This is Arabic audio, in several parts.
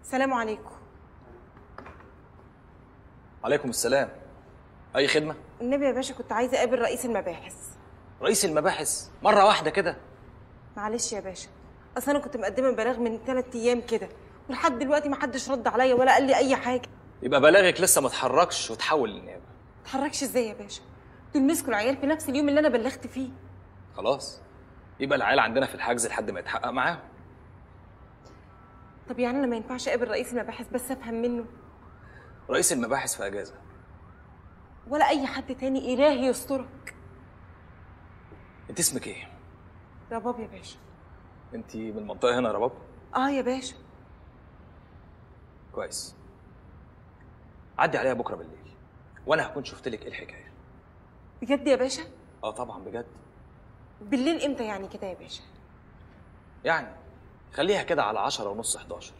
السلام عليكم. عليكم السلام. أي خدمة؟ النبي يا باشا كنت عايزة أقابل رئيس المباحث. رئيس المباحث؟ مرة واحدة كده؟ معلش يا باشا، أصل أنا كنت مقدمة بلاغ من 3 أيام كده، ولحد دلوقتي ما حدش رد عليا ولا قال لي أي حاجة. يبقى بلاغك لسه ما اتحركش وتحول للنيابة. ما اتحركش إزاي يا باشا؟ دول مسكوا العيال في نفس اليوم اللي أنا بلغت فيه. خلاص، يبقى العيال عندنا في الحجز لحد ما يتحقق معاهم. طب يعني أنا ما ينفعش أقابل رئيس المباحث بس أفهم منه؟ رئيس المباحث في أجازة. ولا أي حد تاني؟ إلهي يسترك. أنت اسمك إيه؟ رباب يا باشا. أنت من المنطقة هنا يا رباب؟ يا باشا. كويس. عدي عليها بكرة بالليل وأنا هكون شفت لك إيه الحكاية. بجد يا باشا؟ طبعا بجد. بالليل إمتى يعني كده يا باشا؟ يعني خليها كده على 10:30 11.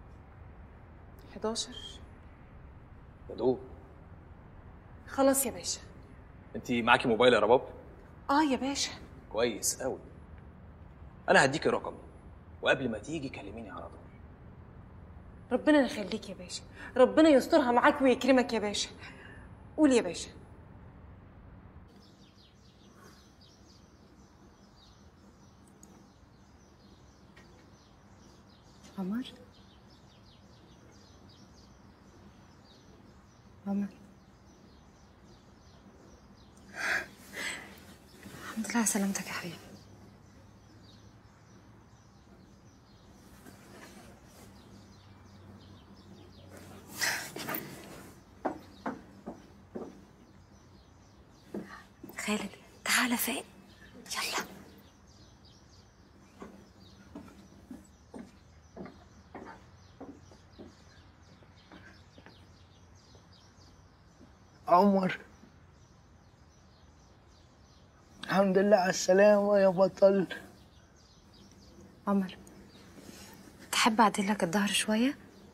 11 يا دوب. خلاص يا باشا. أنت معاكي موبايل يا رباب؟ يا باشا. كويس قوي. أنا هديكي رقمي وقبل ما تيجي كلميني على طول. ربنا يخليك يا باشا، ربنا يسترها معاك ويكرمك يا باشا. قول يا باشا. عمر، عمر، الحمد لله على سلامتك يا حبيبي. خالد تعالى فين؟ يلا. عمر، الحمد لله على السلامة يا بطل. عمر، تحب أعدل لك الظهر شوية؟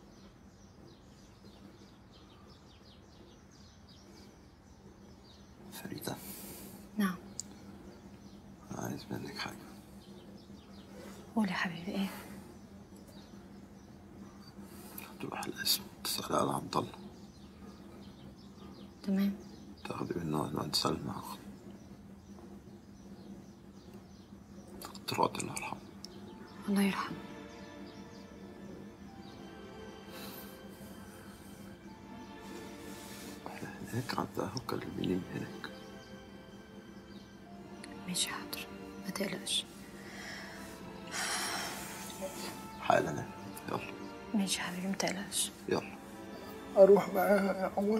فريدة. نعم. أنا عايز منك حاجة. قول يا حبيبي. إيه؟ تروح القسم تسألي على عبد الله. تمام. تاخدي منه الواد سلمى. تروح الله يرحمه. الله يرحمه. احنا هناك على القهوة كلميني من هناك. ماشي حاضر، ما تقلقش. حالا. يلا. ماشي يا حبيبي، ما تقلقش. يلا. أروح معاها يا عمر؟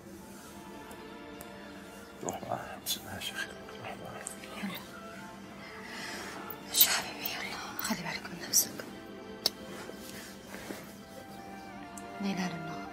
روح معاها، ما تسيبهاش يا أخي. روح معاها. يلا. ماشي يا حبيبي، يلا خلي بالك من نفسك. لا إله إلا الله.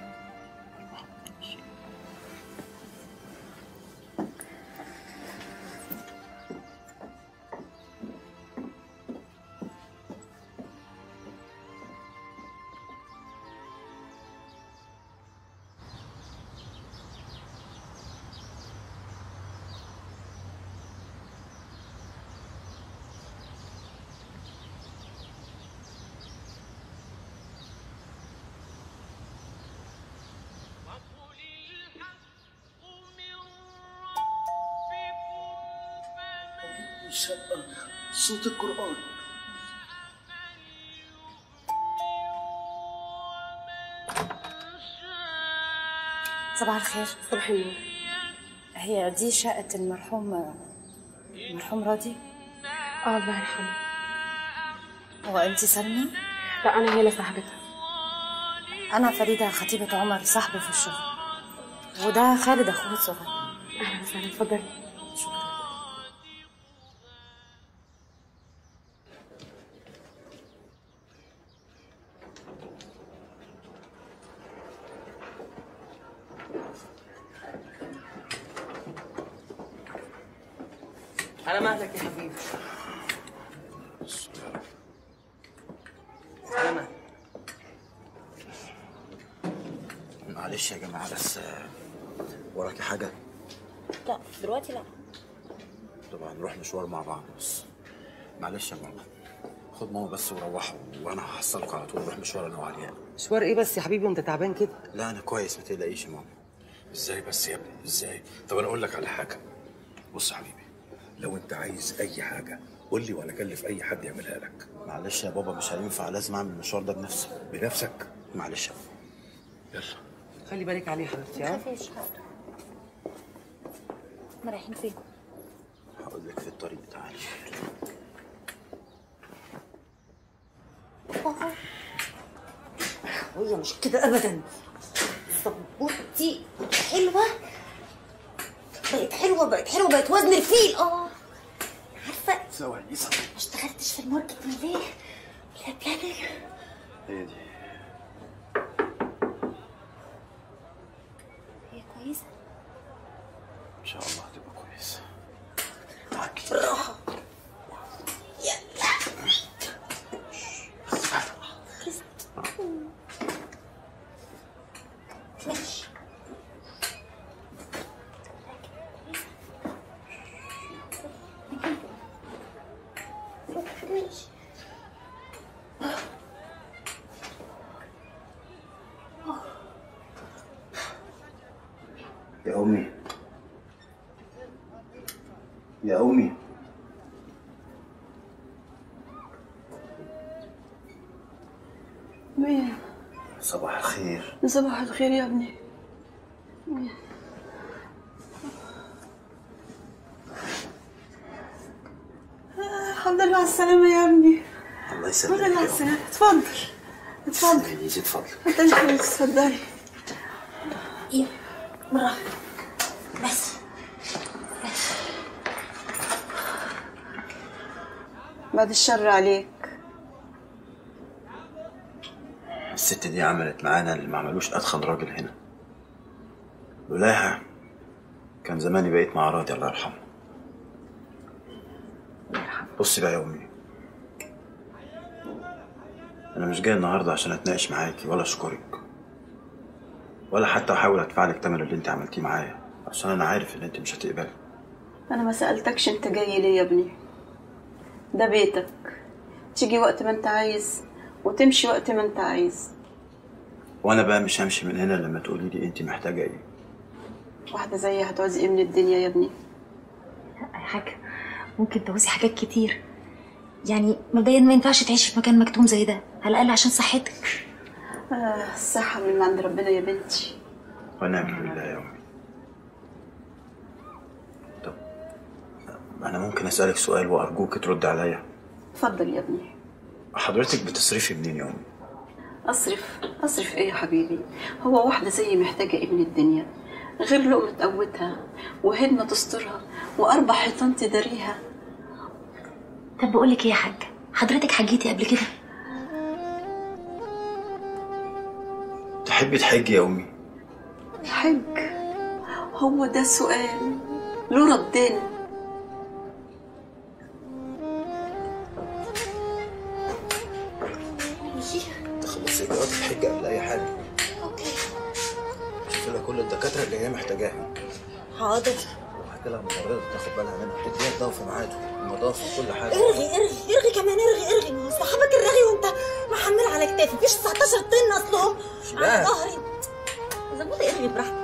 صوت القرآن. صباح الخير. صباح النور. هي دي شقة المرحوم راضي؟ الله يرحمه. هو أنت سلمى؟ لا، أنا هي اللي صاحبتها. أنا فريدة خطيبة عمر صاحبه في الشغل، وده خالد أخوه الصغير. أهلا وسهلا، اتفضلي. شكرا. على مهلك يا حبيبي. على مهلك. معلش يا جماعة، بس وراكي حاجة؟ لا دلوقتي لا. طبعا نروح مشوار مع بعض، بس معلش يا ماما. خد ماما بس وروحوا، وانا هحصلكوا على طول نروح مشوار انا وعلياء. مشوار ايه بس يا حبيبي وانت تعبان كده؟ لا انا كويس ما تقلقيش يا ماما. ازاي بس يا ابني ازاي؟ طب انا اقول لك على حاجه. بص يا حبيبي، لو انت عايز اي حاجه قول لي وانا اكلف اي حد يعملها لك. معلش يا بابا مش هينفع، لازم اعمل المشوار ده بنفسي. بنفسك؟ معلش يا بابا. يلا خلي بالك عليه يا حبيبتي. ما تخافيش حاضر. احنا رايحين فين؟ هقول لك في الطريق، تعالي. وهي مش كده ابدا. السبورتي حلوه، بقت حلوه بقت وزن الفيل. عارفه ثواني ما اشتغلتش في الماركتنج ليه؟ لا بلاننج. هي دي. هي كويسه ان شاء الله هتبقى كويسه. بالراحه. يلا ماشي. ماشي. يا امي يا امي، مين؟ صباح الخير. صباح الخير يا ابني. الحمد لله على السلامة يا ابني. الله يسلمك. الحمد لله على السلامة. اتفضل اتفضل. يزيد فضلك. انت كويس، اتفضلي. يلا بالراحه بس. بعد الشر عليك. الست دي عملت معانا اللي ما عملوش ادخل راجل هنا. لولاها كان زماني بقيت مع راضي الله يرحمه. بصي بقى يا امي، انا مش جاي النهارده عشان اتناقش معاكي ولا اشكرك ولا حتى احاول ادفع لك ثمن اللي انت عملتيه معايا، عشان انا عارف ان انت مش هتقبلي. انا ما سألتكش انت جاي ليه يا ابني. ده بيتك، تيجي وقت ما انت عايز وتمشي وقت ما انت عايز. وانا بقى مش همشي من هنا لما تقولي لي انت محتاجه ايه. واحدة زيي هتعوز ايه من الدنيا يا ابني؟ لا يا حاجه، ممكن تعوزي حاجات كتير. يعني مبدئيا ما ينفعش تعيشي في مكان مكتوم زي ده، على الاقل عشان صحتك. الصحة من عند ربنا يا بنتي. ونعم بالله يا امي. طب انا ممكن اسالك سؤال وارجوك ترد عليا؟ اتفضل يا ابني. حضرتك بتصرفي منين يا امي؟ اصرف ايه يا حبيبي؟ هو واحدة زيي محتاجة ايه من الدنيا غير لقمة تقوتها وهدمة تسترها واربع حيطان تداريها؟ طب بقول لك ايه يا حاجه، حضرتك حجيتي قبل كده؟ تحبي تحجي يا امي؟ الحج هو ده سؤال له ردين. تخلصي اجراءات الحج قبل اي حاجه. اوكي شوفي لها كل الدكاتره اللي هي محتاجاها. حاضر. وحكي لها الممرضه تاخد بالها منها، تديها الدواء في ميعاده، النظافه وكل حاجه. ارغي كمان، ارغي. ما هو صاحبك الرغي وانت محمل على كتافي. مفيش 19 طن اصلهم على ظهري. ظبطي ارغي براحتك.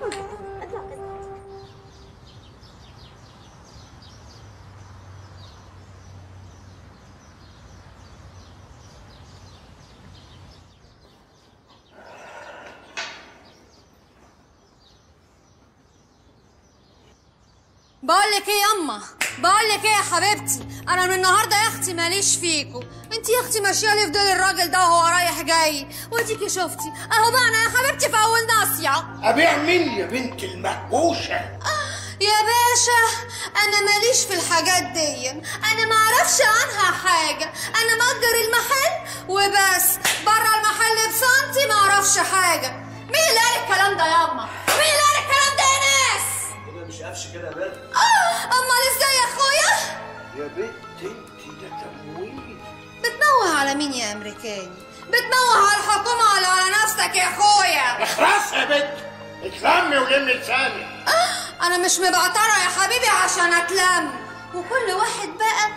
بقولك ايه ياما، بقولك ايه يا حبيبتي، انا من النهارده يا اختي ماليش فيكو. انت يا اختي ماشيه لي في دول الراجل ده وهو رايح جاي، واديكي شفتي اهو بقى انا يا حبيبتي في اول ناصيه. ابيع مين يا بنت المهبوشه؟ يا باشا انا ماليش في الحاجات دي، انا ما اعرفش عنها حاجه، انا مأجر المحل وبس، بره المحل بسنتي ما اعرفش حاجه. مين اللي قال الكلام ده ياما؟ مين اللي قال الكلام ده يا ناس؟ مش قفش كده يا بنت. امال ازاي يا اخويا؟ يا بنت انت ده تمويل. بتنوه على مين يا امريكاني؟ بتنوه على الحكومه ولا على نفسك يا اخويا؟ اخرس يا بنت، اتلمي ولمي لسانك. انا مش مبعتره يا حبيبي عشان اتلم، وكل واحد بقى يوزن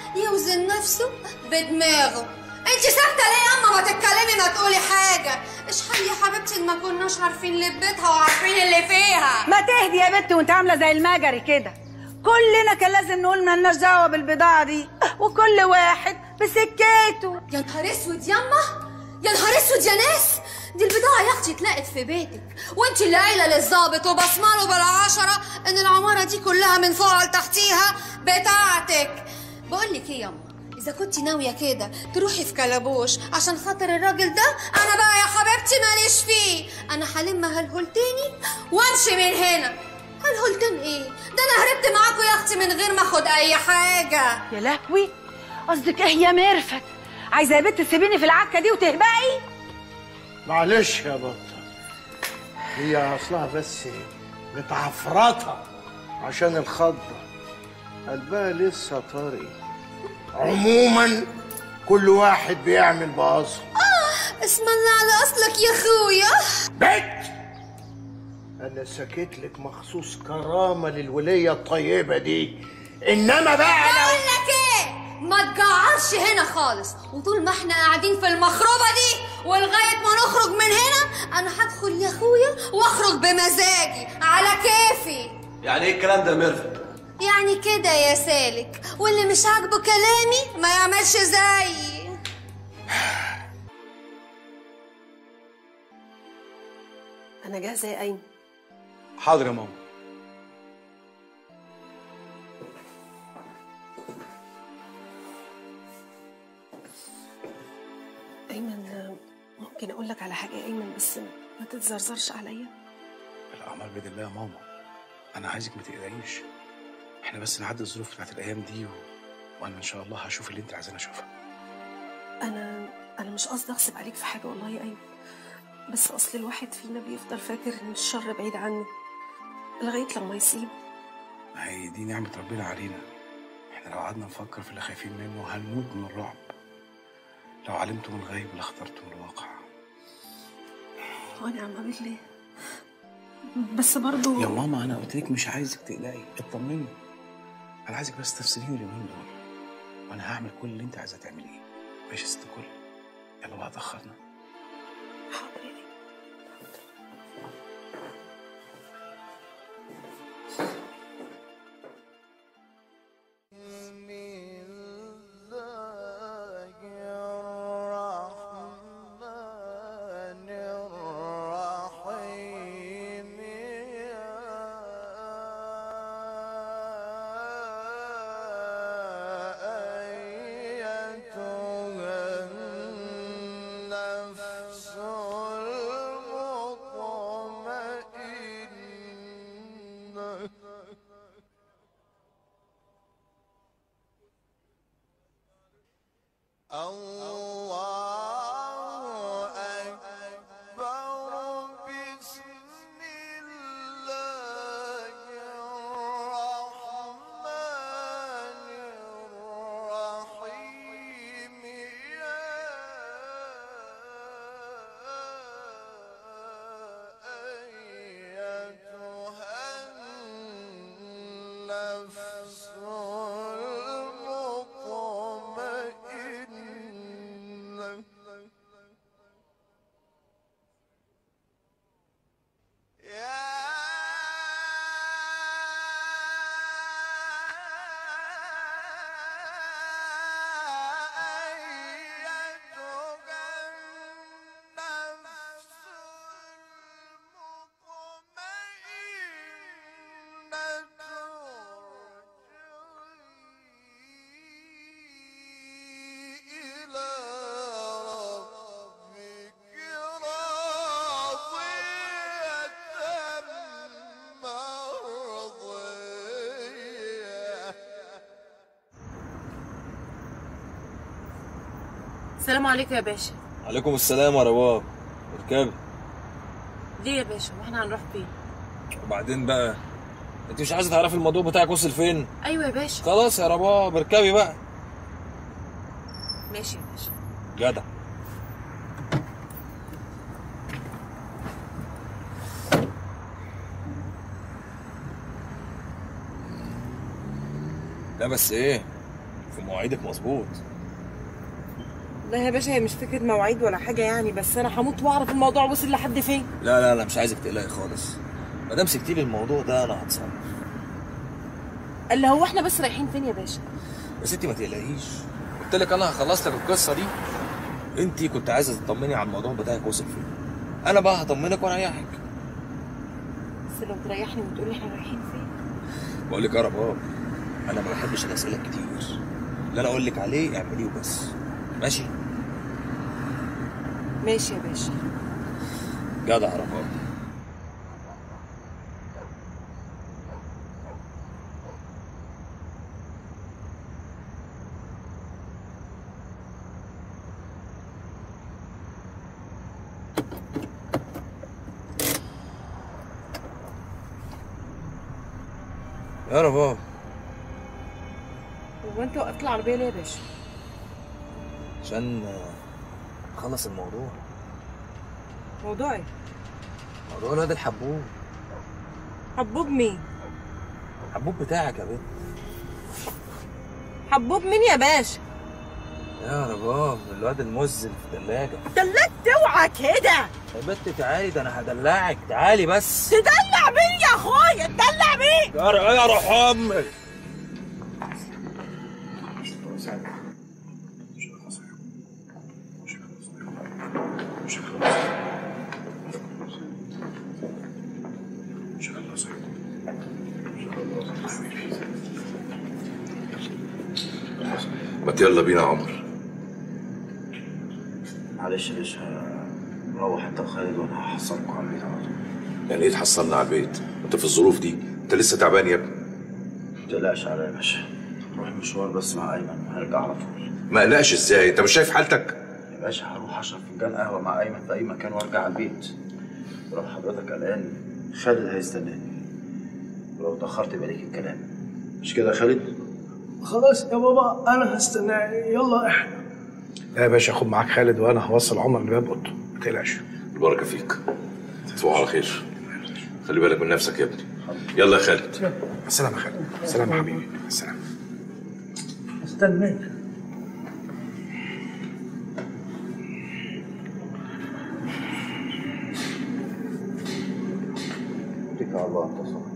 يوزن نفسه بدماغه. انت ساكته ليه يا اما؟ ما تتكلمي، ما تقولي حاجه. اشحال يا حبيبتي ما كناش عارفين اللي في بيتها وعارفين اللي فيها. ما تهدي يا بنت وانت عامله زي المجري كده. كلنا كان لازم نقول مالناش دعوه بالبضاعه دي، وكل واحد بسكته. يا نهار اسود ياما، يا نهار اسود يا ناس، دي البضاعه يا اختي اتلقت في بيتك، وانت اللي قايله للظابط وبصماله بالعشره ان العماره دي كلها من فوق لتحتيها بتاعتك. بقول لك ايه ياما، إذا كنت ناوية كده تروحي في كلبوش عشان خاطر الراجل ده، أنا بقى يا حبيبتي ماليش فيه. أنا هلم هالهولتيني وأمشي من هنا. هالهولتين إيه؟ ده أنا هربت معاكوا يا أختي من غير ما أخد أي حاجة. يا لهوي، قصدك إيه يا ميرفت؟ عايزة يا بنت تسيبيني في العكة دي وتهبقي؟ معلش يا بطة، هي أصلها بس متعفرطة عشان الخضة، قلبها لسه طري. عموما كل واحد بيعمل بأصله. اسم الله على أصلك يا أخويا. بت أنا سكت لك مخصوص كرامة للولية الطيبة دي، إنما بقى بقول لك إيه، ما تجعرش هنا خالص، وطول ما إحنا قاعدين في المخربة دي ولغاية ما نخرج من هنا أنا هدخل يا أخويا وأخرج بمزاجي على كيفي. يعني إيه الكلام ده يا ميرفت؟ يعني كده يا سالك، واللي مش عاجبه كلامي ما يعملش زيي. انا جاهزه يا ايمن. حاضر يا ماما. ايمن، ممكن اقول لك على حاجه يا ايمن، بس ما تتزرزرش عليا. الاعمال بيد الله يا ماما، انا عايزك ما تقلقيش، احنا بس نعدي الظروف بتاعت الايام دي وانا ان شاء الله هشوف اللي انت عايزاني اشوفها. انا مش قصدي اغصب عليك في حاجه والله يا ايمن، بس اصل الواحد فينا بيفضل فاكر ان الشر بعيد عنه لغايه لما يسيب. ما هي دي نعمه ربنا علينا، احنا لو قعدنا نفكر في اللي خايفين منه هنموت من الرعب. لو علمتم الغيب لاخترتم الواقع. ونعم بالله، بس برضو يا ماما انا قلت لك مش عايزك تقلقي، اطمني. انا عايزك بس تفصليني اليومين دول، وانا هعمل كل اللي انت عايزه تعمليه. ماشي يا ست الكل؟ يلا بقى اتاخرنا. حاضر يا السلام عليكم يا باشا. عليكم السلام يا رباب. اركبي. ليه يا باشا؟ واحنا هنروح فين؟ وبعدين بقى انت مش عايزه تعرفي الموضوع بتاعك وصل فين؟ ايوه يا باشا. خلاص يا رباب اركبي بقى. ماشي يا باشا. جدع. لا بس ايه، في مواعيدك مظبوط. لا يا باشا، هي مش فكره مواعيد ولا حاجه يعني، بس انا هموت واعرف الموضوع وصل لحد فين. لا مش عايزك تقلقي خالص. ما دام سبتي لي الموضوع ده انا هتصرف. اللي هو احنا بس رايحين فين يا باشا؟ يا ستي ما تقلقيش، قلت لك انا هخلص لك القصه دي. انت كنت عايزه تطمني على الموضوع بتاعك وصل فين، انا بقى هطمنك واريحك. بس لو تريحني وتقول لي احنا رايحين فين. بقول لك يا رباب، انا ما بحبش الاسئله كتير، اللي انا اقول لك عليه اعمليه وبس. ماشي؟ ماشي يا باشا. جدع يا رباب. يا رباب، هو انت وقفت العربيه ليه يا باشا؟ عشان خلص الموضوع. موضوع ايه؟ موضوع الواد الحبوب. حبوب مين؟ حبوب بتاعك يا بنت. حبوب مين يا باشا؟ يا رباب، الواد المز اللي في الثلاجه. دلعت اوعى كده يا بنت تعالي، ده انا هدلعك، تعالي بس. تدلع مين يا اخويا؟ تدلع مين؟ يا روح امك. ما يلا بينا يا عمر. معلش يا باشا، روح انت وخالد وانا هحصلكوا على البيت على طول. يعني ايه تحصلنا على البيت؟ انت في الظروف دي؟ انت لسه تعبان يا ابني. ما تقلقش عليا يا باشا، روح مشوار بس مع ايمن وهرجع على طول. ما قلقش ازاي؟ انت مش شايف حالتك؟ يا باشا هروح اشرب فنجان قهوه مع ايمن في اي مكان وارجع على البيت. ولو حضرتك قلقان خالد هيستناني، ولو اتاخرت يبقى ليك الكلام. مش كده يا خالد؟ خلاص يا بابا انا هستنى، يلا احنا. لا يا باشا، خد معاك خالد وانا هوصل عمر لباب اوضته، ما تقلقش. البركه فيك. تصبحوا على خير. خلي بالك من نفسك يا ابني. يلا يا خالد. السلام يا خالد. السلام يا حبيبي. السلام. استناك. اتكل على الله انت صح.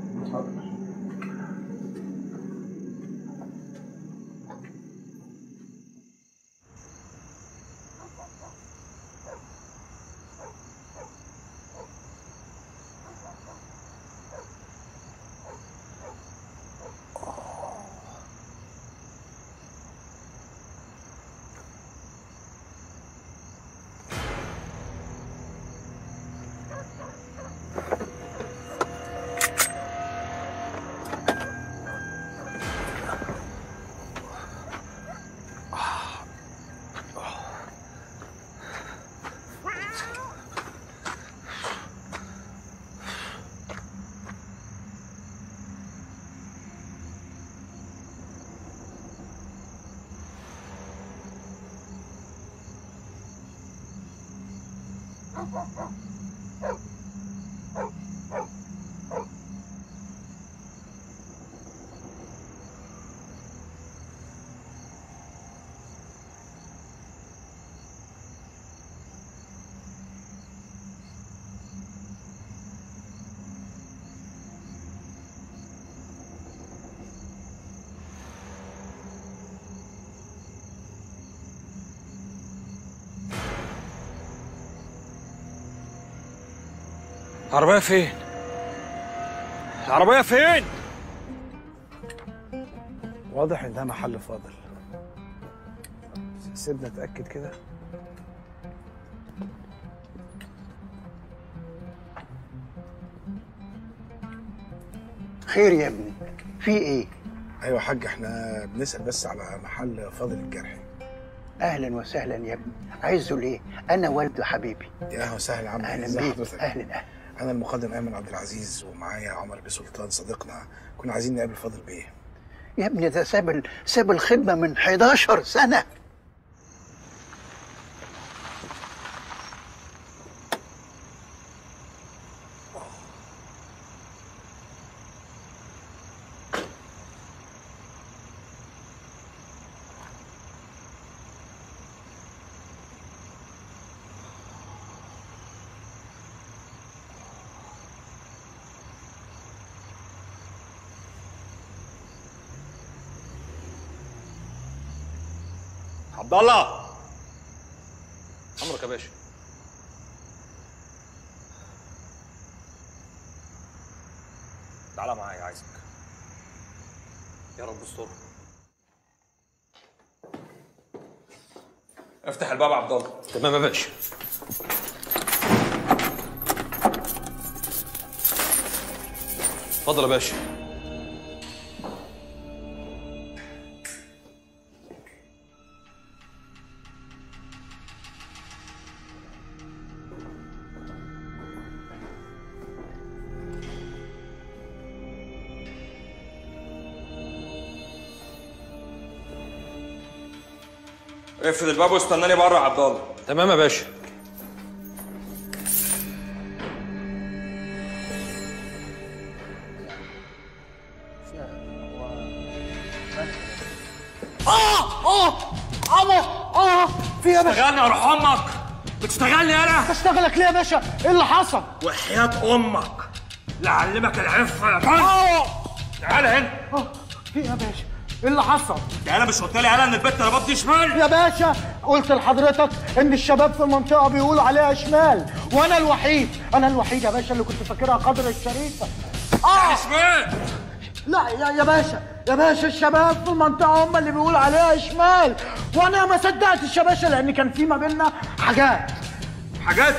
العربية فين؟ العربية فين؟ واضح ان ده محل فاضل. سيبنا اتاكد كده. خير يا ابني، في ايه؟ ايوه يا حاج، احنا بنسال بس على محل فاضل الجرحي. اهلا وسهلا يا ابني، عايزه ليه؟ انا والده حبيبي. يا اهلا وسهلا يا عم. اهلا بيك. اهلا. انا المقدم ايمن عبد العزيز، ومعايا عمر بيه سلطان صديقنا. كنا عايزين نقابل فاضل بيه. يا ابني ده ساب الخدمه من 11 سنه. عبد الله. امرك يا باشا. تعالى معايا عايزك. يا رب استر. افتح الباب يا عبد الله. تمام يا باشا. اتفضل يا باشا. اقفل الباب واستناني بره يا عبد الله. تمام يا باشا. في يا باشا. اشتغلني اروح امك. بتشتغلني انا؟ بشتغلك ليه يا باشا؟ ايه اللي حصل؟ وحياة امك لعلمك العفة يا كلب. تعالى هنا. في يا باشا؟ ايه اللي حصل؟ انا مش قلت لي ان البت رباب دي شمال؟ يا باشا قلت لحضرتك ان الشباب في المنطقه بيقولوا عليها شمال، وانا الوحيد يا باشا اللي كنت فاكرها قدر الشريفه. شمال؟ لا يا باشا الشباب في المنطقه هم اللي بيقولوا عليها شمال، وانا ما صدقتش يا باشا لان كان في ما بيننا حاجات. حاجات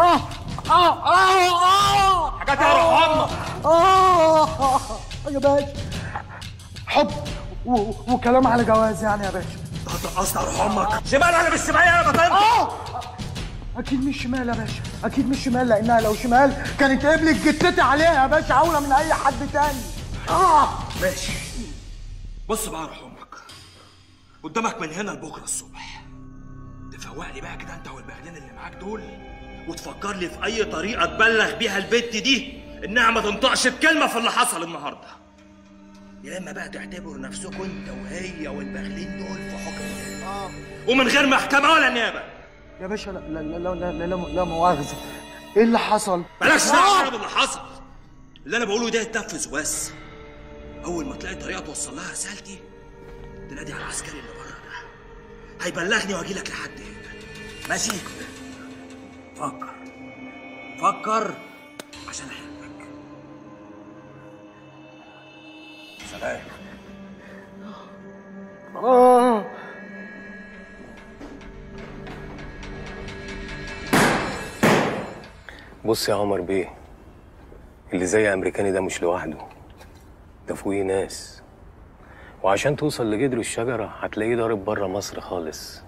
يا روح امك. يا باشا حب وكلام على جواز يعني يا باشا. قصدي اروح امك. شمال انا مش شمال انا بطلت. اكيد مش شمال يا باشا، اكيد مش شمال، لانها لو شمال كانت قبلت جتتي عليها يا باشا اولى من اي حد تاني. ماشي. بص بقى يا روح امك، قدامك من هنا لبكره الصبح تفوقني بقى كده انت والبغلين اللي معاك دول، وتفكر لي في اي طريقه تبلغ بيها البت دي انها ما تنطقش بكلمه في اللي حصل النهارده. يا اما بقى تعتبروا نفسكم انت وهي والبغلين دول في حكم ومن غير محكمه ولا نيابه. يا باشا لا لا لا لا لا, لا مؤاخذه. ايه اللي حصل؟ مالكش دعوه باللي حصل. اللي انا بقوله ده يتنفذ بس. اول ما تلاقي طريقه توصل لها رسالتي تنادي على العسكري اللي بره ده، هيبلغني واجي لك لحد هنا. ماشي؟ فكر عشان احبك. سلام. بص يا عمر بيه، اللي زي امريكاني ده مش لوحده، ده فوقيه ناس، وعشان توصل لجدر الشجرة هتلاقيه ضارب بره مصر خالص.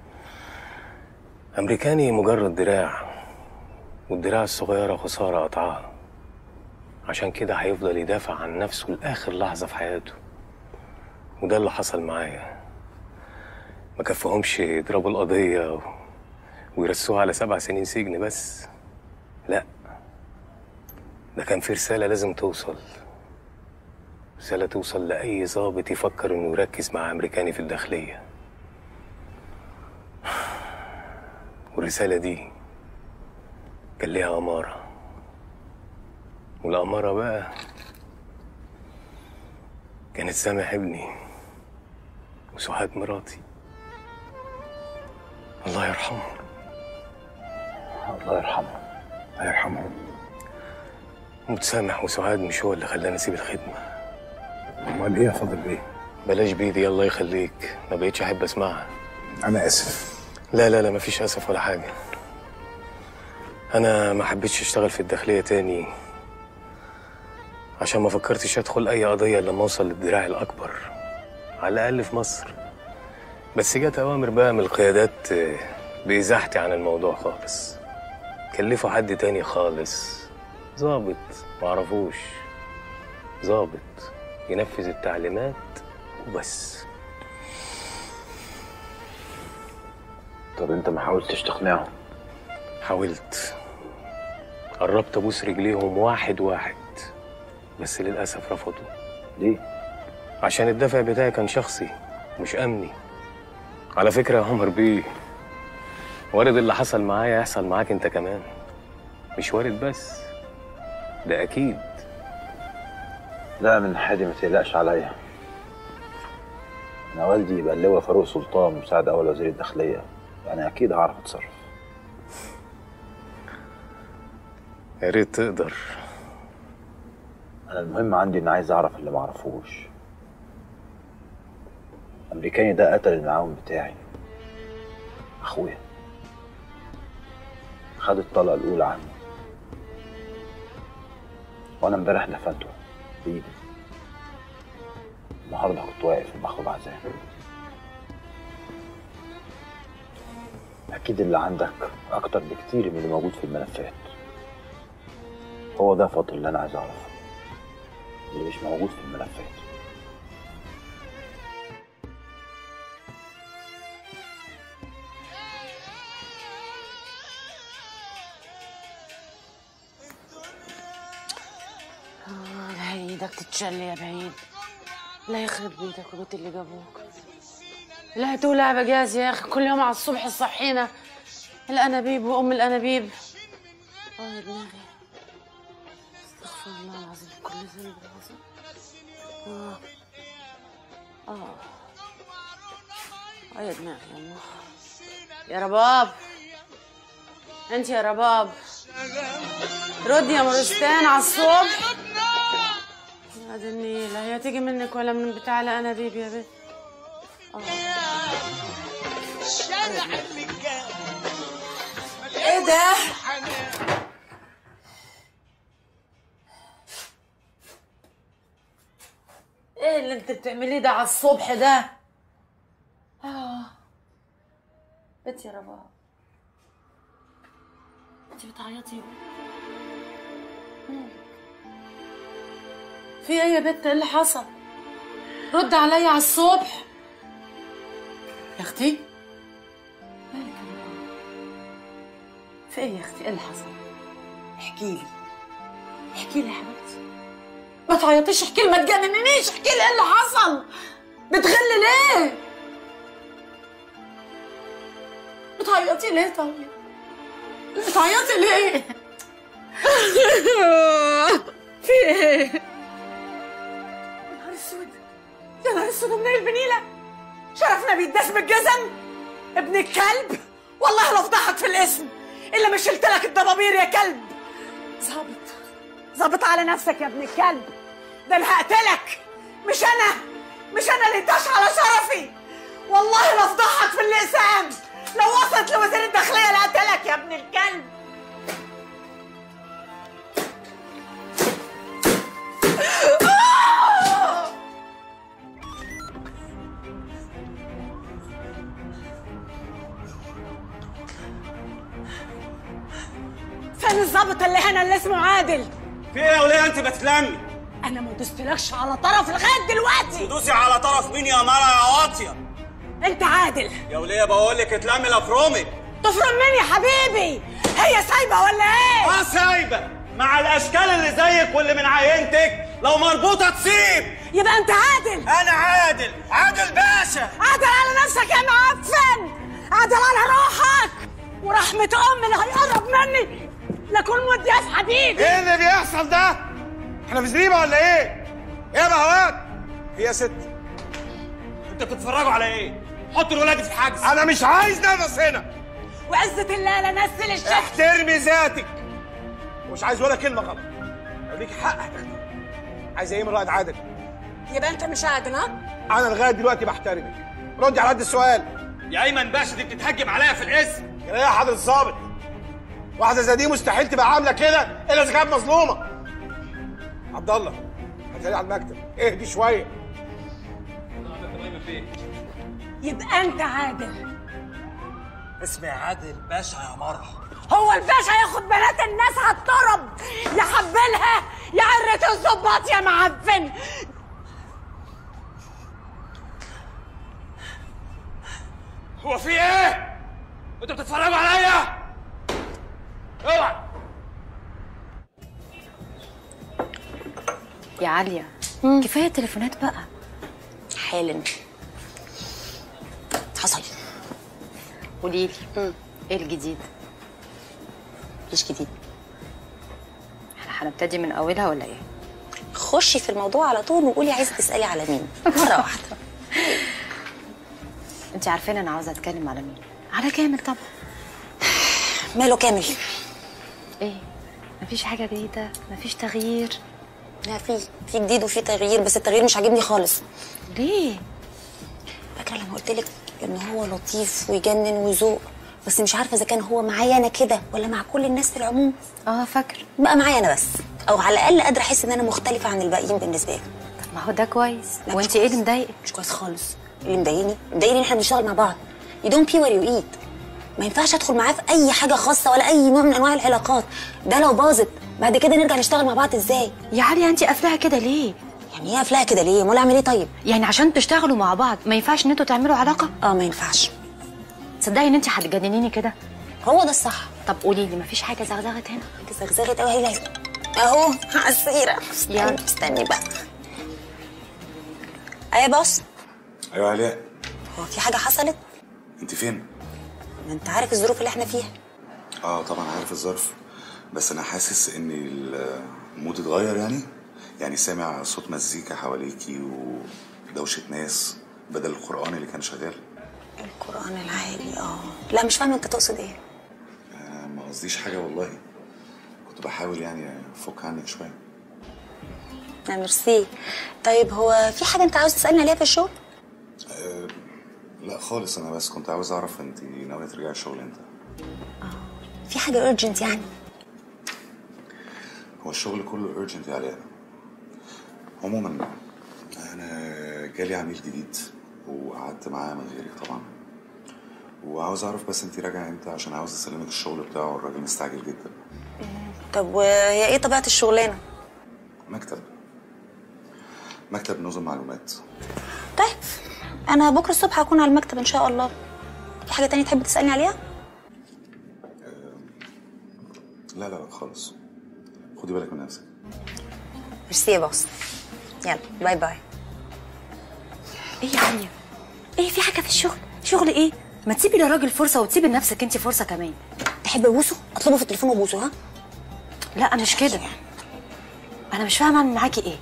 امريكاني مجرد دراع، والدراع الصغيرة خسارة قطعها، عشان كده هيفضل يدافع عن نفسه لآخر لحظة في حياته. وده اللي حصل معايا. ما كفهمش يضربوا القضية ويرسوها على 7 سنين سجن بس، لا، ده كان في رسالة لازم توصل، رسالة توصل لأي ضابط يفكر إنه يركز مع أمريكاني في الداخلية. والرسالة دي كان ليها أمارة، والأمارة بقى كانت سامح ابني وسعاد مراتي، الله يرحمه. الله يرحمه. الله يرحمه. متسامح وسعاد مش هو اللي خلاني اسيب الخدمه. امال ايه يا فاضل بيه؟ بلاش بيدي الله يخليك، ما بقيتش احب اسمعها. انا اسف. لا لا لا مفيش اسف ولا حاجه. انا ما حبيتش اشتغل في الداخليه تاني عشان ما فكرتش ادخل اي قضيه الا لما اوصل للدراع الاكبر على الاقل في مصر. بس جت اوامر بقى من القيادات بإزاحتي عن الموضوع خالص، كلفوا حد تاني خالص، ظابط معرفوش، ظابط ينفذ التعليمات وبس. طب انت ما حاولتش تقنعهم؟ حاولت، قربت ابوس رجليهم واحد واحد، بس للاسف رفضوا. ليه؟ عشان الدافع بتاعي كان شخصي مش امني. على فكره يا عمر بيه، وارد اللي حصل معايا يحصل معاك انت كمان، مش وارد بس، ده اكيد. لا من حادي ما تقلقش عليا، انا والدي يبقى اللواء فاروق سلطان مساعد اول وزير الداخليه، يعني اكيد هعرف اتصرف. يا ريت تقدر. انا المهم عندي ان عايز اعرف اللي معرفوش. الامريكاني ده قتل المعاون بتاعي اخويا، خد الطلقه الاولى عني، وانا امبارح دفنته بايدي. النهارده كنت واقف وباخد عزاء. اكيد اللي عندك اكتر بكتير من اللي موجود في الملفات. هو ده فاضل اللي انا عايز اعرفه، اللي مش موجود في الملفات. ايدك تتشل يا بعيد. لا يخرب بيتك وبيت اللي جابوك. لا تولع بجاز يا اخي، كل يوم على الصبح الصحينا الانابيب وام الانابيب. يا دماغي، استغفر الله العظيم، كل ذنب عظيم. يا دماغي يا الله. يا رباب، انت يا رباب ردي يا مرستان على الصبح. يا دي النيلة، هي تيجي منك ولا من بتاع الانابيب يا بنت؟ ايه ده؟ ايه اللي انت بتعمليه ده على الصبح ده؟ بنت يا رباب، انت بتعيطي مالك؟ في ايه يا بنت؟ ايه اللي حصل؟ رد عليا على الصبح يا اختي. مالك يا رباب؟ في ايه يا اختي؟ ايه اللي حصل؟ احكي لي، احكي لي يا حبيبتي. ما تعيطيش، احكي لي، ما تجننينيش، احكي لي ايه اللي حصل. بتغلي ليه؟ بتعيطي ليه طيب؟ بتعيطي ليه؟ في ايه؟ يا نهار اسود، يا نهار اسود من البنيله. شرفنا بيتداس بالجزم ابن الكلب. والله لو فضحك في الاسم الا ما شلت لك الضبابير يا كلب. ظابط على نفسك يا ابن الكلب. ده انا هقتلك، مش انا اللي اتداس على شرفي. والله لو فضحك في اللسان، لو وصلت لوزير الداخليه لقتلك يا ابن الكلب. فين الظابط اللي هنا اللي اسمه عادل؟ في ايه يا وليه انت بتلمي؟ انا ما دوستلكش على طرف لغايه دلوقتي. تدوسي على طرف مين يا مرة يا واطيه؟ انت عادل يا وليه بقول لك اتلمي لافرمك. تفرم مين يا حبيبي؟ هي سايبه ولا ايه؟ سايبه مع الاشكال اللي زيك واللي من عينتك. لو مربوطه تسيب. يبقى انت عادل. انا عادل باشا. عادل على نفسك يا معفن، عادل على روحك ورحمه امي اللي هيقرب مني لكون موديه في حديد. ايه اللي بيحصل ده؟ احنا في زريبه ولا ايه؟ ايه يا بهوات؟ يا ست انت بتتفرجوا على ايه؟ حطوا الولاد في الحجز. انا مش عايز نفس هنا. وعزة الله لا نزل الشمس. احترمي ذاتك ومش عايز ولا كلمه غلط. ليك حق عايز ايه من رائد عادل؟ يبقى انت مش عادل ها؟ انا لغايه دلوقتي بحترمك. ردي على قد السؤال. يا ايمن باشا دي بتتهجم عليا في الاسم. يا حضرة الظابط، واحده زي دي مستحيل تبقى عامله كده الا اذا كانت مظلومه. عبد الله هتلاقيه على المكتب، اهدي شويه. يبقى انت عادل. اسمي عادل باشا يا مرة. هو الباشا ياخد بنات الناس على الطرب يحبلها يا عرة الظباط يا معفن؟ هو في ايه؟ انتوا بتتفرجوا عليا؟ اوعى. يا عالية كفاية تليفونات بقى حالا. حصل. قوليلي ايه الجديد؟ مفيش جديد. احنا هنبتدي من اولها ولا ايه؟ خشي في الموضوع على طول وقولي عايزة تسألي على مين مرة واحدة. انت عارفين انا عاوزه اتكلم على مين؟ على كامل طبعا. ماله كامل؟ ايه؟ مفيش حاجه جديده؟ مفيش تغيير؟ لا، في جديد وفي تغيير، بس التغيير مش عاجبني خالص. ليه؟ فاكره لما قلت لك ان هو لطيف ويجنن وذوق، بس مش عارفه اذا كان هو معايا انا كده ولا مع كل الناس في العموم. فاكر. بقى معايا انا بس، او على الاقل قادره احس ان انا مختلفه عن الباقيين بالنسبه له. طب ما هو ده كويس. وانت ايه اللي مضايقك؟ مش كويس خالص. اللي مضايقني ان احنا بنشتغل مع بعض. You don't pee where you eat. ما ينفعش ادخل معاه في اي حاجه خاصه ولا اي نوع من انواع العلاقات. ده لو باظت بعد كده نرجع نشتغل مع بعض ازاي؟ يا عليا انت قافلاها كده ليه؟ يعني ايه قافلاها كده ليه؟ امال اعمل ايه طيب؟ يعني عشان تشتغلوا مع بعض ما ينفعش ان انتوا تعملوا علاقه؟ ما ينفعش. تصدقي ان انت هتجننيني كده؟ هو ده الصح. طب قولي لي مفيش حاجه زغزغت هنا؟ زغزغت قوي هي اهو على السيره. استني بقى. يا باص. ايوه علاء. هو في حاجه حصلت؟ انت فين؟ ما انت عارف الظروف اللي احنا فيها. طبعا عارف الظرف، بس انا حاسس ان المود اتغير يعني سامع صوت مزيكا حواليكي ودوشه ناس بدل القران اللي كان شغال. القران العالي. لا مش فاهمه انت تقصد ايه. ما قصديش حاجه والله، كنت بحاول افك عنك شويه. ميرسي. طيب هو في حاجه انت عاوز تسالني عليها في الشغل؟ لا خالص، انا بس كنت عاوز اعرف انت ناويه ترجعي الشغل امتى. في حاجه اورجنت يعني؟ هو الشغل كله اورجنت يا علاء. عموما انا جالي عميل جديد وقعدت معاه من غيرك طبعا، وعاوز اعرف بس انت راجعه امتى عشان عاوز اسلمك الشغل بتاعه، الراجل مستعجل جدا. طب وهي ايه طبيعه الشغلانه؟ مكتب نظم معلومات. طيب انا بكره الصبح هكون على المكتب ان شاء الله. في حاجه تانية تحب تسالني عليها؟ لا خالص، خدي بالك من نفسك. ميرسي يا باص. يلا باي باي. ايه يا عليا؟ ايه في حاجه في الشغل؟ شغل ايه؟ ما تسيبي للراجل فرصه وتسيبي لنفسك انت فرصه كمان. تحب ابوسه؟ اطلبه في التليفون وابوسه. ها؟ لا انا مش كده. انا مش فاهمه اعمل معاكي ايه.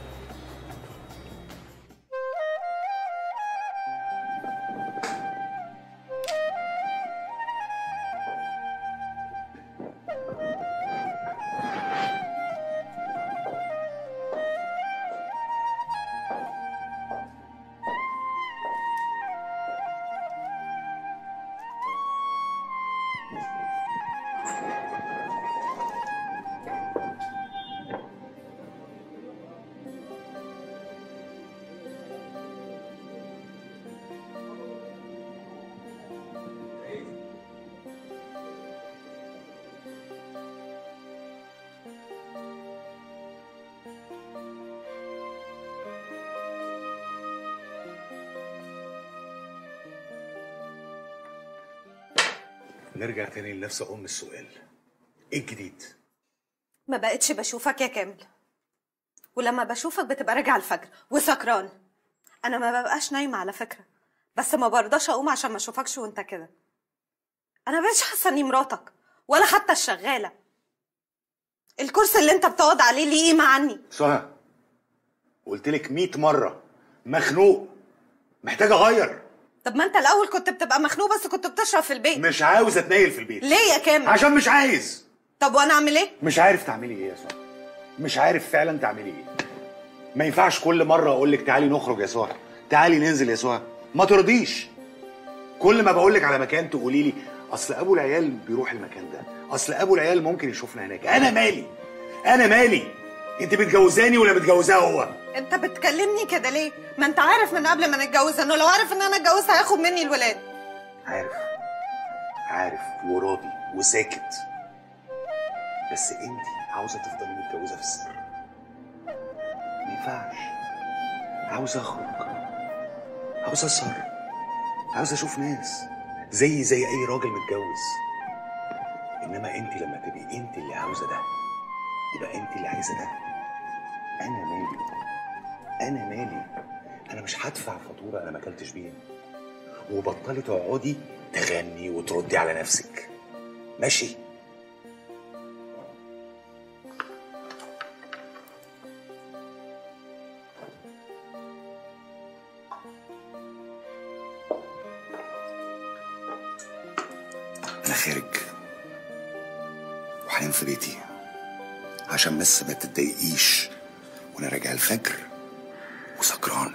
نرجع تاني لنفس السؤال، ايه الجديد؟ ما بقتش بشوفك يا كامل، ولما بشوفك بتبقى راجع الفجر وسكران. انا ما ببقاش نايمه على فكره، بس ما برضاش اقوم عشان ما اشوفكش وانت كده. انا مش حاسه اني مراتك ولا حتى الشغاله. الكرسي اللي انت بتقعد عليه ليه قيمه عني. سهى قلت لك 100 مره مخنوق، محتاج اغير. طب ما انت الاول كنت بتبقى مخنوق بس كنت بتشرب في البيت. مش عاوز اتنيل في البيت. ليه يا كامل؟ عشان مش عايز. طب وانا اعمل ايه؟ مش عارف تعملي ايه يا سهى، مش عارف فعلا تعملي ايه. ما ينفعش كل مره اقول لك تعالي نخرج يا سهى، تعالي ننزل يا سهى، ما ترضيش. كل ما بقول لك على مكان تقولي لي اصل ابو العيال بيروح المكان ده، اصل ابو العيال ممكن يشوفنا هناك. انا مالي؟ انت بتجوزاني ولا بتجوزاه هو؟ انت بتكلمني كده ليه؟ ما انت عارف من قبل ما نتجوز انه لو عارف ان انا اتجوزت هياخد مني الولاد. عارف وراضي وساكت، بس انت عاوزه تفضلي متجوزه في السر. ما ينفعش. عاوز اخرج، عاوز اسهر، عاوز اشوف ناس زي اي راجل متجوز. انما انت لما تبقي انت اللي عاوزه ده يبقى انت اللي عايزه ده. انا مالي؟ انا مش هدفع فاتوره انا ما اكلتش بيها. وبطلي تقعدي تغني وتردي على نفسك. ماشي؟ خارج وهنام في بيتي عشان بس ما تتضايقيش وانا راجع الفجر وسكران.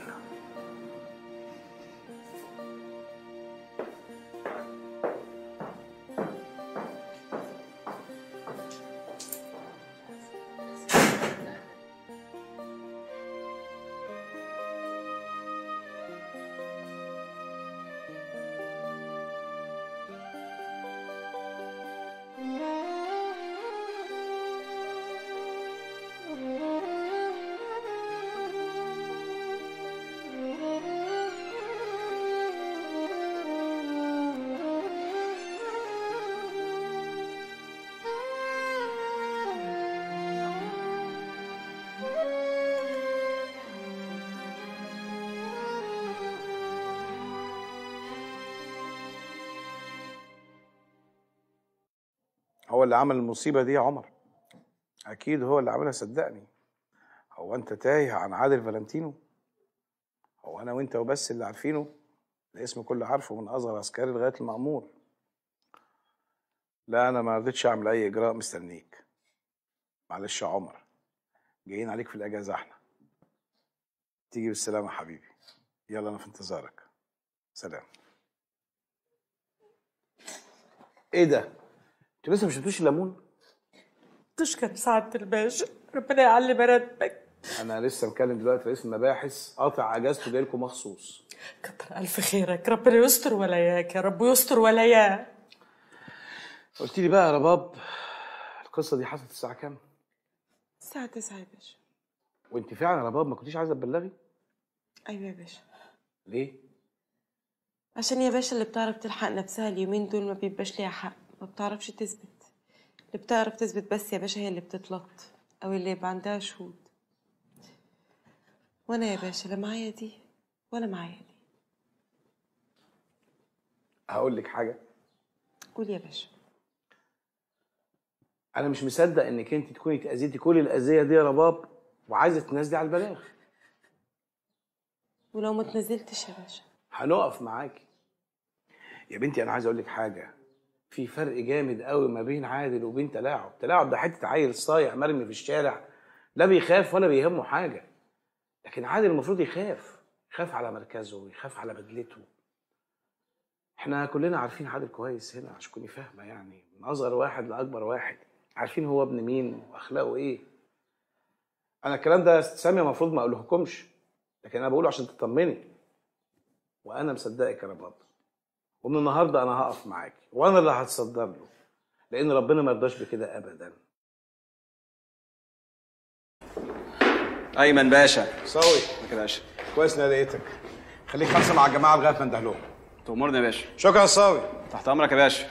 هو اللي عمل المصيبة دي يا عمر، أكيد هو اللي عملها صدقني. هو أنت تايه عن عادل فالنتينو؟ هو أنا وأنت وبس اللي عارفينه؟ الاسم كله عارفه من أصغر عسكري لغاية المأمور. لا أنا ما رضيتش أعمل أي إجراء، مستنيك. معلش يا عمر، جايين عليك في الأجازة إحنا. تيجي بالسلامة يا حبيبي. يلا أنا في انتظارك. سلام. إيه ده؟ انتوا لسه ما شفتوش الليمون؟ تشكر سعادة الباشا، ربنا يعلي مرتبك. أنا لسه مكلم دلوقتي رئيس المباحث، قاطع أجازته جاي لكم مخصوص. كتر ألف خيرك، ربنا يستر ولاياك يا رب، يستر ولاياه. قلت لي بقى يا رباب، القصة دي حصلت الساعة كام؟ الساعة 9 يا باشا. وأنت فعلا يا رباب ما كنتيش عايزة تبلغي؟ أيوة يا باشا. ليه؟ عشان يا باشا اللي بتعرف تلحق نفسها اليومين دول ما بيبقاش ليها حق، ما بتعرفش تثبت. اللي بتعرف تثبت بس يا باشا هي اللي بتطلق، أو اللي يبقى عندها شهود. وأنا يا باشا لا معايا دي ولا معايا دي. هقول لك حاجة. قول يا باشا. أنا مش مصدق إنك أنت تكوني اتأذيتي كل الأذية دي يا رباب وعايزة تنزلي على البلاغ. ولو ما تنزلتش يا باشا هنقف معاكي. يا بنتي أنا عايز أقول لك حاجة، في فرق جامد قوي ما بين عادل وبين تلاعب. تلاعب ده حتة عيل صايع مرمي في الشارع، لا بيخاف ولا بيهمه حاجة. لكن عادل المفروض يخاف على مركزه ويخاف على بدلته. احنا كلنا عارفين عادل كويس هنا عشان تكوني فاهمة، يعني من أصغر واحد لأكبر واحد عارفين هو ابن مين وأخلاقه إيه. أنا الكلام ده يا ست سامية المفروض ما أقولهكمش، لكن أنا بقوله عشان تطمني. وأنا مصدقك يا رباب، ومن النهارده انا هقف معاكي وانا اللي هتصدر له، لان ربنا ما يرضاش بكده ابدا. ايمن باشا. صاوي يا باشا. كويس اني لقيتك. خليك خمسه مع الجماعه لغايه ما اندهلهم. تأمرني يا باشا. شكرا يا صاوي. تحت امرك يا باشا.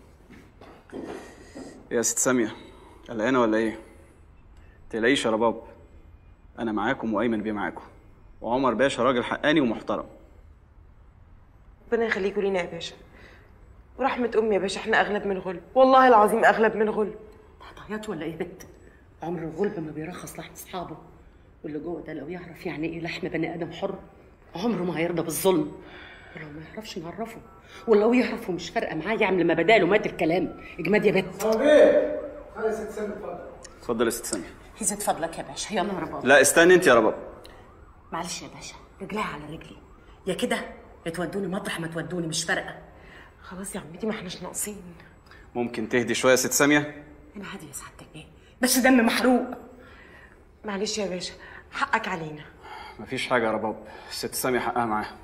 يا ست ساميه قلقانه ولا ايه؟ تلاقيش يا رباب، انا معاكم وايمن بيه معاكم، وعمر باشا راجل حقاني ومحترم. ربنا يخليكوا لينا يا باشا، ورحمة أمي يا باشا احنا أغلب من غلب، والله العظيم أغلب من غلب. هتعيط ولا إيه بنت؟ عمر الغلب ما بيرخص لحم أصحابه، واللي جوه ده لو يعرف يعني إيه لحم بني آدم حر عمره ما هيرضى بالظلم، ولو ما يعرفش نعرفه، ولو يعرف ومش فارقة معاه يعمل ما بداله مات الكلام. اجماد يا بنت. خلي ست سامية اتفضل. اتفضل يا ست سامية. يزيد فضلك يا باشا. يلا يا رباب. لا استني انت يا رباب. معلش يا باشا، رجليها على رجلي، يا كده يا تودوني مطرح ما تودوني، مش فارقه. خلاص يا عمتي ما احناش ناقصين. ممكن تهدي شويه يا ست ساميه؟ انا هاديه يا سعادتك ايه، بس دم محروق. معلش يا باشا حقك علينا. مفيش حاجه يا رباب، الست ساميه حقها معاها.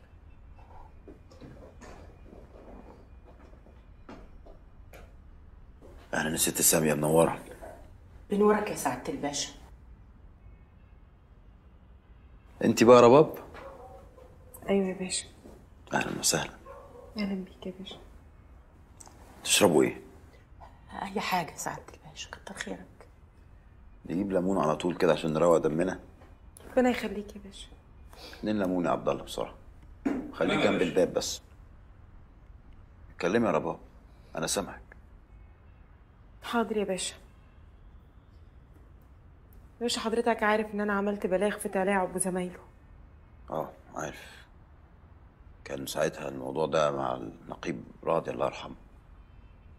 اهلا ست ساميه، منوره. بنورك يا سعاده الباشا. انت بقى رباب؟ ايوه يا باشا. اهلا وسهلا. اهلا بيك يا باشا. تشربوا ايه؟ اي حاجه يا سعاده الباشا، كتر خيرك. نجيب ليمون على طول كده عشان نروق دمنا. ربنا يخليك يا باشا. 2 ليمون يا عبد الله بسرعه، خليك جنب الباب بس. اتكلمي يا رباب، انا سامعك. حاضر يا باشا. يا باشا حضرتك عارف ان انا عملت بلاغ في تلاعب وزمايله. عارف. كان ساعتها الموضوع ده مع النقيب راضي الله يرحمه.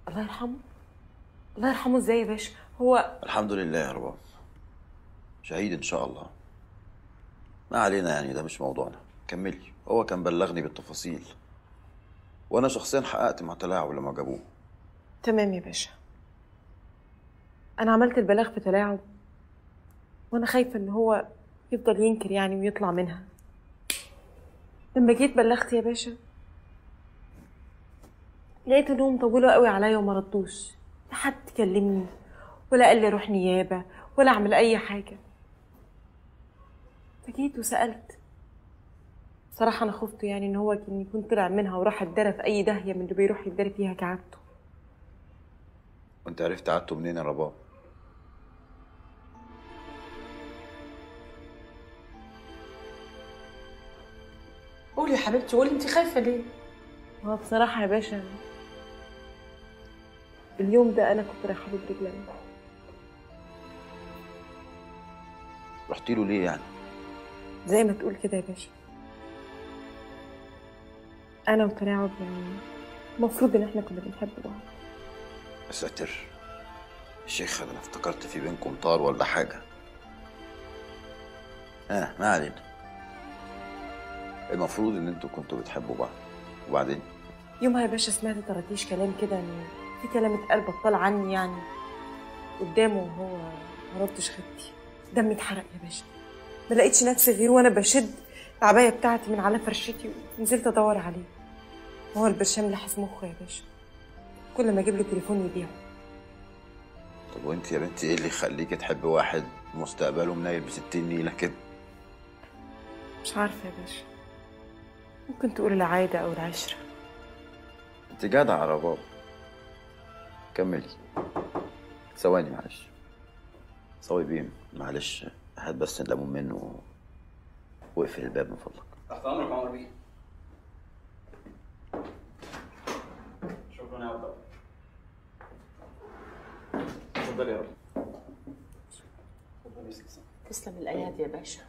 الله يرحمه؟ الله يرحمه ازاي يا باشا؟ هو الحمد لله يا رباب، شهيد ان شاء الله. ما علينا يعني، ده مش موضوعنا. كملي. هو كان بلغني بالتفاصيل، وانا شخصيا حققت مع تلاعب لما جابوه. تمام يا باشا. انا عملت البلاغ في تلاعب، وانا خايفه ان هو يفضل ينكر يعني ويطلع منها. لما جيت بلغت يا باشا لقيت انهم طولوا قوي عليا وما ردوش، لا حد كلمني ولا قال لي اروح نيابه ولا اعمل اي حاجه. فجيت وسالت. صراحه انا خفت يعني ان هو كان يكون طلع منها وراح اتدرى في اي داهيه من اللي بيروح يتدرى فيها كعادته. وانت عرفت عادته منين يا رباب؟ قولي يا حبيبتي، قولي انت خايفه ليه؟ هو بصراحه يا باشا اليوم ده انا كنت رايحه له برجلي. رحتي له ليه يعني؟ زي ما تقول كده يا باشا، انا وتلاعب يعني المفروض ان احنا كنا بنحب بعض. يا ساتر، الشيخ انا افتكرت في بينكم طار ولا حاجه. ما علينا. المفروض ان انتوا كنتوا بتحبوا بعض، وبعدين يومها يا باشا سمعت طرطيش كلام كده ان في كلام اتقال بطال عني يعني قدامه، وهو ما ردش خدتي. دمي اتحرق يا باشا، ما لقيتش نفسي غير وانا بشد العبايه بتاعتي من على فرشتي ونزلت ادور عليه. هو البرشام لحس مخه يا باشا، كل ما اجيب له تليفون يبيعه. طب وانت يا بنتي ايه اللي يخليكي تحبي واحد مستقبله منيل ب60 نيله كده؟ مش عارفه يا باشا، ممكن تقول العاده او العشره. انت جدع يا رباب. كملي. ثواني معلش. صوي بيه معلش، هات بس الليمون منه واقفل الباب من فضلك. تحت امرك يا عمر بيه. شكرا يا عبد الله. اتفضلي يا رب. اتفضلي يا ست. تسلم الايادي يا باشا.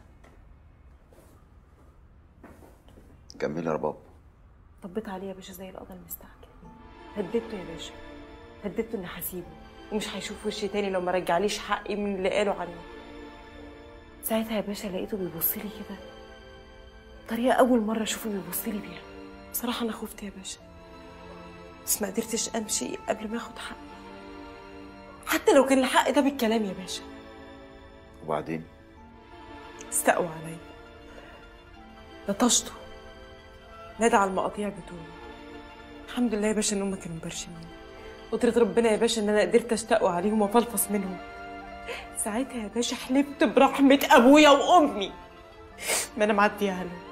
كملي يا رباب. طبيت عليه يا باشا زي القضا المستعجل. هددته يا باشا، هددته اني هسيبه ومش هيشوف وشي تاني لو ما رجعليش حقي من اللي قالوا عني. ساعتها يا باشا لقيته بيبص لي كده طريقه اول مره اشوفه بيبص لي بيها. بصراحه انا خفت يا باشا، بس ما قدرتش امشي قبل ما اخد حقي، حتى لو كان الحق ده بالكلام يا باشا. وبعدين استقوى عليا، لطشته، نادى على المقاطيع بتوعي. الحمد لله يا باشا ان هم كانوا مبرشمين. قدرة ربنا يا باشا ان انا قدرت استقوى عليهم وافلفص منهم. ساعتها يا باشا حلفت برحمة ابويا وامي ما انا معديها له.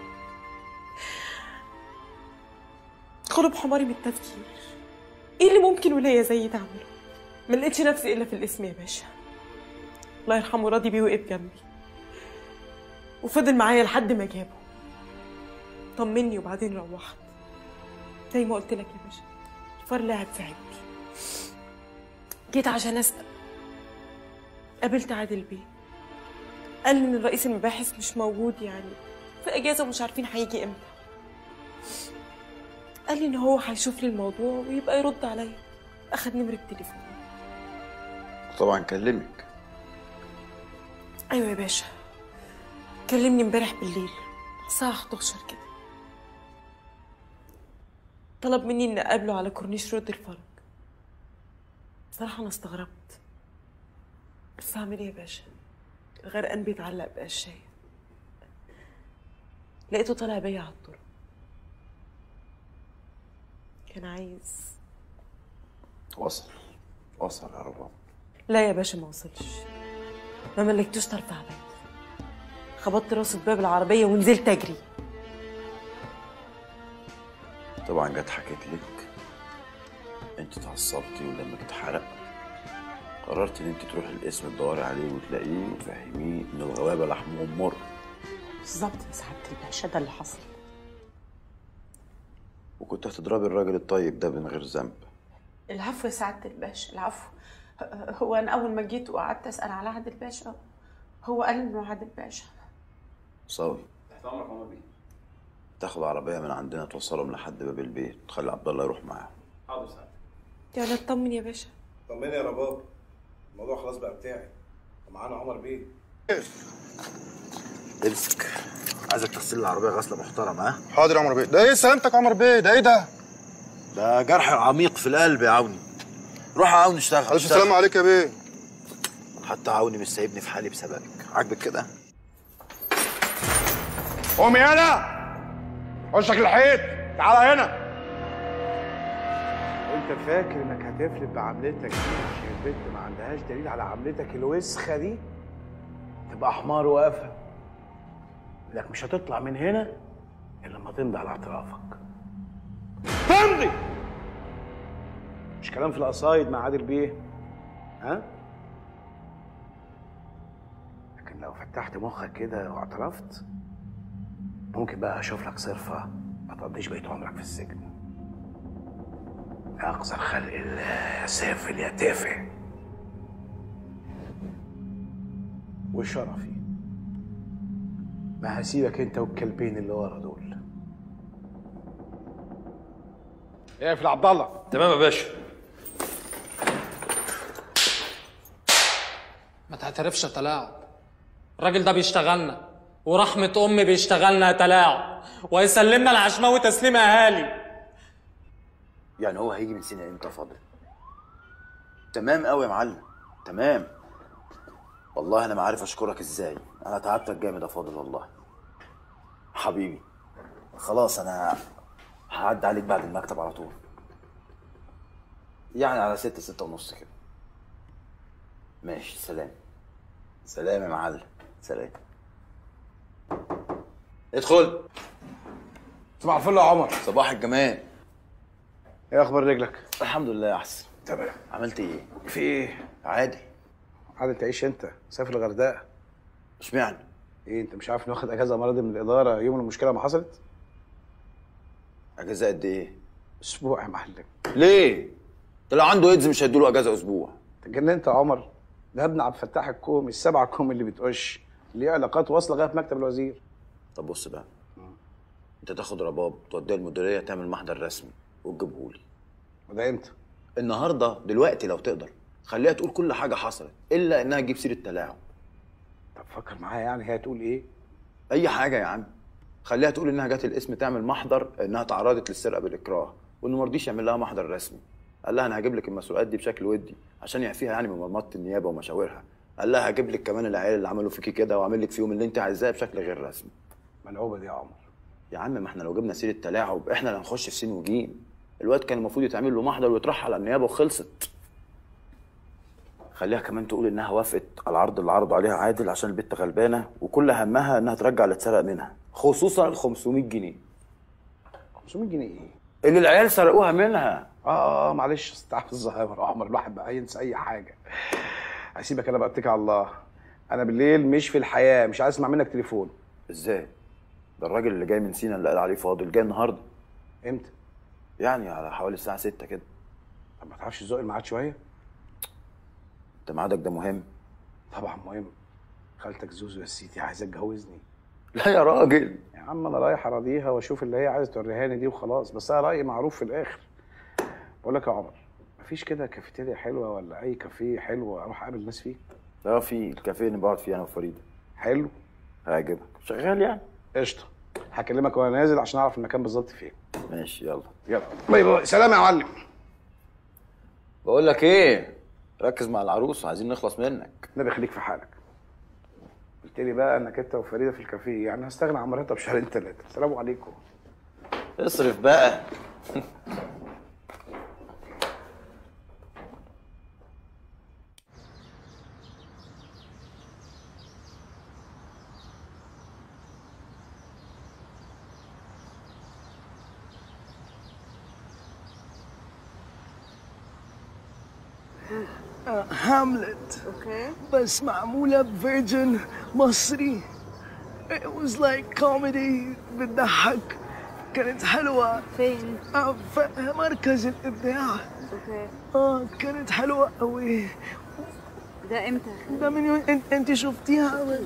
غلب حماري من التفكير، ايه اللي ممكن ولايه زي تعمله؟ ما لقيتش نفسي الا في الاسم يا باشا. الله يرحمه راضي بيه وقف جنبي وفضل معايا لحد ما جابه، طمني وبعدين روحت. زي ما قلت لك يا باشا الفار لاعب في عبي. جيت عشان اسال، قابلت عادل بيه، قال لي ان رئيس المباحث مش موجود يعني في اجازه ومش عارفين هيجي امتى. قال لي ان هو هيشوف لي الموضوع ويبقى يرد عليا. اخد نمره تليفوني. طبعا كلمك. ايوه يا باشا، كلمني امبارح بالليل الساعه 11 كده. طلب مني اني اقابله على كورنيش رود الفرج. بصراحه انا استغربت، بس اعمل ايه يا باشا؟ الغرقان بيتعلق بقشايه. لقيته طالع بيا على الطرق، كان عايز. وصل يا رباب. لا يا باشا ما وصلش، ما ملكتوش طرف عباد. خبطت راسه بباب العربيه ونزلت اجري. طبعا جت حكيت لك، انت اتعصبتي ودمك اتحرق، قررت ان انت تروحي القسم تدوري عليه وتلاقيه وتفهميه ان الغلابه لحمهم مر. بالظبط يا سعاده الباشا، ده اللي حصل. وكنت هتضربي الراجل الطيب ده من غير ذنب. العفو يا سعاده الباشا، العفو. هو انا اول ما جيت وقعدت اسال على عادل باشا هو قال انه عادل باشا. صاوي. تحت امرك يا عمر بيه. تاخد عربيه من عندنا توصلهم لحد باب البيت، تخلي عبد الله يروح معاهم. حاضر سعادتك. يعني اطمن يا باشا. طمني يا رباب، الموضوع خلاص بقى بتاعي ومعانا عمر بيه. امسك، عايزك تغسل العربيه غسله محترمه. ها حاضر يا عمر بيه. ده ايه سلامتك يا عمر بيه؟ ده ايه ده؟ ده جرح عميق في القلب يا عوني. روح يا عوني اشتغل. الف سلام عليك يا بيه. حتى عوني مش سايبني في حالي بسببك. عاجبك كده؟ قوم يالا، وشك الحيط، تعالى هنا. وانت فاكر انك هتفلت بعملتك دي عشان البنت ما عندهاش دليل على عملتك الوسخه دي؟ تبقى حمار واقفه. لك مش هتطلع من هنا الا لما تمضي على اعترافك. تمضي! مش كلام في القصايد مع عادل بيه، ها؟ لكن لو فتحت مخك كده واعترفت ممكن بقى اشوف لك صرفه ما تقضيش بقيت عمرك في السجن. يا اقذر خلق الله يا سافل يا تافه. والشرفي ما هسيبك انت والكلبين اللي ورا دول. اقفل يا عبد الله. تمام يا باشا. ما تعترفش يا تلاعب، الراجل ده بيشتغلنا ورحمة أمي بيشتغلنا يا تلاعب، وهيسلمنا العشماوي تسليم أهالي. يعني هو هيجي من سينا امتى يا فاضل؟ تمام قوي يا معلم، تمام. والله انا ما عارف اشكرك ازاي، انا تعبتك جامد يا فاضل والله. حبيبي خلاص انا هعدي عليك بعد المكتب على طول، يعني على 6:06 كده. ماشي، سلام. سلام يا معلم، سلام. ادخل. صباح الفل يا عمر. صباح الجمال. ايه اخبار رجلك؟ الحمد لله احسن. تمام. عملت ايه؟ في ايه؟ عادي. عادي تعيش انت، سافر الغردقه. اشمعنى؟ ايه انت مش عارف انه واخد اجازه مرضي من الاداره يوم المشكله ما حصلت؟ اجازه قد ايه؟ اسبوع يا معلم. ليه؟ ده لو عنده ايدز مش هيدوله اجازه اسبوع. اتجننت يا عمر؟ ده ابن عبد الفتاح الكومي، السبع كومي اللي بتقش، ليه علاقات واصله لغايه مكتب الوزير. طب بص بقى، انت تاخد رباب توديها المديريه تعمل محضر رسمي وتجيبهولي. وده امتى؟ النهارده دلوقتي لو تقدر. خليها تقول كل حاجه حصلت الا انها تجيب سيره تلاعب. طب فكر معايا، يعني هي تقول ايه؟ اي حاجه يا عم. خليها تقول انها جت القسم تعمل محضر انها تعرضت للسرقه بالاكراه، وانه ما رضيش يعمل لها محضر رسمي. قال لها انا هجيب لك المسروقات دي بشكل ودي عشان يعفيها يعني من مرمطه النيابه ومشاورها. قال لها هجيب لك كمان العيال اللي عملوا فيكي كده واعمل لك فيهم اللي انت عايزاه بشكل غير رسمي. ملعوبه دي يا عمر. يا عم ما احنا لو جبنا سيره تلاعب احنا اللي هنخش في سين وجيم. الواد كان المفروض يتعمل له محضر ويترحل على النيابه وخلصت. خليها كمان تقول انها وافقت على العرض اللي عرضه عليها عادل عشان البت غلبانه وكل همها انها ترجع اللي اتسرق منها، خصوصا ال 500 جنيه. 500 جنيه ايه؟ اللي العيال سرقوها منها. معلش استعف الزهايمر يا عمر، الواحد بقى ينسى اي حاجه. هسيبك انا بقى، اتكل على الله. انا بالليل مش في الحياه، مش عايز اسمع منك تليفون. ازاي؟ ده الراجل اللي جاي من سينا اللي قال عليه فاضل جاي النهارده. امتى؟ يعني على حوالي الساعه 6 كده. طب ما تعرفش تزق الميعاد شويه؟ انت ميعادك ده مهم؟ طبعا مهم. خالتك زوزو يا سيدي عايزه تجوزني. لا يا راجل. يا عم انا رايح اراضيها واشوف اللي هي عايزه توريهاني دي وخلاص، بس انا رايي معروف في الاخر. بقول لك يا عمر، مفيش كده كافيتيريا حلوه ولا اي كافيه حلو اروح اقابل الناس فيه؟ لا في الكافيه اللي بقعد فيه انا وفريده. حلو؟ هيعجبك. شغال يعني. قشطه. هكلمك وانا نازل عشان اعرف المكان بالظبط فين. ماشي يلا. يلا باي باي. سلام يا معلم. بقول لك ايه، ركز مع العروس عايزين نخلص منك. النبي خليك في حالك. قلت لي بقى انك انت وفريده في الكافيه، يعني هستغنى عن مرتب شهرين 3. السلام عليكم. اصرف بقى. هاملت. اوكي. بس معمولة بفيرجن مصري. It was like comedy بتضحك. كانت حلوة. فين؟ في مركز الإبداع. اوكي. كانت حلوة قوي. ده امتى؟ ده من يوم انت شفتيها ولا؟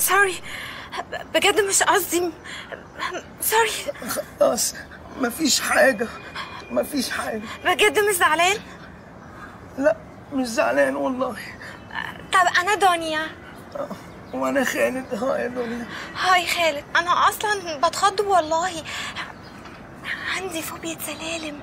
سوري بجد مش قصدي. سوري. خلاص مفيش حاجة، مفيش حاجة. بجد مش زعلان؟ لا مش زعلان والله. طب أنا دنيا. وأنا خالد. هاي دنيا. هاي خالد. أنا أصلا بتخض والله، عندي فوبيا سلالم.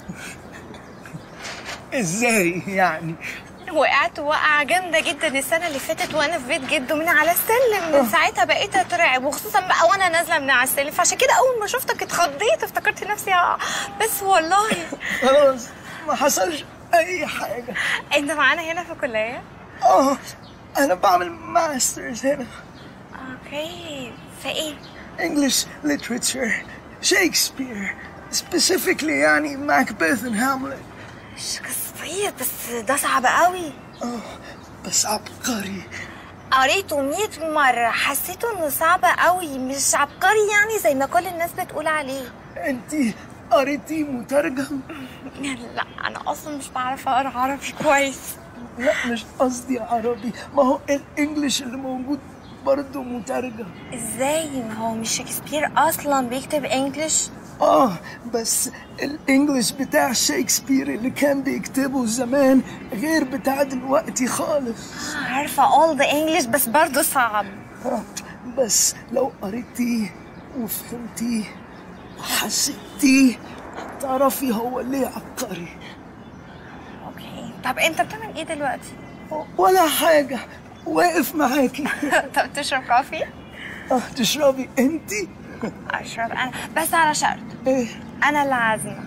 ازاي يعني؟ وقعت وقعة جامدة جدا السنة اللي فاتت وأنا في بيت جده من على السلم، من ساعتها بقيت أترعب، وخصوصا بقى وأنا نازلة من على السلم، فعشان كده أول ما شفتك اتخضيت افتكرت نفسي بس والله خلاص ما حصلش أي حاجة. أنت معانا هنا في الكلية؟ أنا بعمل ماسترز هنا. أوكي، في إيه؟ English literature، شكسبير، specifically يعني ماكبث and هاملت. شكسبير بس ده صعب قوي. بس عبقري. قريته 100 مرة، حسيته انه صعب قوي، مش عبقري يعني زي ما كل الناس بتقول عليه. انتي قريتيه مترجم؟ لا انا اصلا مش بعرف اقرا عربي كويس. لا مش قصدي عربي، ما هو الانجليش اللي موجود برضه مترجم. ازاي؟ ما هو مش شكسبير اصلا بيكتب انجليش؟ بس الانجليش بتاع شكسبير اللي كان بيكتبه زمان غير بتاع دلوقتي خالص. عارفة all the English بس برضه صعب. بس لو قريتيه وفهمتيه وحسيتيه تعرفي هو ليه عبقري. اوكي، طب انت بتعمل ايه دلوقتي؟ ولا حاجة، واقف معاكي. طب تشرب كوفي؟ تشربي انتي؟ اشرب انا بس على شرط. ايه؟ انا اللي عازمة.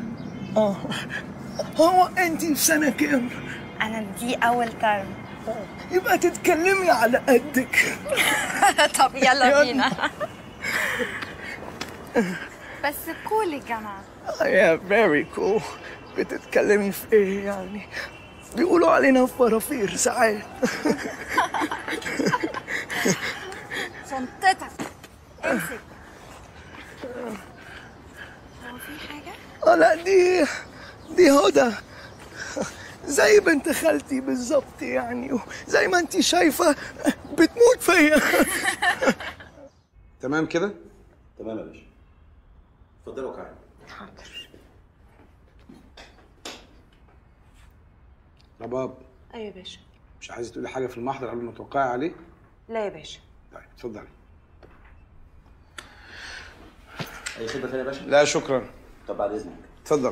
هو انتي في سنة كام؟ انا دي اول ترم. يبقى تتكلمي على قدك. طب يلا بينا. بس كول الجامعة. يا فيري كول. بتتكلمي في ايه يعني؟ بيقولوا علينا فرافير ساعات. شنطتك امسك. هو في حاجة؟ لا دي هدى، زي بنت خالتي بالظبط يعني، زي ما انتي شايفة بتموت فيا. تمام كده؟ تمام يا باشا. اتفضلوا كعب. حاضر. رباب. ايوه يا باشا. مش عايزه تقولي حاجه في المحضر قبل ما توقعي عليه؟ لا يا باشا. طيب اتفضلي. اي خدمه ثانيه يا باشا؟ لا شكرا. طب بعد اذنك. اتفضل.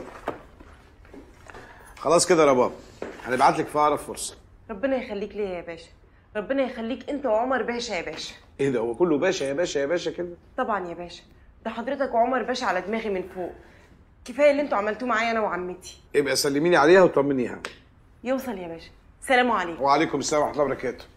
خلاص كده يا رباب، هنبعت لك في اقرب فرصه. ربنا يخليك ليا يا باشا، ربنا يخليك انت وعمر باشا يا باشا. ايه ده، هو كله باشا يا باشا يا باشا كده؟ طبعا يا باشا، ده حضرتك وعمر باشا على دماغي من فوق. كفايه اللي انتوا عملتوه معايا انا وعمتي. يبقى سلميني عليها وطمنيها. يوصل يا باشا. سلام عليكم. وعليكم السلام ورحمه الله وبركاته.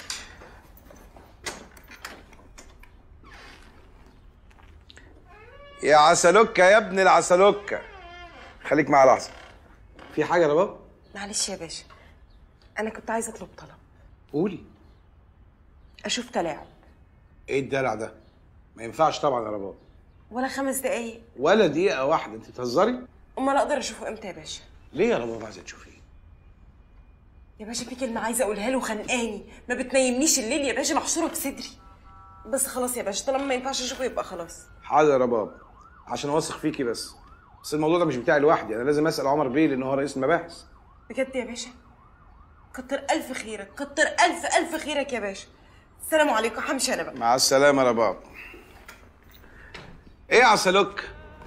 يا عسلوكة يا ابن العسلوكة، خليك معايا لحظه. في حاجه يا رباب؟ معلش يا باشا، انا كنت عايزه اطلب طلب. قولي. اشوف تلاعب. ايه الدلع ده؟ ما ينفعش طبعا يا رباب. ولا 5 دقايق؟ ولا دقيقه واحده، انت بتهزري؟ امال اقدر اشوفه امتى يا باشا؟ ليه يا رباب عايزه تشوفيه؟ يا باشا في كلمه عايزه اقولها له خانقاني، ما بتنيمنيش الليل يا باشا، محشوره بصدري. بس خلاص يا باشا، طالما ما ينفعش اشوفه يبقى خلاص. حاضر يا رباب، عشان اوثق فيكي بس الموضوع ده مش بتاعي لوحدي، انا لازم اسال عمر بيه لان هو رئيس المباحث. بجد يا باشا؟ كتر الف خيرك، كتر الف خيرك يا باشا. السلام عليكم، همشي انا بقى. مع السلامه يا رباب. ايه يا عسلوك؟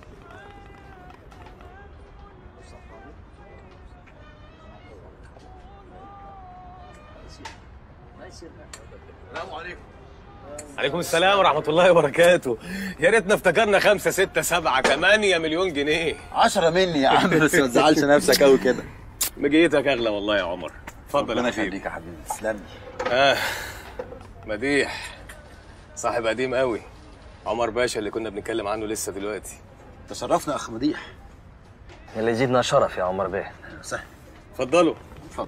السلام عليكم. عليكم السلام ورحمة الله وبركاته. يا ريتنا افتكرنا 5 6 7 8 مليون جنيه. 10 مني يا عم، بس ما تزعلش نفسك قوي كده. مجيتك اغلى والله يا عمر. اتفضل ربنا يا حبيبي. يخليك يا حبيبي، تسلم لي. مديح صاحب قديم قوي، عمر باشا اللي كنا بنتكلم عنه لسه دلوقتي. تشرفنا يا اخ مديح. اللي يزيدنا شرف يا عمر بيه. سهل. اتفضلوا. اتفضل.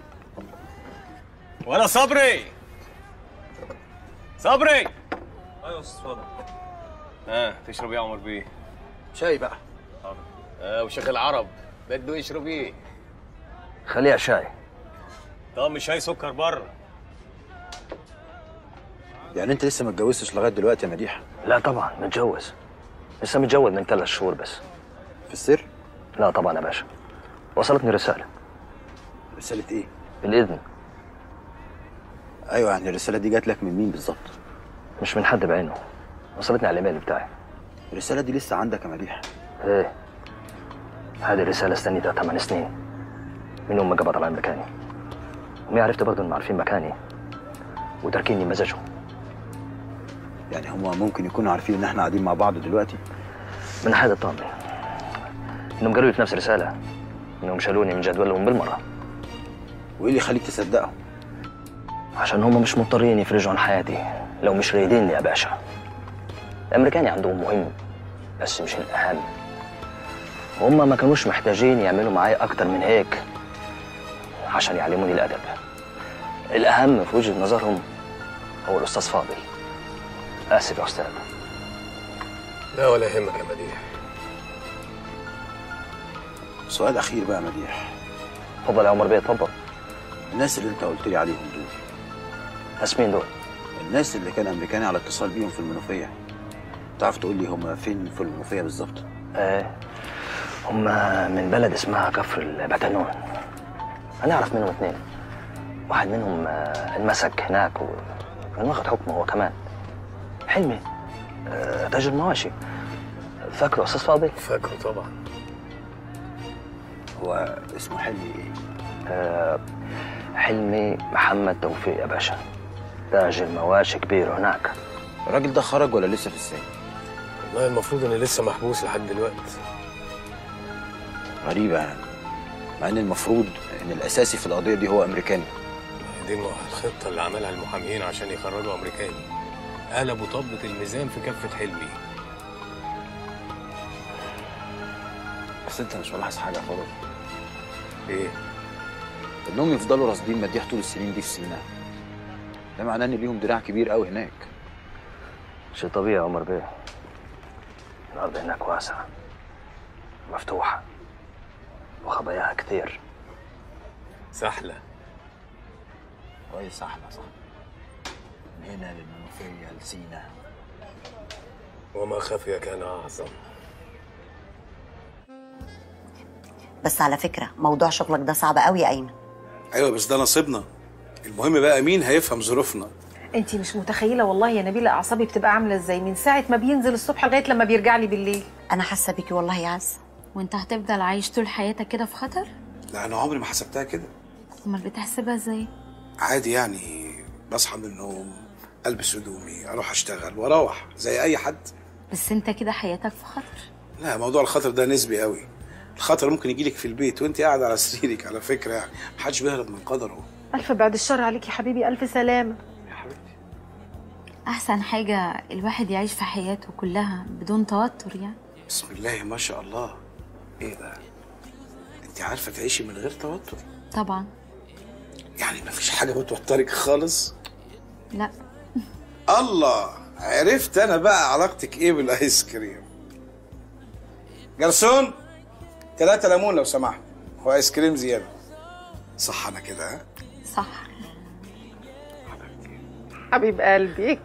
ولا صبري. صبري. ايوه يا استاذ اتفضل. تشرب ايه يا عمر بيه؟ شاي بقى. وشيخ العرب بده يشرب ايه؟ خليها شاي. طب مش شاي سكر بره. يعني انت لسه ما اتجوزتش لغايه دلوقتي يا مديحه؟ لا طبعا متجوز، لسه متجوز من 3 شهور بس. في السر؟ لا طبعا يا باشا، وصلتني رسالة. رسالة ايه؟ بالإذن. ايوه، يعني الرسالة دي جات لك من مين بالظبط؟ مش من حد بعينه، وصلتني على الايميل بتاعي. الرسالة دي لسه عندك يا مديحة؟ ايه، هذه الرسالة استنيتها 8 سنين من يوم ما قبض على مكاني، وما عرفت برضه انهم عارفين مكاني وتاركيني مزاجهم. يعني هم ممكن يكونوا عارفين ان احنا قاعدين مع بعض دلوقتي؟ من هذا الطامن انهم قالوا لي في نفس الرسالة انهم شالوني من جدولهم بالمرة. وايه اللي يخليك تصدقهم؟ عشان هم مش مضطرين يفرجوا عن حياتي لو مش رايديني يا باشا. الامريكاني عندهم مهم بس مش الاهم، وهم ما كانوش محتاجين يعملوا معايا اكتر من هيك عشان يعلموني الادب. الاهم في وجهة نظرهم هو الاستاذ فاضل. اسف يا استاذ. لا ولا يهمك يا مديح. سؤال اخير بقى يا مديح. اتفضل يا عمر بيه اتفضل. الناس اللي انت قلت لي عليهم دول، ناس مين دول؟ الناس اللي كان امريكاني على اتصال بيهم في المنوفيه. تعرف تقول لي هم فين في المنوفيه بالظبط؟ هم من بلد اسمها كفر البتنون. انا اعرف منهم 2، واحد منهم انمسك هناك وكان واخد حكمه هو كمان. حلمي تاجر مواشي. فاكره استاذ فاضل؟ فاكره طبعا. هو اسمه حلمي ايه؟ حلمي محمد توفيق يا باشا، تاجر مواشي كبير هناك. الراجل ده خرج ولا لسه في السجن؟ والله المفروض اني لسه محبوس لحد دلوقتي. غريبة يعني، مع ان المفروض ان الاساسي في القضية دي هو امريكاني. دي الخطة اللي عملها المحامين عشان يخرجوا امريكاني، قلبوا طبة الميزان في كفة حلمي. بس انت مش ملاحظ حاجة خالص؟ ايه؟ انهم يفضلوا راصدين مديح طول السنين دي في سيناء، ده معناه ان ليهم دراع كبير قوي هناك. شيء طبيعي يا عمر بيه، الارض هناك واسعة مفتوحة وخباياها كتير. سحلة. كويس، سحلة صح. من هنا للمنوفية لسيناء. وما خفي كان أعظم. بس على فكرة موضوع شغلك ده صعب قوي يا أيمن. ايوه بس ده نصيبنا، المهم بقى مين هيفهم ظروفنا. انتي مش متخيله والله يا نبيله اعصابي بتبقى عامله ازاي من ساعه ما بينزل الصبح لغايه لما بيرجع لي بالليل. انا حاسه بيكي والله يا عز. وانت هتفضل عايش طول حياتك كده في خطر؟ لا انا عمري ما حسبتها كده. امال بتحسبها ازاي؟ عادي يعني، بصحى من النوم البس هدومي اروح اشتغل واروح زي اي حد. بس انت كده حياتك في خطر. لا موضوع الخطر ده نسبي قوي. الخطر ممكن يجيلك في البيت وانت قاعد على سريرك على فكره، يعني محدش بيهرب من قدره. الف بعد الشر عليك يا حبيبي، الف سلامه. احسن حاجه الواحد يعيش في حياته كلها بدون توتر يعني. بسم الله ما شاء الله. ايه ده؟ انت عارفه تعيشي من غير توتر؟ طبعا. يعني ما فيش حاجه بتوترك خالص؟ لا. الله، عرفت انا بقى علاقتك ايه بالايس كريم. جرسون 3 ليمون لو سمحت، هو ايس كريم زياده. صح انا كده؟ ها صح. حبيب قلبي.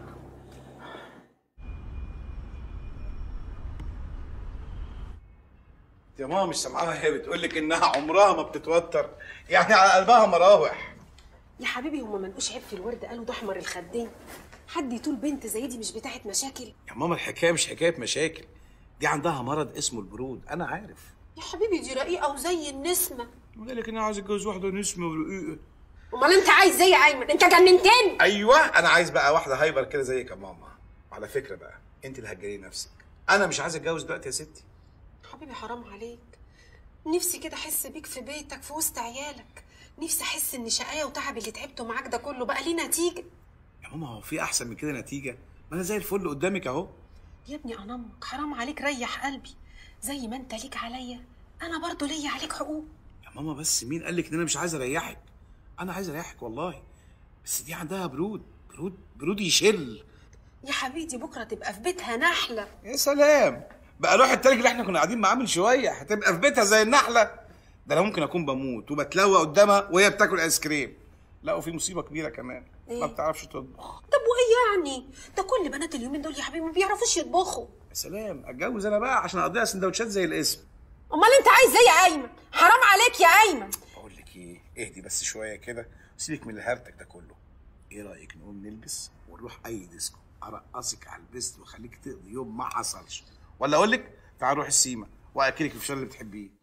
يا ماما مش سامعاها هي بتقول لك انها عمرها ما بتتوتر، يعني على قلبها مراوح. يا حبيبي هما ما لقوش عيب في الورد، قالوا ده احمر الخدين. حد يطول بنت زي دي مش بتاعت مشاكل. يا ماما الحكايه مش حكايه مشاكل، دي عندها مرض اسمه البرود، انا عارف. يا حبيبي دي رقيقه وزي النسمه. قال لك انا عايز اتجوز واحده نسمه ورقيقه. امال انت عايز ايه يا ايمن؟ انت جننتني. ايوه انا عايز بقى واحده هايبر كده زيك يا ماما. وعلى فكره بقى انت اللي هتجري نفسك، انا مش عايز اتجوز دلوقتي يا ستي. حبيبي حرام عليك، نفسي كده احس بيك في بيتك في وسط عيالك، نفسي احس ان شقايا وتعب اللي تعبته معاك ده كله بقى ليه نتيجه. يا ماما هو في احسن من كده نتيجه؟ ما انا زي الفل قدامك اهو. يا ابني انا امك، حرام عليك ريح قلبي، زي ما انت ليك عليا انا برضو ليا عليك حقوق. يا ماما بس مين قالك ان انا مش عايز اريحك؟ انا عايز اريحك والله، بس دي عندها برود يشل. يا حبيبتي بكره تبقى في بيتها نحله. يا سلام، بقى روح التلج اللي احنا كنا قاعدين معاه من شويه هتبقى في بيتها زي النحله. ده انا ممكن اكون بموت وبتلوى قدامها وهي بتاكل ايس كريم. لا وفي مصيبه كبيره كمان. ما بتعرفش تطبخ. طب وايه يعني؟ ده كل بنات اليومين دول يا حبيبي ما بيعرفوش يطبخوا. يا سلام، اتجوز انا بقى عشان اقضيها سندوتشات زي الاسم. امال انت عايز ايه يا ايمن؟ حرام عليك يا ايمن. بقول لك ايه، اهدي بس شويه كده وسيبك من الهرتك ده كله. ايه رايك نقوم نلبس ونروح اي ديسكو، ارقصك على البست واخليك تقضي يوم ما حصلش، ولا اقول لك تعال نروح السيما واكلك الفشار اللي بتحبيه.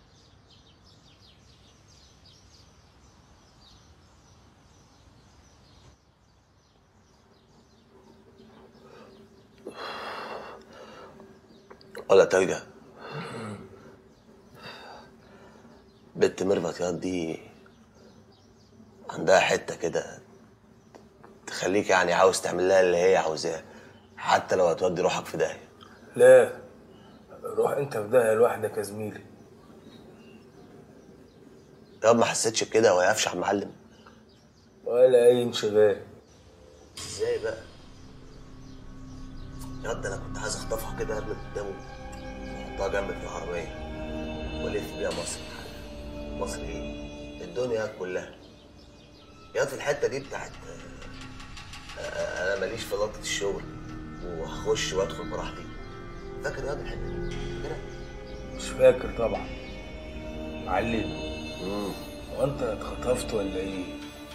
ولا تلجأ بنت ميرفت ياض دي عندها حته كده تخليك يعني عاوز تعمل لها اللي هي عاوزاه، حتى لو هتودي روحك في داهيه. لا، روح انت في داهيه لوحدك يا زميلي. ياض ما حسيتش بكده وهي قافشه على المعلم؟ ولا اي انشغال. ازاي بقى؟ ياض انا كنت عايز اخطفها كده قبل قدامه واحطها جنبي في العربيه والف بيها مصر. مصر ايه؟ الدنيا كلها. ياض في الحته دي بتاعت انا ماليش في لقطه الشغل وهخش وادخل براحتي. فاكر ياض الحته دي؟ فاكرها؟ مش فاكر طبعا. معلم، هو انت اتخطفت ولا ايه؟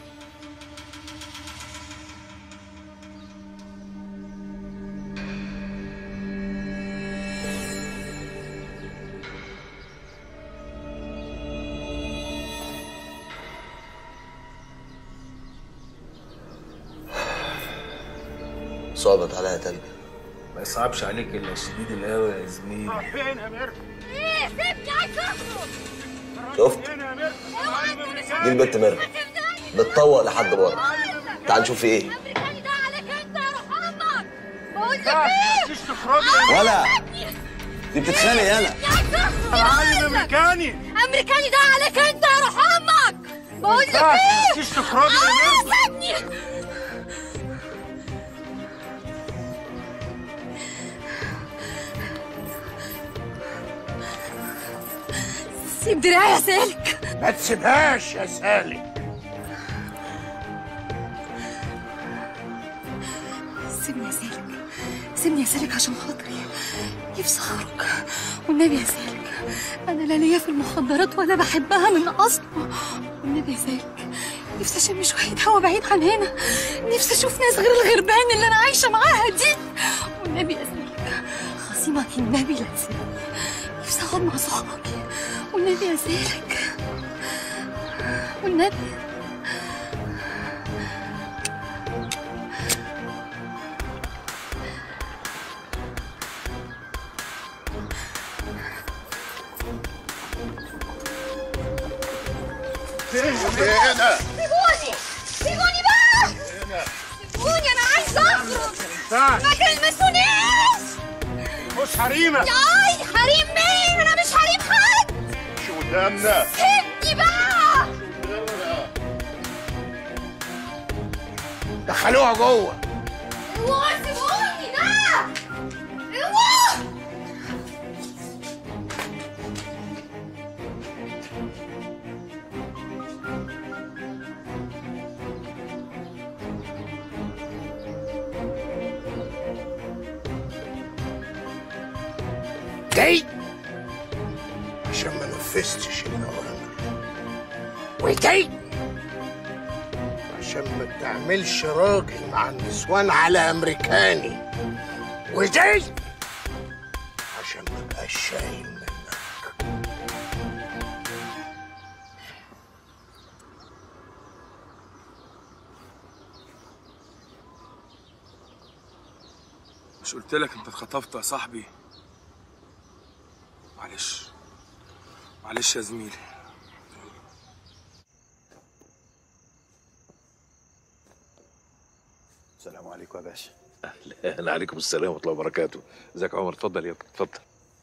صعبت عليا تلج. ما يصعبش عليك الا شديد الهوى يا زميلي. راح فين يا ميرفت؟ ايه سيبني عايز اخرج. شفت؟ دي البت ميرفت بتطوق لحد بره. تعال نشوف في ايه. امريكاني ده عليك انت يا روح امك. بقول لك ايه؟ ولا دي بتتخانق يالا. العالم امريكاني. امريكاني ده عليك انت يا روح امك. بقول لك ايه؟ مفيش تخرجي يا ميرفت. سيبني. سيب دراعي يا سالك. ما تسيبهاش يا سالك. سيبني يا سالك، سيبني يا سالك عشان خاطري. نفسي اخرج والنبي يا سالك. انا لا ليا في المخدرات ولا بحبها من اصله. والنبي يا سالك نفسي اشم شويه هوا بعيد عن هنا. نفسي اشوف ناس غير الغربان اللي انا عايشه معاها دي. والنبي يا سالك خصيمك النبي لا تسيبني. نفسي اقعد مع صحابي والنبي يا سالك والنبي. هنا. سيبوني سيبوني بقى. سيبوني انا عايزه اخرج. ما تلمسونيش. مش حريمك. ياي حريم مين؟ انا مش حريم حد. شو قدامنا؟ سيبني بقى. دخلوها جوه. اوعوا سيبوني ده. اوعوا. جاي عشان ما نفذتش الأوامر، وجاي عشان ما تعملش راجل مع النسوان على أمريكاني، وجاي عشان ما بقاش شايل منك. مش قلت لك انت اتخطفت يا صاحبي؟ معلش معلش يا زميلي. السلام عليكم يا باشا. اهلا. عليكم السلام ورحمه الله وبركاته. ازيك يا عمر؟ اتفضل يا ابني اتفضل.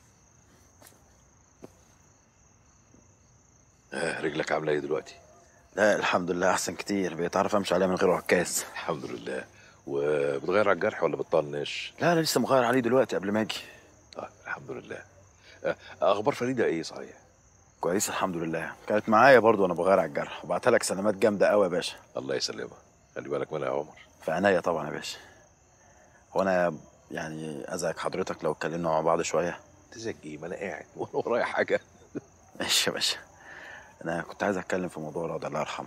رجلك عامله ايه دلوقتي؟ لا الحمد لله احسن كتير، بقيت اعرف امشي عليها من غير عكاز. الحمد لله. وبتغير على الجرح ولا بتطنش؟ لا لسه مغير عليه دلوقتي قبل ما اجي. الحمد لله. اخبار فريده ايه صحيح؟ كويس الحمد لله، كانت معايا برضو وانا بغير على الجرح، وبعتها لك سلامات جامده قوي يا باشا. الله يسلمها. خلي بالك منها يا عمر. في عناية طبعا يا باشا. هو انا يعني ازعج حضرتك لو اتكلمنا مع بعض شويه؟ تزعج ايه؟ ما انا قاعد وانا ورايا حاجه. ماشي يا باشا. انا كنت عايز اتكلم في موضوع راضي الله يرحمه.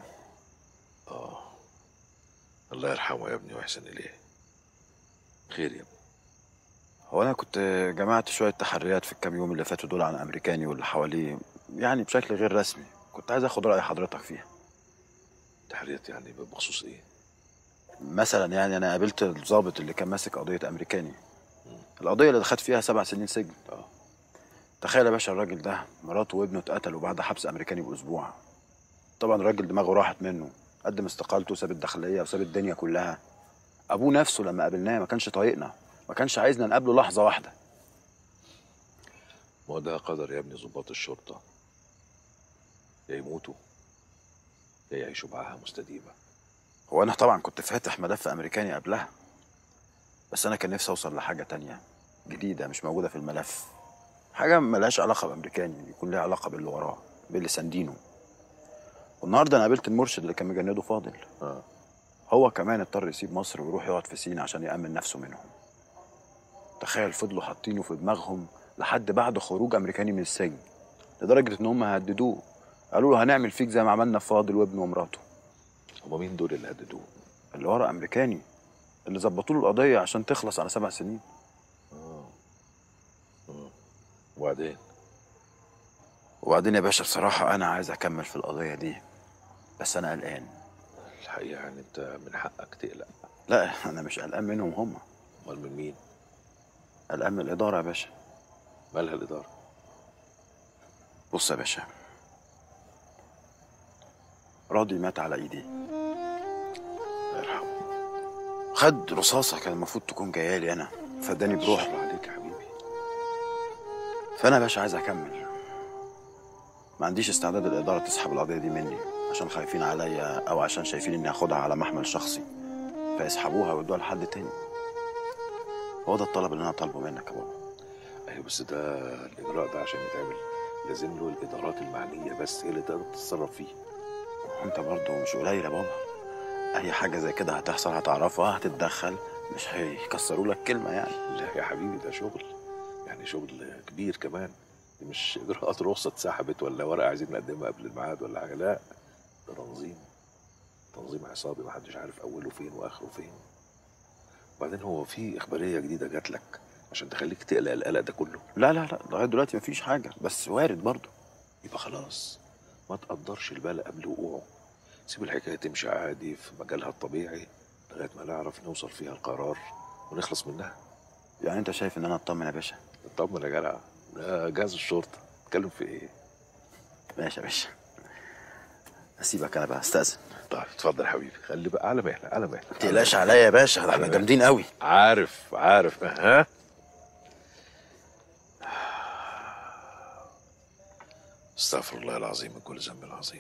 الله يرحمه يا ابني ويحسن اليه. خير يا ابني؟ هو انا كنت جمعت شويه تحريات في الكام يوم اللي فاتوا دول عن امريكاني واللي حواليه، يعني بشكل غير رسمي. كنت عايز اخد راي حضرتك فيها. تحريات يعني بخصوص ايه؟ مثلا يعني انا قابلت الضابط اللي كان ماسك قضيه امريكاني، القضيه اللي دخلت فيها 7 سنين سجن. تخيل يا باشا، الراجل ده مراته وابنه اتقتلوا بعد حبس امريكاني باسبوع. طبعا الراجل دماغه راحت منه، قدم استقالته وساب الداخليه وساب الدنيا كلها. ابوه نفسه لما قابلناه ما كانش طايقنا، ما كانش عايزنا نقابله لحظه واحده. ما هو ده قدر يا ابني ضباط الشرطه، يا يموتوا يا يعيشوا معاها مستديمه. هو انا طبعا كنت فاتح ملف امريكاني قبلها، بس انا كان نفسي اوصل لحاجه تانية جديده مش موجوده في الملف، حاجه ملهاش علاقه بامريكاني، يكون لها علاقه باللي وراه، باللي ساندينه. والنهارده انا قابلت المرشد اللي كان مجنده فاضل. هو كمان اضطر يسيب مصر ويروح يقعد في سينا عشان يأمن نفسه منهم. تخيل فضلوا حاطينه في دماغهم لحد بعد خروج امريكاني من السجن، لدرجه ان هم هددوه، قالوا له هنعمل فيك زي ما عملنا في فاضل وابنه ومراته. هما مين دول اللي هددوه؟ اللي ورا امريكاني، اللي ظبطوا له القضيه عشان تخلص على 7 سنين. وبعدين يا باشا بصراحه انا عايز اكمل في القضيه دي، بس انا قلقان الحقيقه. يعني انت من حقك تقلق. لا انا مش قلقان منهم هم. امال من مين؟ قلقان من الاداره يا باشا. مالها الاداره؟ بص يا باشا، راضي مات على ايدي، الله يرحمه. خد رصاصه كان المفروض تكون جايه لي انا، فداني بروحه. عليك يا حبيبي. فانا يا باشا عايز اكمل، ما عنديش استعداد الاداره تسحب القضيه دي مني عشان خايفين عليا او عشان شايفين اني هاخدها على محمل شخصي فيسحبوها ويدوها لحد تاني. هو ده الطلب اللي انا طالبه منك يا بابا. ايوه بس ده الاجراء ده عشان يتعمل لازم له الادارات المعنيه بس هي اللي تقدر تتصرف فيه. انت برضه مش قليل يا بابا، اي حاجه زي كده هتحصل هتعرفها هتتدخل، مش هيكسروا لك كلمه يعني. لا يا حبيبي ده شغل، يعني شغل كبير كمان، دي مش اجراءات رخصه اتسحبت ولا ورقه عايزين نقدمها قبل الميعاد ولا حاجه، لا ده تنظيم عصابي محدش عارف اوله فين واخره فين. وبعدين هو في اخباريه جديده جات لك عشان تخليك تقلق القلق ده كله؟ لا لغايه دلوقتي مفيش حاجه، بس وارد برضه. يبقى خلاص ما تقدرش البال قبل وقوعه، سيب الحكايه تمشي عادي في مجالها الطبيعي لغايه ما نعرف نوصل فيها القرار ونخلص منها. يعني انت شايف ان انا اطمن يا باشا؟ اطمن يا جدع، ده جهاز الشرطه، تتكلم في ايه؟ ماشي يا باشا، اسيبك انا بقى استاذن. طيب اتفضل يا حبيبي، خلي بقى على مهلك على مهلك. ما تقلقش عليا يا باشا، ده احنا جامدين قوي. عارف ها. استغفر الله العظيم من كل ذنب عظيم.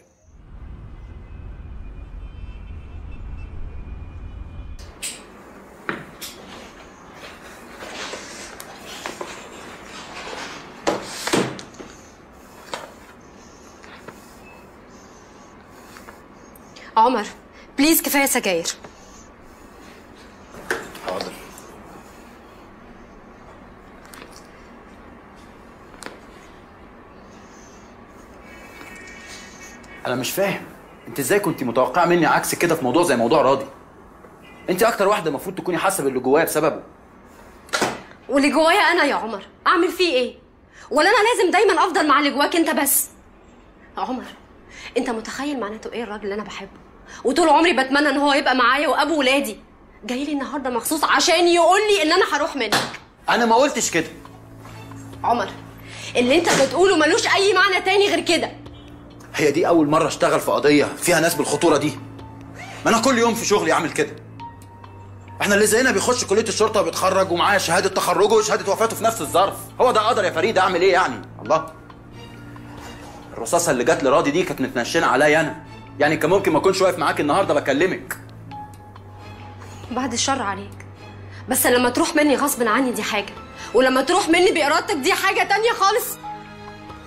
عمر بليز كفايه سجاير. حاضر. انا مش فاهم انت ازاي كنت متوقعه مني عكس كده في موضوع زي موضوع راضي. انت اكتر واحده المفروض تكوني حاسه باللي جوايا بسببه. واللي جوايا انا يا عمر اعمل فيه ايه؟ ولا انا لازم دايما افضل مع اللي جواك انت بس؟ يا عمر انت متخيل معناته ايه الراجل اللي انا بحبه وطول عمري بتمنى ان هو يبقى معايا وابو ولادي جاي لي النهارده مخصوص عشان يقول لي ان انا هروح منك؟ انا ما قلتش كده. عمر اللي انت بتقوله ملوش اي معنى تاني غير كده. هي دي اول مره اشتغل في قضيه فيها ناس بالخطوره دي. ما انا كل يوم في شغلي اعمل كده. احنا اللي زينا بيخش كليه الشرطه وبيتخرج ومعاه شهاده تخرجه وشهاده وفاته في نفس الظرف. هو ده قدر يا فريد، اعمل ايه يعني؟ الله، الرصاصه اللي جت لراضي دي كانت متنشنه عليا انا، يعني كان ممكن ما اكونش واقف معاك النهارده بكلمك. بعد الشر عليك، بس لما تروح مني غصب عني دي حاجه، ولما تروح مني بارادتك دي حاجه تانية خالص.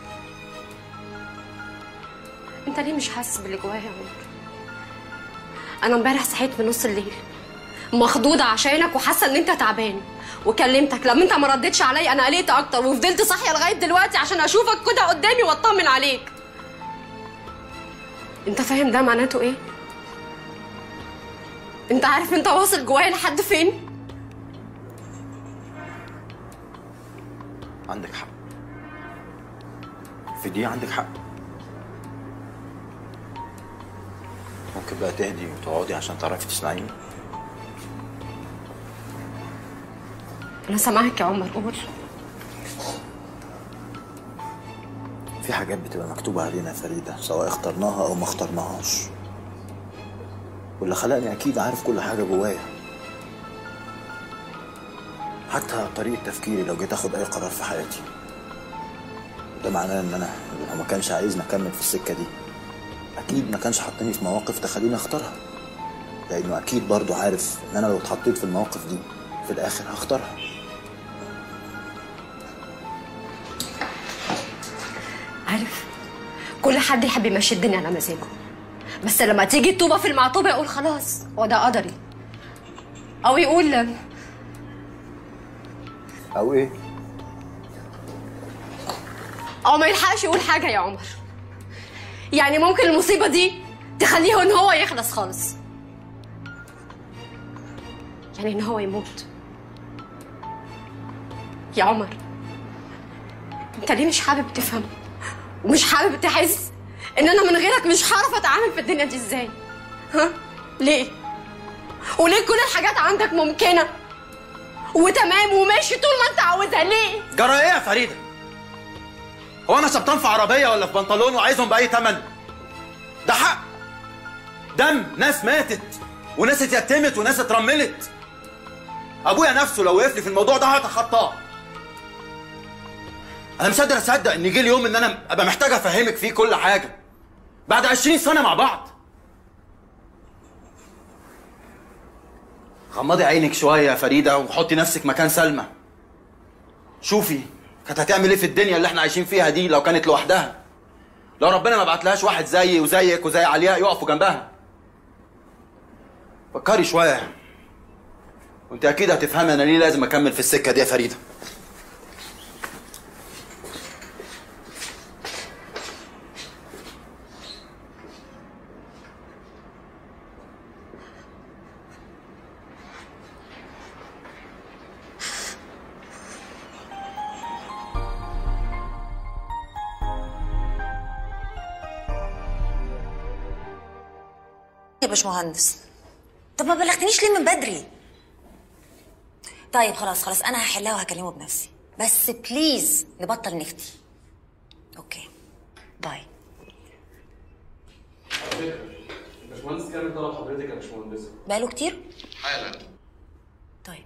انت ليه مش حاسس باللي جوايا يا عمر؟ انا امبارح صحيت في نص الليل مخضوضه عشانك وحاسه ان انت تعبان، وكلمتك لما انت ما ردتش عليا انا قلقت اكتر وفضلت صاحيه لغايه دلوقتي عشان اشوفك كده قدامي واطمن عليك. انت فاهم ده معناته ايه؟ انت عارف انت واصل جوايا لحد فين؟ عندك حق، في دي عندك حق. ممكن بقى تهدي وتقعدي عشان تعرفي تسمعيني؟ انا سامعك يا عمر، قول. في حاجات بتبقى مكتوبة علينا يا فريدة سواء اخترناها أو ما اخترناهاش، واللي خلقني أكيد عارف كل حاجة جوايا، حتى طريقة تفكيري لو جيت أخد أي قرار في حياتي. ده معناه إن أنا لو ما كانش عايزني أكمل في السكة دي أكيد ما كانش حطني في مواقف تخليني أختارها، لأنه أكيد برضو عارف إن أنا لو اتحطيت في المواقف دي في الآخر هختارها. عارف كل حد يحب يمشي الدنيا على مزاجه، بس لما تيجي الطوبه في المعطوبه يقول خلاص هو ده قدري، او يقول أو إيه؟ او ما يلحقش يقول حاجه يا عمر. يعني ممكن المصيبه دي تخليه ان هو يخلص خالص، يعني ان هو يموت. يا عمر انت ليه مش حابب تفهم ومش حابب تحس ان انا من غيرك مش هعرف اتعامل في الدنيا دي ازاي؟ ها؟ ليه؟ وليه كل الحاجات عندك ممكنه وتمام وماشي طول ما انت عاوزها؟ ليه؟ جرى ايه يا فريده؟ هو انا شبطان في عربيه ولا في بنطلون وعايزهم باي ثمن؟ ده حق، دم ناس ماتت وناس اتيتمت وناس اترملت. ابويا نفسه لو وقف لي في الموضوع ده هتخطاه. انا مش قادر اصدق ان جه اليوم ان انا ابقى محتاج افهمك فيه كل حاجه بعد 20 سنه مع بعض. غمضي عينك شويه يا فريده وحطي نفسك مكان سلمى. شوفي كانت هتعمل ايه في الدنيا اللي احنا عايشين فيها دي لو كانت لوحدها، لو ربنا ما بعتلهاش واحد زيي وزيك وزي علياء يقفوا جنبها. فكري شويه وانت اكيد هتفهمي انا ليه لازم اكمل في السكه دي يا فريده. يا باشمهندس، طب ما بلغتنيش ليه من بدري؟ طيب خلاص انا هحلها وهكلمه بنفسي، بس بليز نبطل نفتي. اوكي باي. باشمهندس كامل طلب حضرتك يا باشمهندسه. بقاله كتير؟ حالا. طيب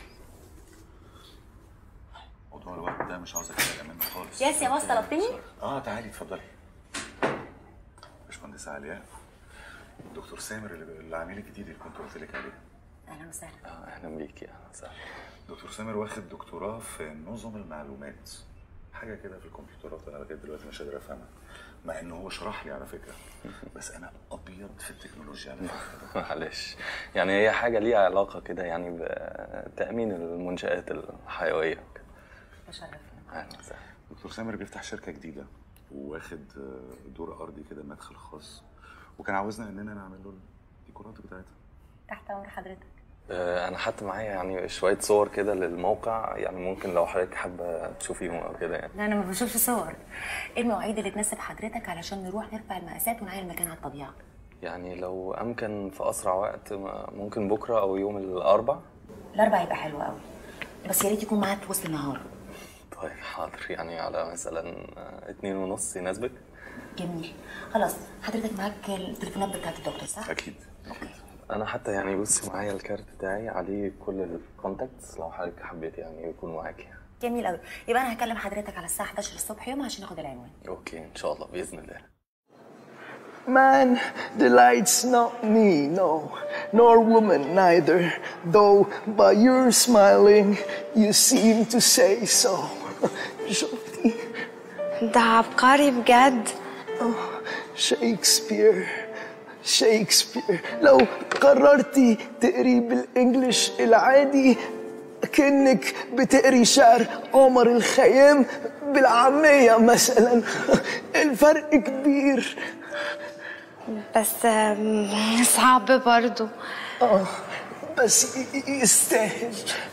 موضوع الوقت ده مش عاوز اتكلم منه خالص. ياس يا باص طلبتني؟ تعالي اتفضلي. باشمهندسه علياء، الدكتور سامر العميل الجديد اللي كنت قلت لك عليه. اهلا وسهلا. اهلا بيكي. اهلا وسهلا. دكتور سامر واخد دكتوراه في نظم المعلومات، حاجه كده في الكمبيوترات انا لغايه دلوقتي مش قادر افهمها، مع انه هو شرح لي على فكره، بس انا ابيض في التكنولوجيا على فكره. معلش، يعني هي حاجه ليها علاقه كده يعني بتامين المنشآت الحيويه وكده. تشرفنا. اهلا وسهلا. دكتور سامر بيفتح شركه جديده وواخد دور ارضي كده مدخل خاص، وكان عاوزنا اننا نعمل له الديكورات بتاعتها. تحت امر حضرتك. انا حتى معايا يعني شويه صور كده للموقع، يعني ممكن لو حضرتك حابه تشوفيهم او كده يعني. لا انا ما بشوفش صور. ايه المواعيد اللي تناسب حضرتك علشان نروح نرفع المقاسات ونعين المكان على الطبيعه؟ يعني لو امكن في اسرع وقت ممكن بكره او يوم الاربعاء. الاربعاء يبقى حلو قوي، بس يا ريت يكون معاك في وسط النهار. طيب حاضر، يعني على مثلا 2:30 يناسبك؟ جميل. خلاص حضرتك معاك التليفونات بتاعت الدكتور صح؟ اكيد. انا حتى يعني بصي معايا الكارت بتاعي عليه كل الكونتاكتس لو حضرتك حبيت يعني يكون معاكي. جميل قوي. يبقى انا هكلم حضرتك على الساعه 11 الصبح يوم عشان ناخد العنوان. اوكي ان شاء الله باذن الله. Man delights not me, no, nor woman neither, though by your smiling you seem to say so. شفتي؟ ده عبقري بجد. شكسبير شكسبير. لو قررتي تقري بالانجلش العادي كأنك بتقري شعر عمر الخيام بالعامية مثلا. الفرق كبير. بس صعب برضو. بس يستاهل.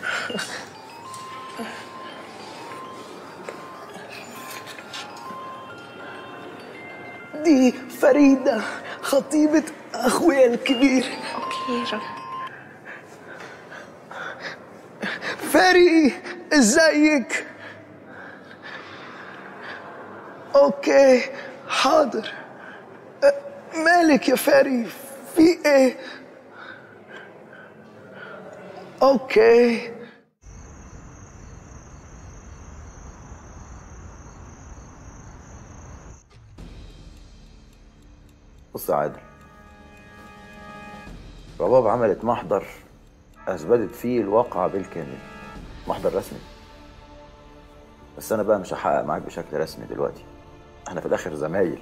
دي فريدة خطيبة أخويا الكبير. أوكي. فري ازيك؟ اوكي حاضر. مالك يا فري؟ في ايه؟ اوكي. بص يا عادل، رباب عملت محضر اثبتت فيه الواقعة بالكامل، محضر رسمي. بس انا بقى مش هحقق معاك بشكل رسمي دلوقتي، احنا في الاخر زمايل.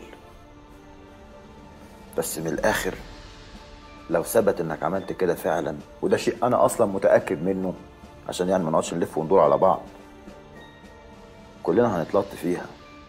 بس من الاخر لو ثبت انك عملت كده فعلا، وده شيء انا اصلا متاكد منه، عشان يعني ما نقعدش نلف وندور على بعض، كلنا هنتلط فيها.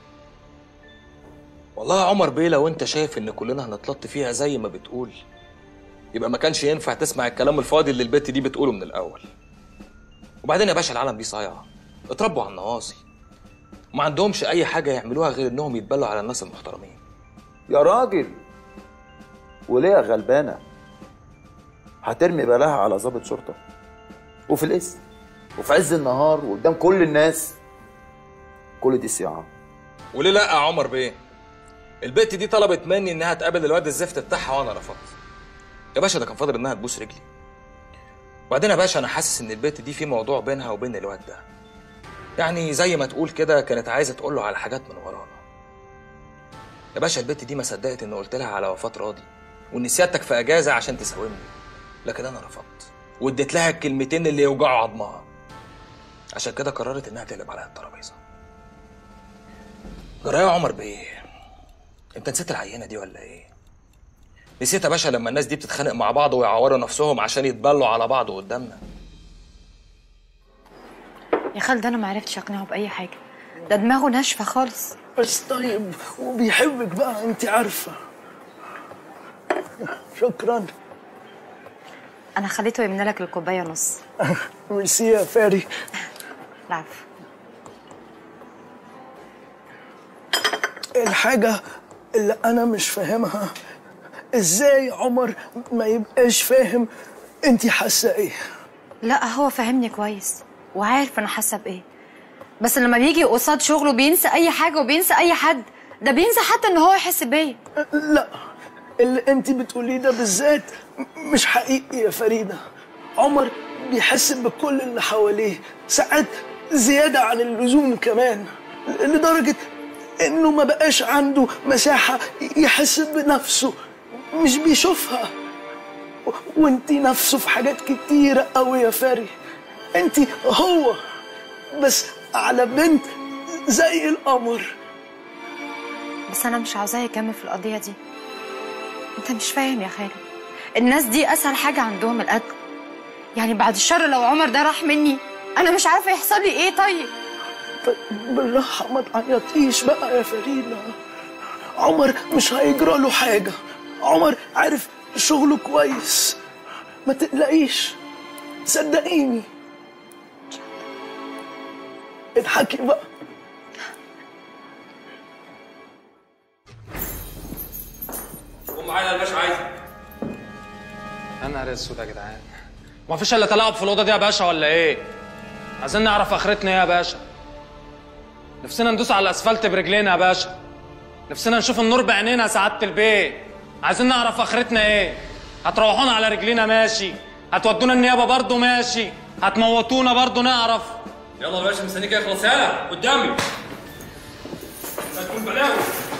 والله يا عمر بيه، لو انت شايف ان كلنا هنتلط فيها زي ما بتقول، يبقى ما كانش ينفع تسمع الكلام الفاضي اللي البت دي بتقوله من الاول. وبعدين يا باشا العالم دي صايعه، اتربوا على النواصي وما عندهمش اي حاجه يعملوها غير انهم يتبلوا على الناس المحترمين. يا راجل، وليه غلبانه هترمي بلاها على ضابط شرطه وفي الاسم وفي عز النهار وقدام كل الناس؟ كل دي صياعه. وليه لا يا عمر بيه؟ البت دي طلبت مني انها تقابل الواد الزفت بتاعها وانا رفضت. يا باشا ده كان فاضل انها تبوس رجلي. وبعدين يا باشا انا حاسس ان البت دي في موضوع بينها وبين الواد ده، يعني زي ما تقول كده كانت عايزه تقول له على حاجات من ورانا. يا باشا البت دي ما صدقت ان قلت لها على وفاه راضي وان سيادتك في اجازه عشان تساومني، لكن انا رفضت واديت لها الكلمتين اللي يوجعوا عظمها. عشان كده قررت انها تقلب عليا الترابيزه. جرى يا عمر بيه، انت نسيت العينه دي ولا ايه؟ نسيت يا باشا لما الناس دي بتتخانق مع بعض ويعوروا نفسهم عشان يتبلوا على بعض قدامنا؟ يا خالد انا ما عرفتش اقنعه باي حاجه، ده دماغه ناشفه خالص. بس طيب وبيحبك بقى انت عارفه. شكرا. انا خليته يمنى لك الكوبايه نص. ميرسي يا فاري. العفو. الحاجه اللي انا مش فاهمها، ازاي عمر ما يبقاش فاهم انت حاسه ايه؟ لا هو فاهمني كويس وعارف انا حاسه بايه، بس لما بيجي قصاد شغله بينسى اي حاجه وبينسى اي حد، ده بينسى حتى ان هو يحس بيا. لا اللي انت بتقوليه ده بالذات مش حقيقي يا فريده. عمر بيحس بكل اللي حواليه، ساعات زياده عن اللزوم كمان، لدرجه انه ما بقاش عنده مساحه يحس بنفسه، مش بيشوفها. وانتي نفسه في حاجات كتيره قوي يا فاري. انتي هو بس على بنت زي القمر. بس انا مش عاوزاه يكمل في القضيه دي. انت مش فاهم يا خالد، الناس دي اسهل حاجه عندهم القتل. يعني بعد الشر لو عمر ده راح مني انا مش عارفه يحصل لي ايه. طيب بالراحه ما تعيطيش بقى يا فريده. عمر مش هيجرى له حاجه، عمر عارف شغله كويس، ما تقلقيش صدقيني. اضحكي بقى. قوم معايا يا باشا. عايزك. يا نهار اسود يا جدعان، ما فيش الا تلاعب في الاوضه دي يا باشا ولا ايه؟ عايزين نعرف اخرتنا ايه يا باشا؟ نفسنا ندوس على الاسفلت برجلينا يا باشا، نفسنا نشوف النور بعينينا يا سعاده البيت. عايزين نعرف اخرتنا ايه؟ هتروحونا على رجلينا ماشي، هتودونا النيابه برضه ماشي، هتموتونا برضه نعرف. يلا يا باشا مستنيك يخلص. يالا قدامي هتكون بلاوي.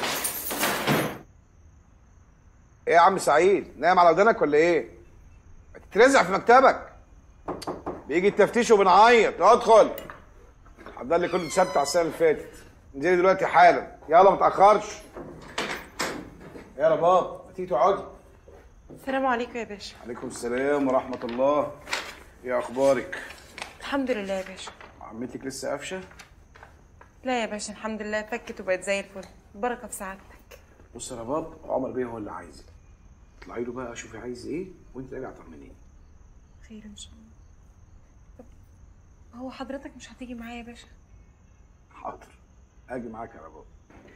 ايه يا عم سعيد، نايم على ودانك ولا ايه؟ تترزع في مكتبك. بيجي التفتيش وبنعيط. ادخل. حضر لي كل ثابت على السنه اللي فاتت. انزلي دلوقتي حالا، يلا ما تاخرش. يلا بابا، ما تيجي تقعدي. السلام عليكم يا باشا. عليكم السلام ورحمة الله. ايه اخبارك؟ الحمد لله يا باشا. عمتك لسه قافشة؟ لا يا باشا الحمد لله فكت وبقت زي الفل. بركه في سعادتك. بص يا رباب، عمر بيه هو اللي عايزك. اطلعي له بقى شوفي عايز ايه وانت راجعه طمنيني. خير ان شاء الله. طب هو حضرتك مش هتيجي معايا يا باشا؟ حاضر اجي معاك يا رباب.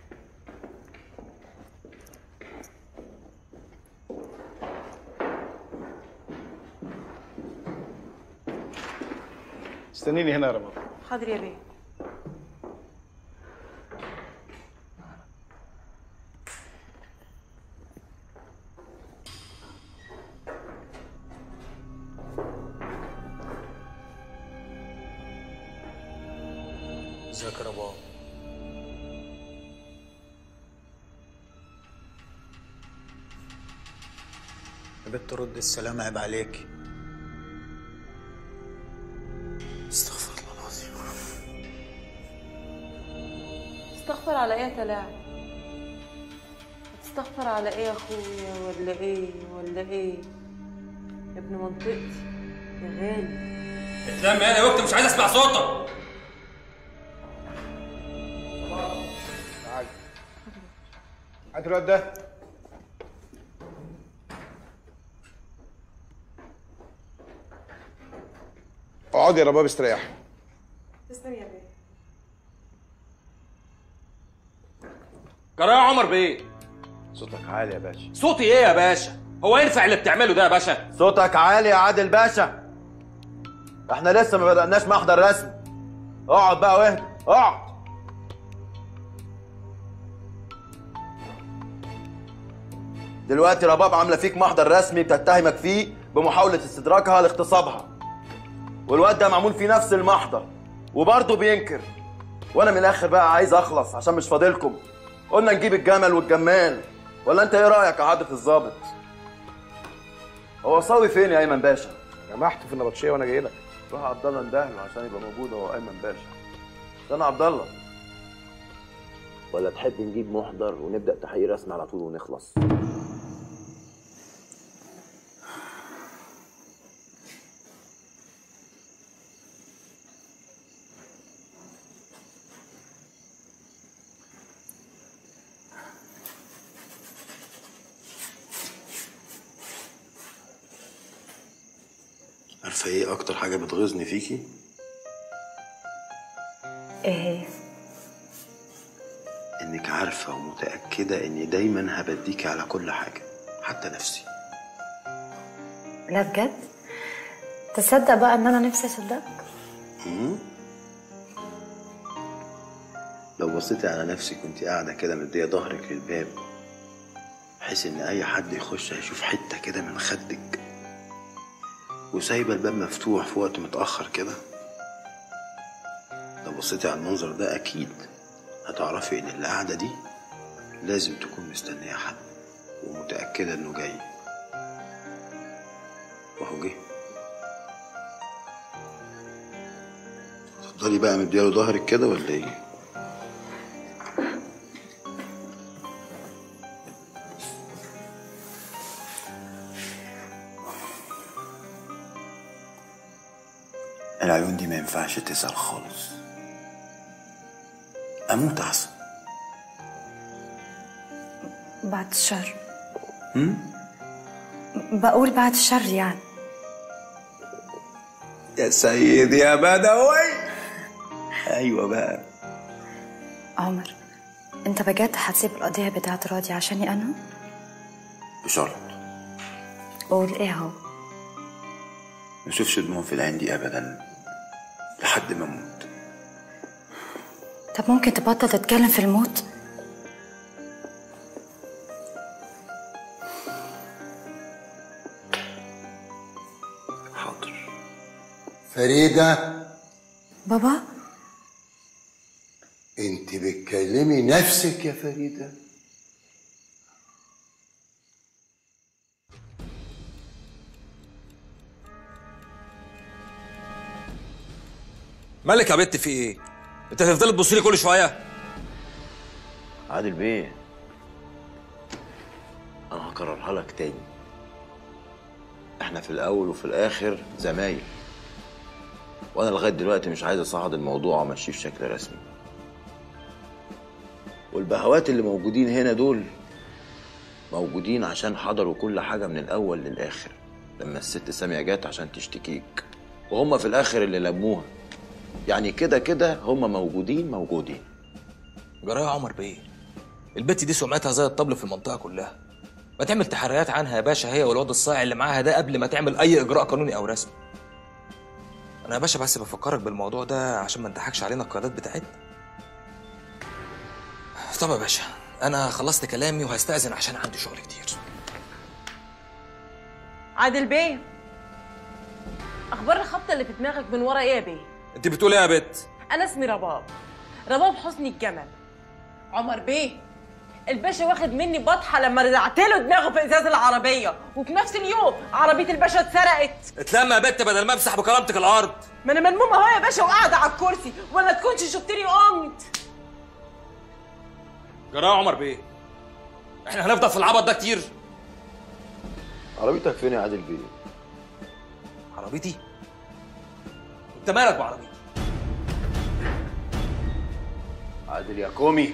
استنيني هنا يا رباب. حاضر يا بيه. ازيك يا رباب؟ يا بنت رد السلام، عيب عليكي. استغفر الله العظيم. تستغفر على ايه يا تلاعب؟ تستغفر على ايه يا اخويا ولا ايه ولا ايه؟ يا ابن منطقتي يا غالي. اتلم انا يا وقت، مش عايز اسمع صوتك. تعالى. هات الواد ده. اقعد يا رباب استريح. تسلم يا بيه. جرى يا عمر بيه؟ صوتك عالي يا باشا. صوتي ايه يا باشا؟ هو ينفع اللي بتعمله ده يا باشا؟ صوتك عالي يا عادل باشا. احنا لسه ما بدأناش محضر رسمي. اقعد بقى واهدى، اقعد. دلوقتي رباب عامله فيك محضر رسمي بتتهمك فيه بمحاولة استدراكها لاغتصابها. والواد ده معمول فيه نفس المحضر وبرضه بينكر. وانا من الاخر بقى عايز اخلص عشان مش فاضلكم. قلنا نجيب الجمل والجمال، ولا انت ايه رايك يا حضرة الظابط؟ هو صاوي فين يا ايمن باشا؟ جمعته في النبطشيه وانا جاي لك. روح عبد الله اندهله عشان يبقى موجود هو ايمن باشا. استنى عبد الله. ولا تحب نجيب محضر ونبدا تحقيق رسمي على طول ونخلص؟ عارفة ايه أكتر حاجة بتغيظني فيكي؟ ايه؟ إنك عارفة ومتأكدة إني دايما هبديكي على كل حاجة حتى نفسي. لا بجد؟ تصدق بقى إن أنا نفسي أصدقك؟ لو بصيتي على نفسك كنت قاعدة كده مدية ظهرك للباب، بحيث إن أي حد يخش هيشوف حتة كده من خدك، وسايبه الباب مفتوح في وقت متأخر كده، لو بصيتي على المنظر ده أكيد هتعرفي إن اللي قاعدة دي لازم تكون مستنية حد ومتأكدة إنه جاي، وهو جه. تفضلي بقى مدياله ظهرك كده ولا إيه؟ العيون دي ما ينفعش تسأل خالص. أموت أحسن. بعد الشر. بقول بعد الشر يعني. يا سيد يا بدوي. أيوة بقى. عمر، أنت بجد هتسيب القضية بتاعت راضي عشاني أنا؟ بشرط قول إيه هو؟ ما اشوفش دموع في العين دي أبدا لحد ما أموت. طب ممكن تبطل تتكلم في الموت؟ حاضر. فريدة. بابا؟ انت بتكلمي نفسك يا فريدة؟ مالك يا بت في ايه؟ انت هتفضلي تبص لي كل شويه؟ عادل بيه، انا هكررها لك تاني. احنا في الاول وفي الاخر زمايل، وانا لغايه دلوقتي مش عايز اصعد الموضوع وامشيه بشكل رسمي. والبهوات اللي موجودين هنا دول موجودين عشان حضروا كل حاجه من الاول للاخر لما الست ساميه جت عشان تشتكيك، وهم في الاخر اللي لموها. يعني كده كده هم موجودين. جرايه يا عمر بيه، البت دي سمعتها زي الطبل في المنطقه كلها. ما تعمل تحريات عنها يا باشا، هي والواد الصايع اللي معاها ده، قبل ما تعمل اي اجراء قانوني او رسمي. انا يا باشا بس بفكرك بالموضوع ده عشان ما نضحكش علينا القيادات بتاعتنا. طب يا باشا انا خلصت كلامي وهستأذن عشان عندي شغل كتير. عادل بيه، اخبار الخبطه اللي في دماغك من ورا ايه يا بيه؟ انت بتقول ايه يا بت؟ انا اسمي رباب حسني الجمل. عمر بيه، الباشا واخد مني بطحه لما رزعت له دماغه في ازاز العربيه، وفي نفس اليوم عربيه الباشا اتسرقت. اتلم يا بت بدل ما امسح بكرامتك الارض. ما انا ملمومه اهو يا باشا وقاعده على الكرسي، ولا تكونش شفتني قمت. جرايه عمر بيه، احنا هنفضل في العبط ده كتير؟ عربيتك فين يا عادل بيه؟ عربيتي؟ انت مالك بعربيتي؟ عادل يا كومي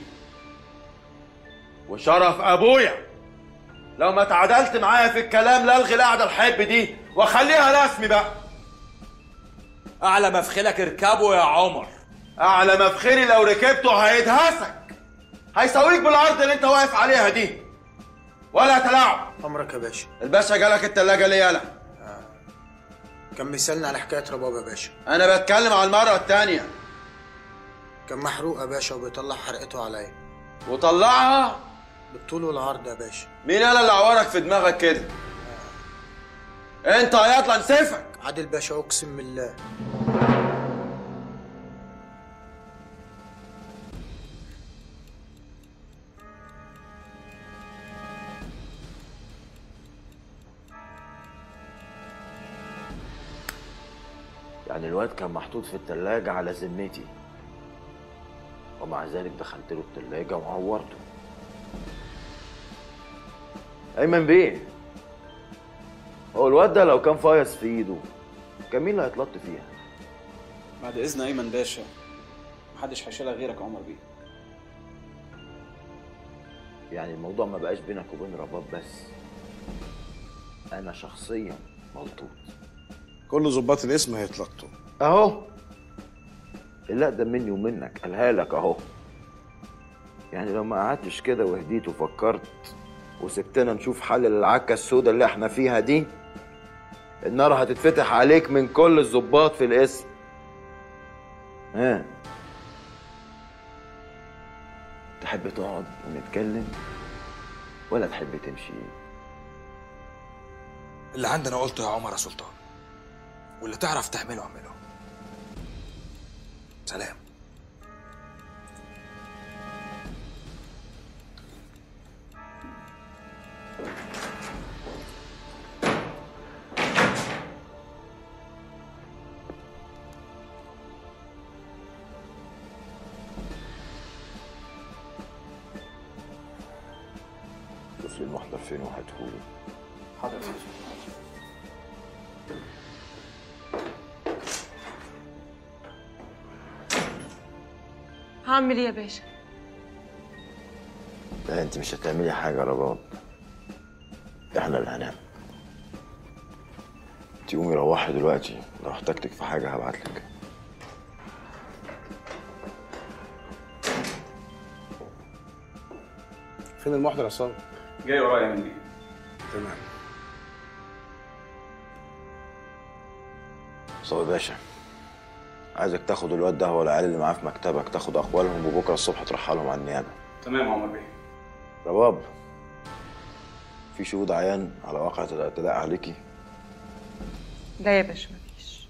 وشرف ابويا، لو ما تعادلت معايا في الكلام لا الغي القعده الحب دي واخليها رسمي بقى. اعلى مفخلك اركبه يا عمر. اعلى مفخري لو ركبته هيدهسك، هيساويك بالارض اللي انت واقف عليها دي. ولا تلاعب. امرك يا باشا. الباشا جالك التلاجه ليه يالا؟ كان بيسالني على حكايه رباب يا باشا. انا بتكلم على المره الثانيه. كان محروق يا باشا وبيطلع حرقته عليا. وطلعها بالطول والعرض يا باشا. مين يالا اللي عورك في دماغك كده؟ انت هيطلع نسيفك. عادل باشا اقسم بالله. يعني الواد كان محطوط في التلاجة على ذمتي، ومع ذلك دخلت له التلاجة وعورته. أيمن بيه، هو الواد ده لو كان فايص في إيده كان مين اللي هيتلط فيها؟ بعد إذن أيمن باشا، محدش هيشيلها غيرك يا عمر بيه. يعني الموضوع ما بقاش بينك وبين رباب بس، أنا شخصيا ملطوط. كل ظباط الاسم هيتلطوا اهو. اللي اقدم مني ومنك قالها لك اهو. يعني لو ما قعدتش كده وهديت وفكرت وسبتنا نشوف حل للعكه السوداء اللي احنا فيها دي، النار هتتفتح عليك من كل الظباط في الاسم. ها، تحب تقعد ونتكلم ولا تحب تمشي؟ اللي عندنا قلته يا عمر يا سلطان، واللي تعرف تعمله اعمله. سلام. شوف لي المحضر فين وهاتهولي. حاضر. هعمل ايه يا باشا؟ لا انت مش هتعملي حاجه يا رباب، احنا اللي هنعمل. انت قومي روحي دلوقتي، لو احتجتك في حاجه هبعتلك. فين المحضر يا صاحبي؟ جاي ورايا مني. تمام. صاحبي باشا، عايزك تاخد الواد ده والعيال اللي معاه في مكتبك، تاخد اقوالهم وبكره الصبح ترحلهم على النيابه. تمام يا عمر بيه. رباب، في شهود عيان على واقعة الاعتداء عليكي؟ لا يا باشا مفيش.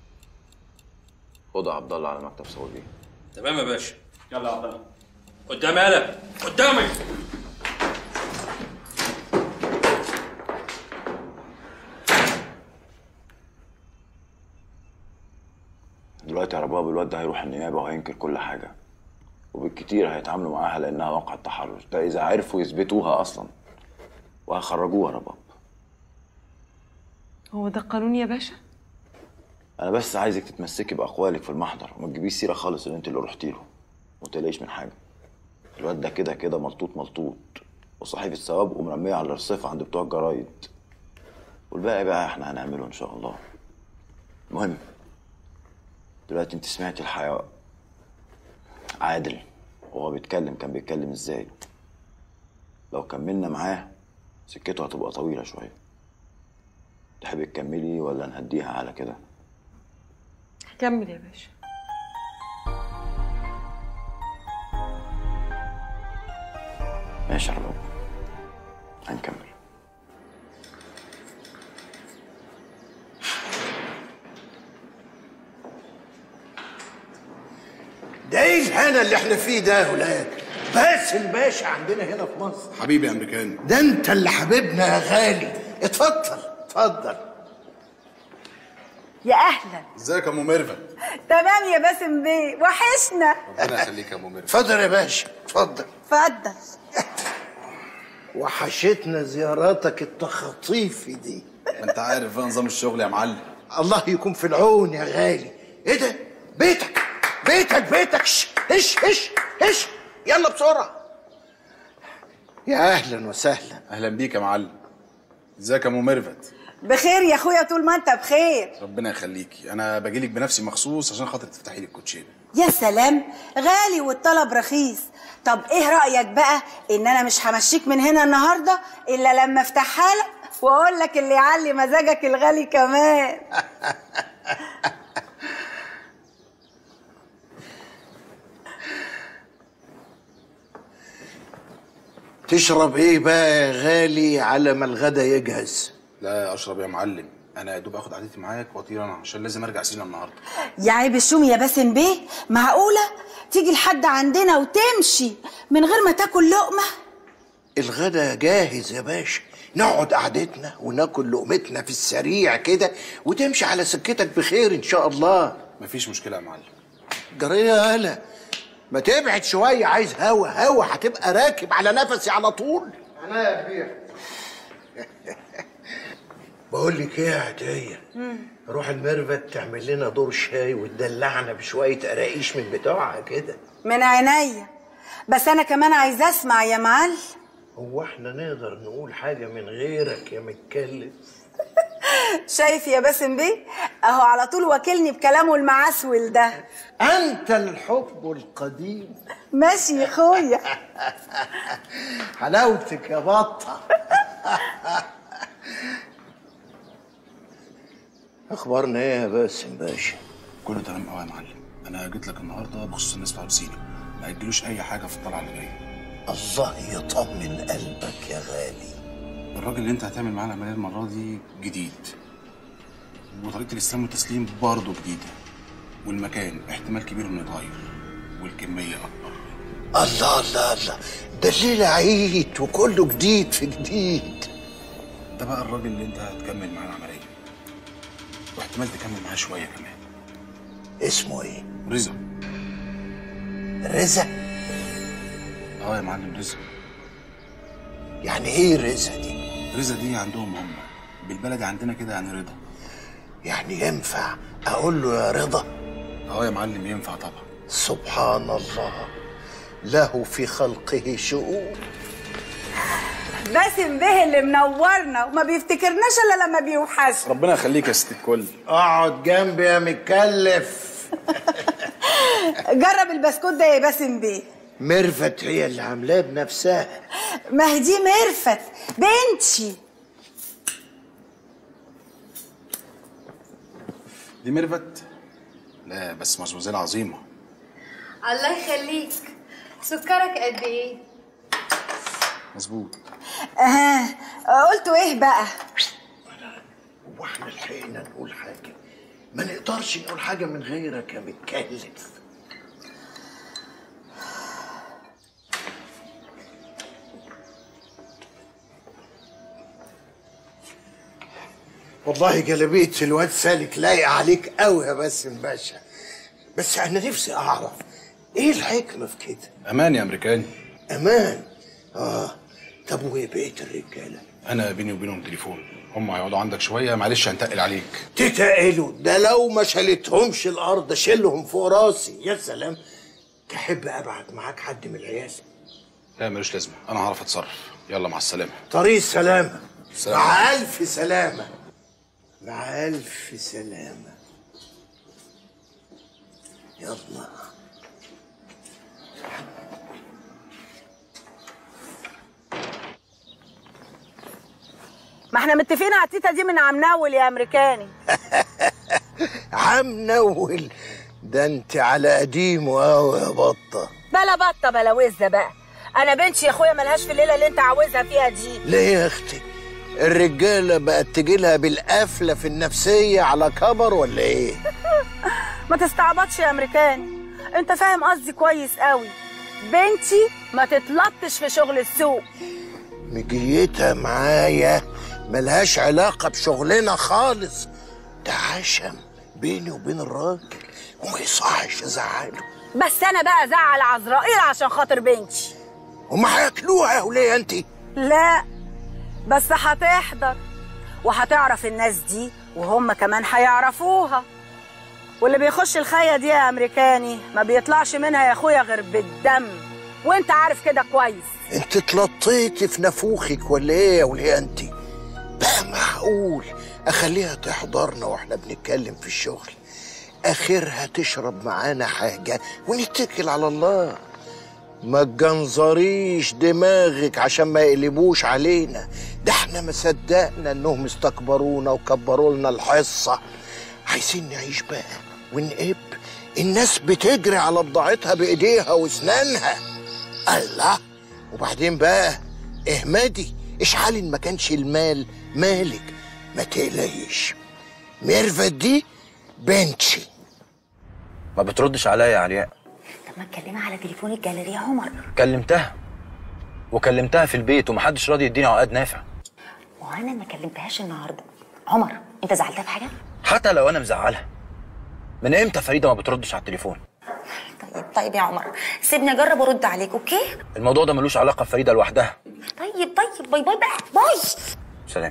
خد عبد الله على مكتب صوابيه. تمام يا باشا. يلا يا عبد الله. قدامي يالا، قدامي. دلوقتي يا رباب الواد ده هيروح النيابه وهينكر كل حاجه، وبالكتير هيتعاملوا معاها لانها واقعة تحرش، ده اذا عرفوا يثبتوها اصلا، وهيخرجوها يا رباب. هو ده القانون يا باشا؟ انا بس عايزك تتمسكي باقوالك في المحضر وما تجيبيش سيره خالص ان انت اللي رحتي له، وما تقلقيش من حاجه. الواد ده كده كده ملطوط ملطوط، وصحيفه ثواب ومرميه على الرصيف عند بتوع الجرايد، والباقي بقى احنا هنعمله ان شاء الله. المهم دلوقتي انت سمعتي الحياة عادل وهو بيتكلم كان بيتكلم ازاي. لو كملنا معاه سكته هتبقى طويلة شوية. تحبي تكملي ولا نهديها على كده؟ كمل يا باشا. ماشي يا رباب، هنكمل. ده ايه الهنا اللي احنا فيه ده يا ولاد؟ باسم باشا عندنا هنا في مصر. حبيبي يا امريكاني. ده انت اللي حبيبنا يا غالي. اتفضل اتفضل. يا اهلا. ازيك يا ام ميرفت؟ تمام يا باسم بيه، وحشنا. ربنا يخليك يا ام ميرفت. اتفضل يا باشا اتفضل. اتفضل. وحشتنا زياراتك التخطيفي دي. ما انت عارف بقى نظام الشغل يا معلم. الله يكون في العون يا غالي. ايه ده؟ بيتك بيتك. هش هش هش يلا بسرعه. يا اهلا وسهلا. اهلا بيك يا معلم. ازيك يا ام ميرفت؟ بخير يا اخويا طول ما انت بخير. ربنا يخليكي. انا باجيلك بنفسي مخصوص عشان خاطر تفتحي لي الكوتشينه. يا سلام، غالي والطلب رخيص. طب ايه رايك بقى ان انا مش همشيك من هنا النهارده الا لما افتحها لك واقول لك اللي يعلي مزاجك الغالي كمان. تشرب ايه بقى يا غالي على ما الغدا يجهز؟ لا اشرب يا معلم، انا يا دوب اخد عادتي معاك واطير انا عشان لازم ارجع سينا النهارده. يا عيب الشوم يا باسم بيه، معقوله تيجي لحد عندنا وتمشي من غير ما تاكل لقمه؟ الغدا جاهز يا باشا، نقعد قعدتنا وناكل لقمتنا في السريع كده وتمشي على سكتك بخير ان شاء الله. مفيش مشكله يا معلم. جريه يا هلا، ما تبعد شويه، عايز هوا هتبقى راكب على نفسي على طول. انا يا كبير. بقول لك ايه يا عتيه، روح الميرفت تعمل لنا دور شاي وتدلعنا بشويه قراقيش من بتوعها كده. من عينيا، بس انا كمان عايزه اسمع يا معلم. هو احنا نقدر نقول حاجه من غيرك يا متكلف؟ شايف يا باسم بيه، اهو على طول واكلني بكلامه المعسول ده. انت الحب القديم. ماشي يا اخويا. حلاوتك يا بطه. اخبارنا ايه يا باسم باشا؟ كله تمام قوي يا معلم. انا جيت لك النهارده بخصوص الناس بتوع سينا، ما يجيلوش اي حاجه في الطلعه اللي جايه. الله يطمن قلبك يا غالي. الراجل اللي انت هتعمل معاه العمليه المره دي جديد، وطريقه الاستلام والتسليم برضه جديده، والمكان احتمال كبير انه يتغير، والكميه اكبر. الله الله الله، ده الليله عيد وكله جديد في جديد. ده بقى الراجل اللي انت هتكمل معاه العمليه، واحتمال تكمل معاه شويه كمان. اسمه ايه؟ رضا. رضا؟ اه يا معلم رضا. يعني ايه رضا دي؟ رضا دي عندهم هم، بالبلدي عندنا كده يعني رضا. يعني ينفع اقول له يا رضا؟ اه يا معلم ينفع طبعا. سبحان الله، له في خلقه شؤون. باسم به اللي منورنا وما بيفتكرناش الا لما بيوحشنا. ربنا يخليك يا ست الكل. اقعد جنبي يا متكلف. جرب البسكوت ده يا باسم بيه. ميرفت هي اللي عاملاه بنفسها. ما هي دي ميرفت بنتي. دي ميرفت؟ لا بس مزوزيل عظيمه. الله يخليك. سكرك قد ايه؟ مظبوط. قلتوا ايه بقى؟ هو احنا لحقنا نقول حاجه؟ ما نقدرش نقول حاجه من غيرك يا متكلف. والله جلابيه الواد سالك لايقه عليك قوي يا باسم باشا، بس انا نفسي اعرف ايه الحكمه في كده؟ امان يا امريكاني. امان؟ طب وايه بقيه الرجاله؟ انا بيني وبينهم تليفون، هم هيقعدوا عندك شويه، معلش هنتقل عليك. تتقلوا؟ ده لو ما شالتهمش الارض شيلهم فوق راسي. يا سلام. تحب ابعت معاك حد من العيال؟ لا ملوش لازمه، انا هعرف اتصرف. يلا مع السلامه. طريق السلامه. سلام. مع الف سلامه. مع الف سلامه. يلا. ما احنا متفقين على التيتا دي من عم نول يا امريكاني. عم نول ده انت على قديمه قوي يا بطه. بلا بطه بلا وزه بقى. انا بنتي يا اخويا ملهاش في الليله اللي انت عاوزها فيها دي. ليه يا اختي؟ الرجاله بقت تجيلها بالقفله في النفسيه على كبر ولا ايه؟ ما تستعبطش يا امريكاني، انت فاهم قصدي كويس قوي. بنتي ما تتلطش في شغل السوق. مجيتها معايا ملهاش علاقه بشغلنا خالص. ده عشم بيني وبين الراجل وما يصحش ازعله. بس انا بقى ازعل عزرائيل عشان خاطر بنتي. هما هياكلوها يا وليه انت؟ لا بس هتحضر وهتعرف الناس دي وهم كمان هيعرفوها. واللي بيخش الخية دي يا امريكاني ما بيطلعش منها يا اخويا غير بالدم، وانت عارف كده كويس. انت اتلطيتي في نافوخك ولا ايه يا وليه انت؟ بقى معقول اخليها تحضرنا واحنا بنتكلم في الشغل؟ اخرها تشرب معانا حاجه ونتكل على الله. ما تجنزريش دماغك عشان ما يقلبوش علينا. ده احنا ما صدقنا انهم استكبرونا وكبروا لنا الحصه. عايزين نعيش بقى ونقب. الناس بتجري على بضاعتها بايديها واسنانها. الله. وبعدين بقى اهمدي اشحالي ان ما كانش المال مالك. ما تقلقيش، ميرفت دي بنتي. ما بتردش عليا يا علياء. طب ما تكلمها على تليفون الجاليريا يا عمر. كلمتها وكلمتها في البيت ومحدش راضي يديني عقد نافع. وانا ما كلمتهاش النهارده. عمر انت زعلتها في حاجه؟ حتى لو انا مزعلها، من امتى فريده ما بتردش على التليفون؟ طيب يا عمر سيبني اجرب ارد عليك. اوكي؟ الموضوع ده ملوش علاقه بفريده لوحدها. طيب باي باي بقى. باي. سلام.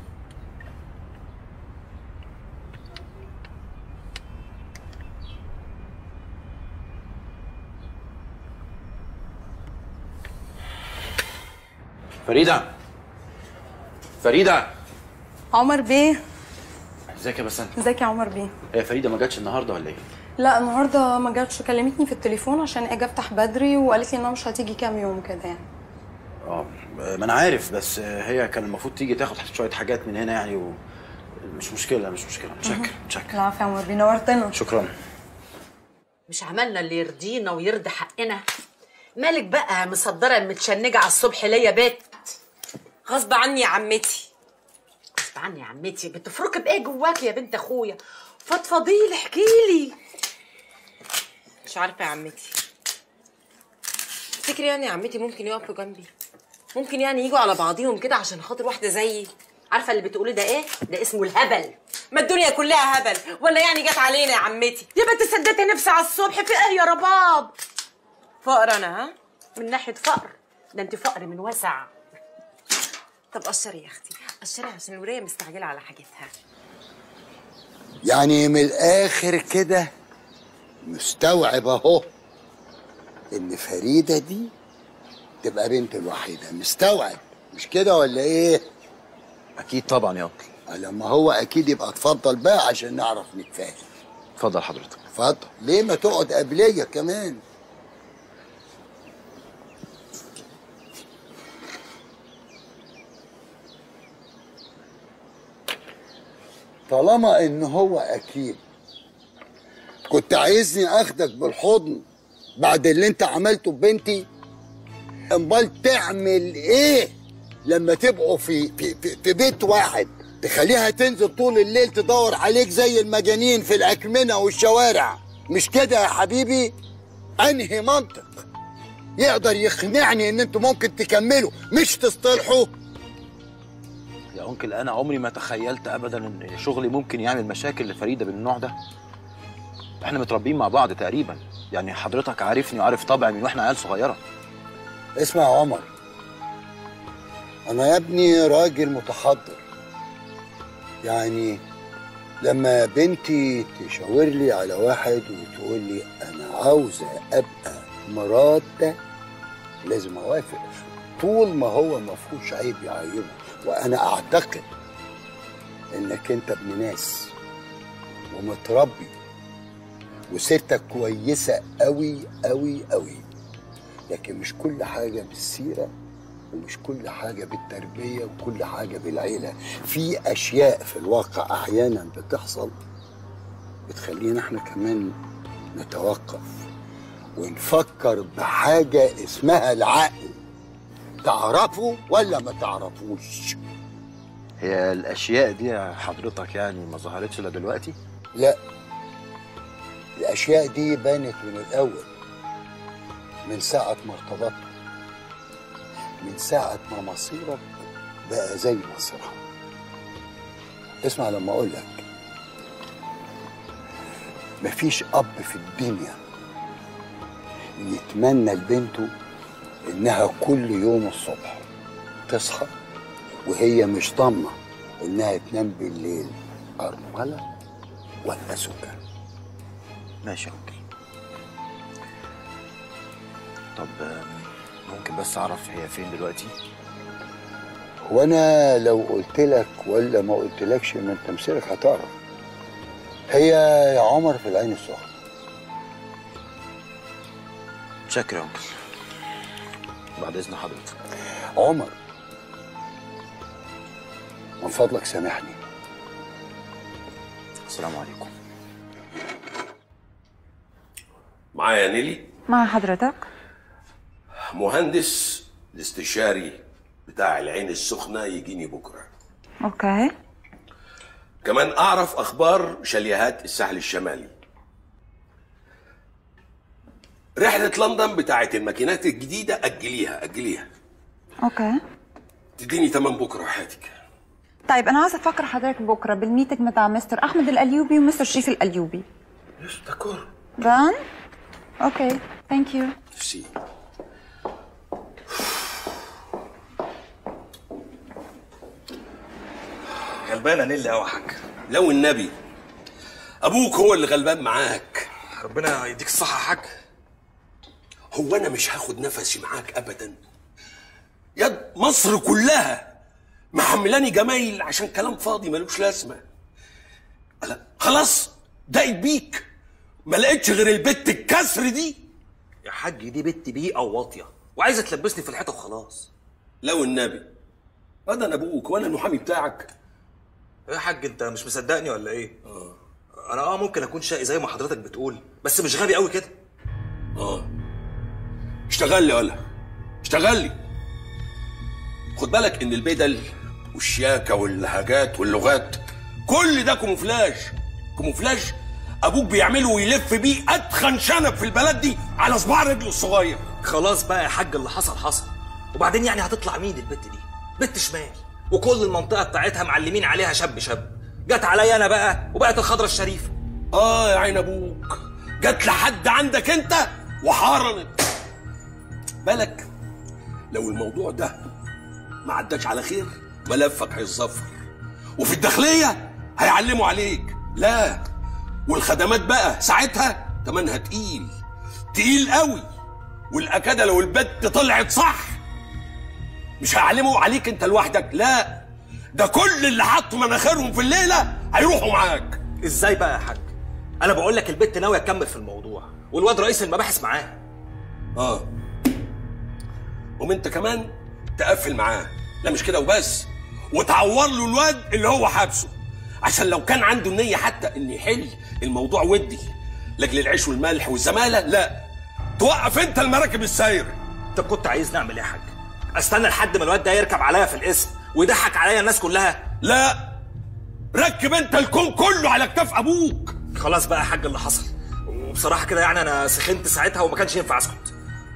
فريده. عمر بيه. ازيك يا بسنت؟ ازيك يا عمر بيه؟ هي فريده ما جاتش النهارده ولا ايه؟ لا النهارده ما جاتش، كلمتني في التليفون عشان اجي افتح بدري وقالت لي انها مش هتيجي كام يوم كده يعني. ما انا عارف، بس هي كان المفروض تيجي تاخد شويه حاجات من هنا يعني مش مشكله. متشكر. العفو يا عمر بيه، نورتنا. شكرا. مش عملنا اللي يرضينا ويرضي حقنا؟ مالك بقى مصدره متشنجه على الصبح ليا بيت؟ غصب عني يا عمتي. غصب عني يا عمتي؟ بتفركي بايه جواكي يا بنت اخويا؟ فضفضيلي احكيلي. مش عارفه يا عمتي، تفتكري يعني يا عمتي ممكن يقفوا جنبي؟ ممكن يعني يجوا على بعضيهم كده عشان خاطر واحده زيي؟ عارفه اللي بتقولي ده ايه؟ ده اسمه الهبل. ما الدنيا كلها هبل ولا يعني جت علينا يا عمتي؟ يا بنت سدتي نفسي على الصبح في ايه يا رباب؟ فقر انا؟ ها؟ من ناحيه فقر؟ ده انت فقر من وسع. طب قشري يا اختي، قشري عشان الولايه مستعجله على حاجتها. يعني من الاخر كده مستوعب اهو ان فريده دي تبقى بنت الوحيده. مستوعب مش كده ولا ايه؟ اكيد طبعا يا انكل. لما هو اكيد يبقى اتفضل بقى عشان نعرف نتفاهم. اتفضل حضرتك. اتفضل. ليه ما تقعد قبليه كمان؟ طالما ان هو اكيد كنت عايزني اخدك بالحضن بعد اللي انت عملته ببنتي، امال تعمل ايه لما تبقوا في بيت واحد؟ تخليها تنزل طول الليل تدور عليك زي المجانين في الاكمنه والشوارع، مش كده يا حبيبي؟ انهي منطق يقدر يقنعني ان انتوا ممكن تكملوا مش تصطلحوا؟ يا انكل انا عمري ما تخيلت ابدا ان شغلي ممكن يعمل مشاكل لفريده بالنوع ده. احنا متربيين مع بعض تقريبا، يعني حضرتك عارفني وعارف طبعي من واحنا عيال صغيره. اسمع يا عمر، انا يا ابني راجل متحضر، يعني لما بنتي تشاور لي على واحد وتقول لي انا عاوزه ابقى مرات ده لازم اوافق، طول ما هو ما فيهوش عيب يعيبه. وانا اعتقد انك انت ابن ناس ومتربي وسيرتك كويسه قوي قوي قوي، لكن مش كل حاجه بالسيره ومش كل حاجه بالتربيه وكل حاجه بالعيله. في اشياء في الواقع احيانا بتحصل بتخلينا احنا كمان نتوقف ونفكر بحاجه اسمها العقل. تعرفوا ولا ما تعرفوش؟ هي الاشياء دي حضرتك يعني ما ظهرتش الا دلوقتي؟ لا، الاشياء دي بانت من الاول، من ساعه ما ارتبطت، من ساعه ما مصيرك بقى زي مصيرها. اسمع لما اقول لك، مفيش اب في الدنيا يتمنى لبنته انها كل يوم الصبح تصحى وهي مش ضامنه انها تنام بالليل ارمله ولا سكر. ماشي يا انكل. طب ممكن بس اعرف هي فين دلوقتي؟ وانا لو قلت لك ولا ما قلتلكش ما انت مسيرك هتعرف. هي يا عمر في العين السخنه. شكرا يا انكل. بعد اذن حضرتك. عمر من فضلك سامحني. السلام عليكم. معايا نيلي؟ مع حضرتك. مهندس الاستشاري بتاع العين السخنة يجيني بكرة. اوكي. كمان أعرف أخبار شاليهات الساحل الشمالي. رحلة لندن بتاعت الماكينات الجديدة أجليها. اوكي. تديني تمام بكرة وحياتك. طيب انا عايزه افكر حضرتك بكره بالميتنج مع مستر احمد الأليوبي ومستر شريف الأليوبي. داكور. دان؟ اوكي، ثانك يو. ميرسي. غلبانة نيلي قوي يا حاج. لو النبي أبوك هو اللي غلبان معاك. ربنا يديك الصحة يا حاج. هو أنا مش هاخد نفسي معاك أبدا. يا مصر كلها محملاني جمايل عشان كلام فاضي ملوش لازمة. خلاص دقت بيك، ما لقيتش غير البت الكسر دي. يا حاج دي بنت بيئة وواطية وعايزة تلبسني في الحيطة وخلاص. لو النبي هذا أنا أبوك وأنا المحامي بتاعك. يا حاج أنت مش مصدقني ولا إيه؟ أنا ممكن أكون شقي زي ما حضرتك بتقول، بس مش غبي قوي كده. اشتغل لي ولا اشتغل لي. خد بالك إن البدل والشياكة واللهجات واللغات كل ده كوموفلاج ابوك بيعمله ويلف بيه اتخن شنب في البلد دي على صباع رجله الصغير. خلاص بقى يا حاج اللي حصل. وبعدين يعني هتطلع مين البت دي؟ بنت شمال وكل المنطقه بتاعتها معلمين عليها شاب. جت عليا انا بقى وبقت الخضره الشريفه. يا عين ابوك، جت لحد عندك انت وحارنت. بالك لو الموضوع ده ما عداش على خير ملفك هيتظفر، وفي الداخليه هيعلموا عليك. لا، والخدمات بقى ساعتها تمنها تقيل قوي. والاكاده لو البت طلعت صح مش هيعلموا عليك انت لوحدك، لا ده كل اللي حطوا مناخيرهم في الليله هيروحوا معاك. ازاي بقى يا حاج؟ انا بقول لك البت ناويه تكمل في الموضوع والواد رئيس المباحث معاها. انت كمان تقفل معاه. لا مش كده وبس، وتعور له الواد اللي هو حابسه، عشان لو كان عنده النية حتى ان يحل الموضوع ودي لاجل العيش والملح والزمالة، لا توقف انت المراكب السايرة. طب كنت عايز نعمل ايه يا حاج؟ استنى لحد ما الواد ده يركب عليا في الاسم ويضحك عليا الناس كلها؟ لا، ركب انت الكون كله على كتاف ابوك. خلاص بقى يا حاج اللي حصل، وبصراحة كده يعني انا سخنت ساعتها وما كانش ينفع اسكت.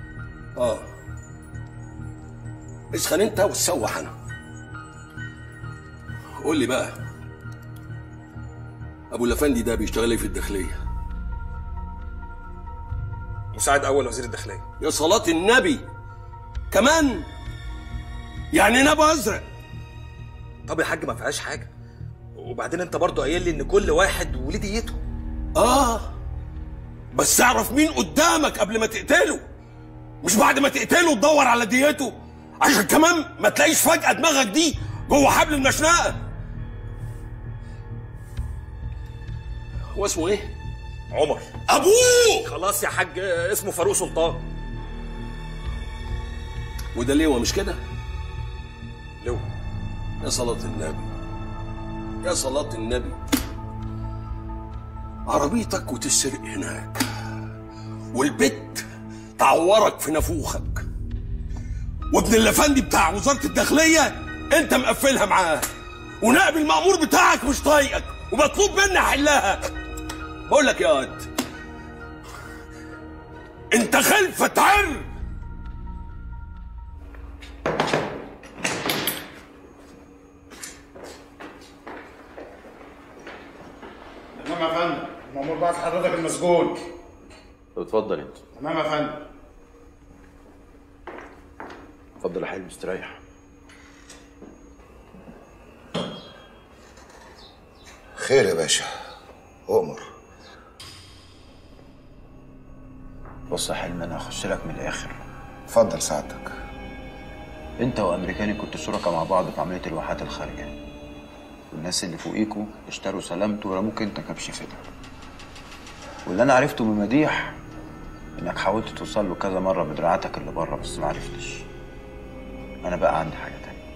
اسخن انت وتسوح انا. قول لي بقى، ابو الافندي ده بيشتغل ايه في الداخليه؟ مساعد اول وزير الداخليه. يا صلاه النبي، كمان يعني نبى ازرق. طب يا حاج ما فيهاش حاجه، وبعدين انت برضو قايل لي ان كل واحد وليه ديته. بس اعرف مين قدامك قبل ما تقتله، مش بعد ما تقتله تدور على ديته، عشان كمان ما تلاقيش فجأة دماغك دي جوه حبل المشنقة. هو اسمه ايه؟ عمر. ابوه خلاص يا حاج اسمه فاروق سلطان. وده لواء مش كده؟ لواء. يا صلاة النبي، يا صلاة النبي. عربيتك وتسرق هناك، والبت تعورك في نافوخك، وابن الافندي بتاع وزارة الداخلية انت مقفلها معاه، ونائب المأمور بتاعك مش طايقك ومطلوب مني احلها. بقول لك يا واد، انت خلفة عر. تمام يا فندم، المأمور بعت حضرتك المسجون. اتفضل انت. تمام يا فندم. اتفضل يا حلمي استريح. خير يا باشا، أؤمر. بص يا حلمي، انا هخش لك من الاخر. اتفضل سعادتك. انت وامريكاني كنتوا شركاء مع بعض في عمليه الواحات الخارجيه، والناس اللي فوقيكوا اشتروا سلامته ورموك انت كبش فدا. واللي انا عرفته من مديح انك حاولت توصل له كذا مره بدراعاتك اللي بره بس ما عرفتش. انا بقى عندي حاجه تانية.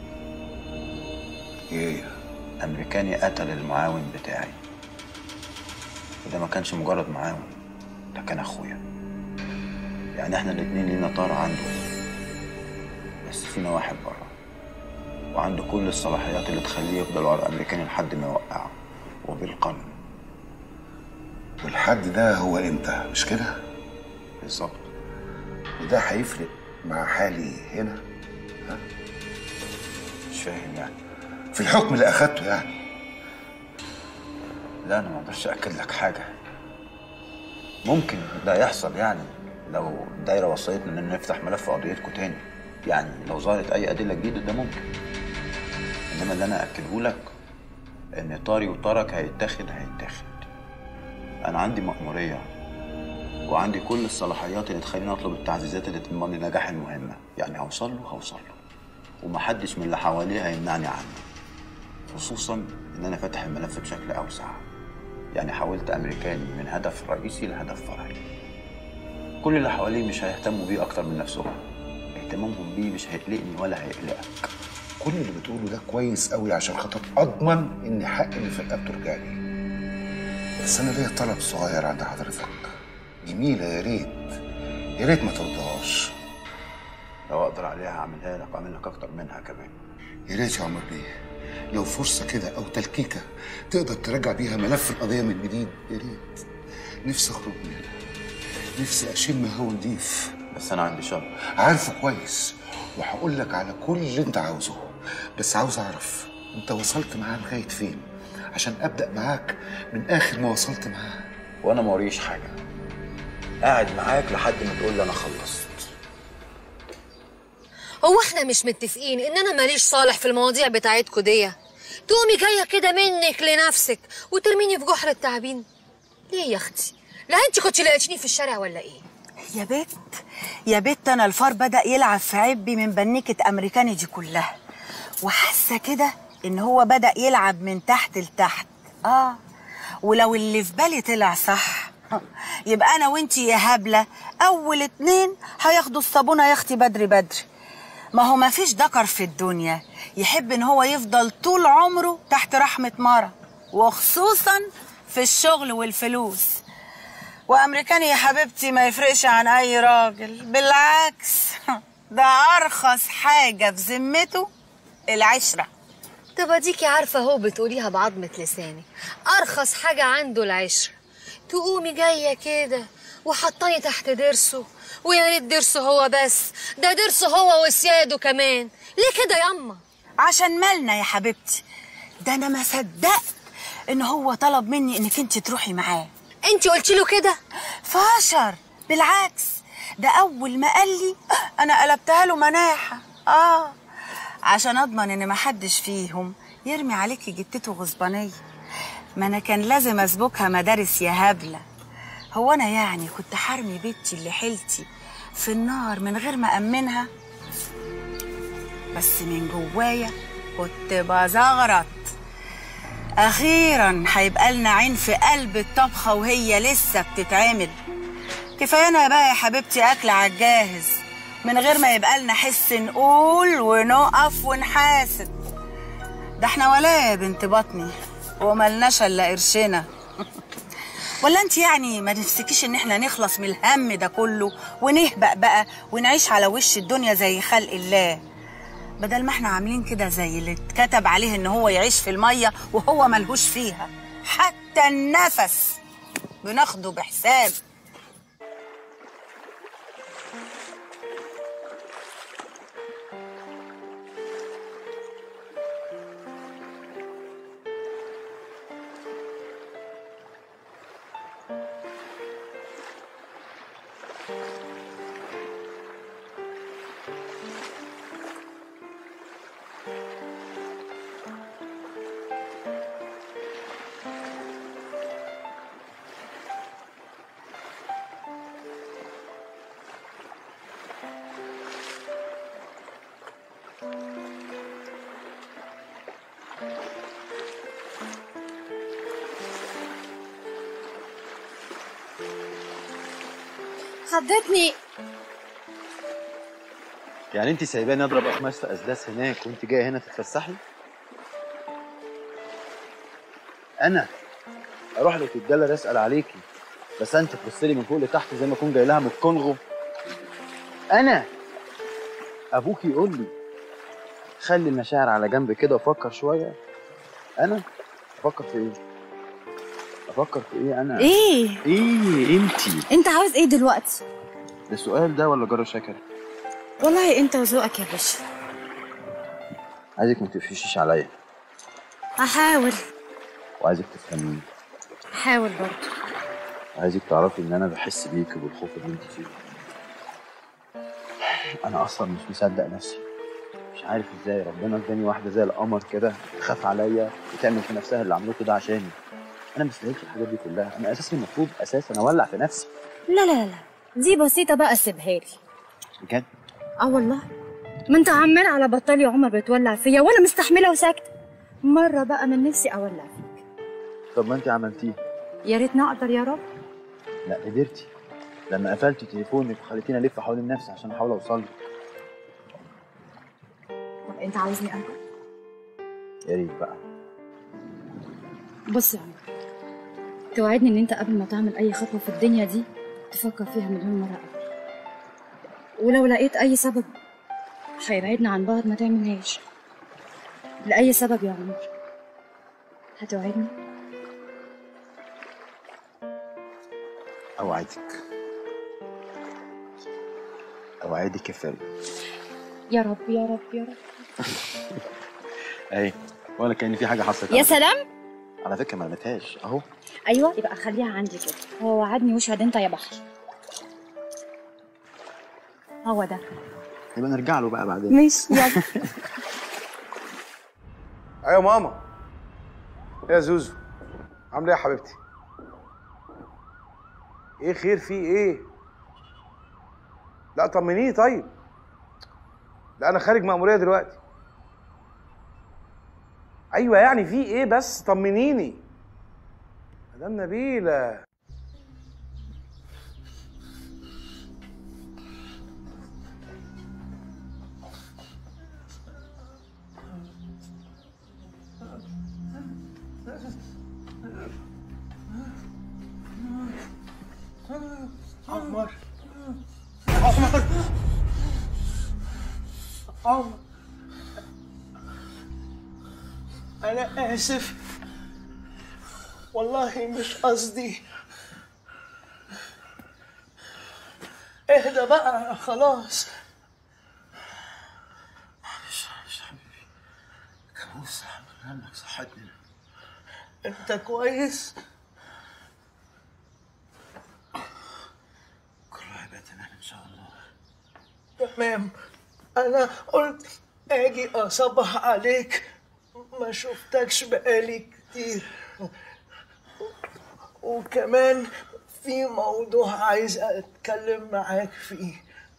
ايه؟ امريكاني قتل المعاون بتاعي، وده ما كانش مجرد معاون، ده كان اخويا. يعني احنا الاتنين لينا طار عنده، بس فينا واحد بره وعنده كل الصلاحيات اللي تخليه يفضل ورا الامريكاني لحد ما يوقعه، وبالقانون. والحد ده هو انت مش كده؟ بالظبط. وده هيفرق مع حالي هنا؟ ها؟ مش فاهم يعني. في الحكم اللي اخدته يعني. لا انا ما اقدرش اكد لك حاجه. ممكن ده يحصل يعني لو الدايره وصلتنا اننا نفتح ملف قضيتكم تاني، يعني لو ظهرت اي ادله جديده ده ممكن. انما اللي انا اكده لك ان طاري وطارك هيتاخد. انا عندي مأموريه وعندي كل الصلاحيات اللي تخليني اطلب التعزيزات اللي تضمن لي نجاح المهمه، يعني هوصل له ومحدش من اللي حواليه هيمنعني عنه، خصوصا ان انا فاتح الملف بشكل اوسع. يعني حولت امريكاني من هدف رئيسي لهدف فرعي. كل اللي حواليه مش هيهتموا بيه اكتر من نفسهم، اهتمامهم بيه مش هيقلقني ولا هيقلقك. كل اللي بتقوله ده كويس قوي عشان خاطر اضمن ان حق اللي في الاب ترجع لي. بس انا ليا طلب صغير عند حضرتك. جميله، يا ريت ما ترضاهاش. لو اقدر عليها هعملها لك واعمل لك اكتر منها كمان. يا ريت يا عمر بيه، لو فرصه كده او تلكيكه تقدر ترجع بيها ملف القضيه من جديد، يا ريت. نفسي اخرج من هنا، نفسي اشم هوا نضيف. بس انا عندي شرط. عارفه كويس، وهقول لك على كل اللي انت عاوزه، بس عاوز اعرف انت وصلت معاه لغايه فين عشان ابدا معاك من اخر ما وصلت معاه. وانا ما وريش حاجه، قاعد معاك لحد ما تقول لي انا خلصت. هو احنا مش متفقين ان انا ماليش صالح في المواضيع بتاعتكوا دي؟ تقومي جايه كده منك لنفسك وترميني في جحر التعابين ليه يا اختي؟ لا انت كنت لقيتيني في الشارع ولا ايه؟ يا بت انا الفار بدأ يلعب في عبي من بنيكة امريكاني دي كلها، وحاسه كده ان هو بدأ يلعب من تحت لتحت. ولو اللي في بالي طلع صح يبقى انا وانتي يا هبله اول اتنين هياخدوا الصابونه يا اختي بدري. ما هو ما فيش ذكر في الدنيا يحب ان هو يفضل طول عمره تحت رحمه مره، وخصوصا في الشغل والفلوس. وامريكاني يا حبيبتي ما يفرقش عن اي راجل، بالعكس ده ارخص حاجه في ذمته العشره. طب اديكي عارفه اهو بتقوليها بعضمه لساني، ارخص حاجه عنده العشره. تقومي جايه كده وحطاني تحت ضرسه، ويا ريت ضرسه هو بس، ده ضرسه هو وسياده كمان. ليه كده ياما؟ عشان مالنا يا حبيبتي، ده انا ما صدقت ان هو طلب مني انك انت تروحي معاه. انت قلتي له كده؟ فاشر، بالعكس ده اول ما قال لي انا قلبتها له مناحه. عشان اضمن ان محدش فيهم يرمي عليكي جتته غصبانيه. ما انا كان لازم اسبكها مدارس يا هبله. هو انا يعني كنت حرمي بنتي اللي حيلتي في النار من غير ما امنها؟ بس من جوايا كنت بزغرط. اخيرا هيبقى لنا عين في قلب الطبخه وهي لسه بتتعمل. كفايانا بقى يا حبيبتي اكل على الجاهز من غير ما يبقى لنا حس نقول ونقف ونحاسب. ده احنا ولا يا بنت بطني وملناش الا قرشنا. ولا انت يعني ما نفسكيش ان احنا نخلص من الهم ده كله ونهبق بقى ونعيش على وش الدنيا زي خلق الله، بدل ما احنا عاملين كده زي اللي اتكتب عليه ان هو يعيش في الميه وهو ملهوش فيها. حتى النفس بناخده بحساب. خضتني. يعني انت سايباني اضرب اخماس في اسداس هناك وانت جايه هنا تتفسحي؟ انا اروح لك الجلة اسال عليكي بس انت تبص لي من فوق لتحت زي ما اكون جاي لها من الكونغو؟ انا ابوكي يقول لي خلي المشاعر على جنب كده وفكر شويه. انا افكر في ايه؟ افكر في ايه انا؟ ايه انت عاوز ايه دلوقتي؟ السؤال ده ولا جرى شكل؟ والله انت وذوقك يا باشا. عايزك ما تقفشيش عليا. هحاول. وعايزك تفهميني. هحاول برضه. عايزك تعرفي ان انا بحس بيكي وبالخوف اللي انت فيه. انا اصلا مش مصدق نفسي، مش عارف ازاي ربنا اداني واحده زي القمر كده تخاف عليا وتعمل في نفسها اللي عملته ده عشاني. انا ما استاهلش الحاجات دي كلها. انا اساسا المفروض اولع في نفسي. لا لا لا دي بسيطه بقى، سيبها لي. بجد؟ والله ما انت عمال على بطال يا عمر بتولع فيا وانا مستحمله وساكته. مره بقى من نفسي اولع فيك. طب ما انت عملتيه. يا ريتني اقدر يا رب. لا قدرتي لما قفلتي تليفونك وخليتيني الف حوالين نفسي عشان احاول اوصل لك. طب انت عاوزني ارجع؟ يا ريت بقى. بص يا عمر، توعدني ان انت قبل ما تعمل اي خطوه في الدنيا دي تفكر فيها مليون مره قبل، ولو لقيت اي سبب هيبعدنا عن بعض ما تعملهاش لاي سبب يا عمر. هتوعدني؟ اوعدك يا فارس. يا رب يا رب يا رب. اهي ولا كأن في حاجه حصلت. يا سلام. على فكره ما رميتهاش اهو. ايوه يبقى خليها عندي كده. هو وعدني واشهد انت يا بحر. هو ده. يبقى نرجع له بقى بعدين. ماشي يلا. ايوه ماما. ايه يا زوزو عامله ايه يا حبيبتي؟ ايه خير في ايه؟ لا طمنيني طيب. لا انا خارج مأمورية دلوقتي. ايوه يعني في ايه بس طمنيني. مدام نبيلة. عمر عمر عمر أنا آسف والله مش قصدي. اهدى بقى خلاص. معلش حبيبي. كابوس الحمد لله إنك صحتني. أنت كويس؟ كله هيبقى تمام إن شاء الله. تمام. أنا قلت اجي اصبح عليك، ما شفتكش بقالي كتير. وكمان في موضوع عايز اتكلم معاك فيه.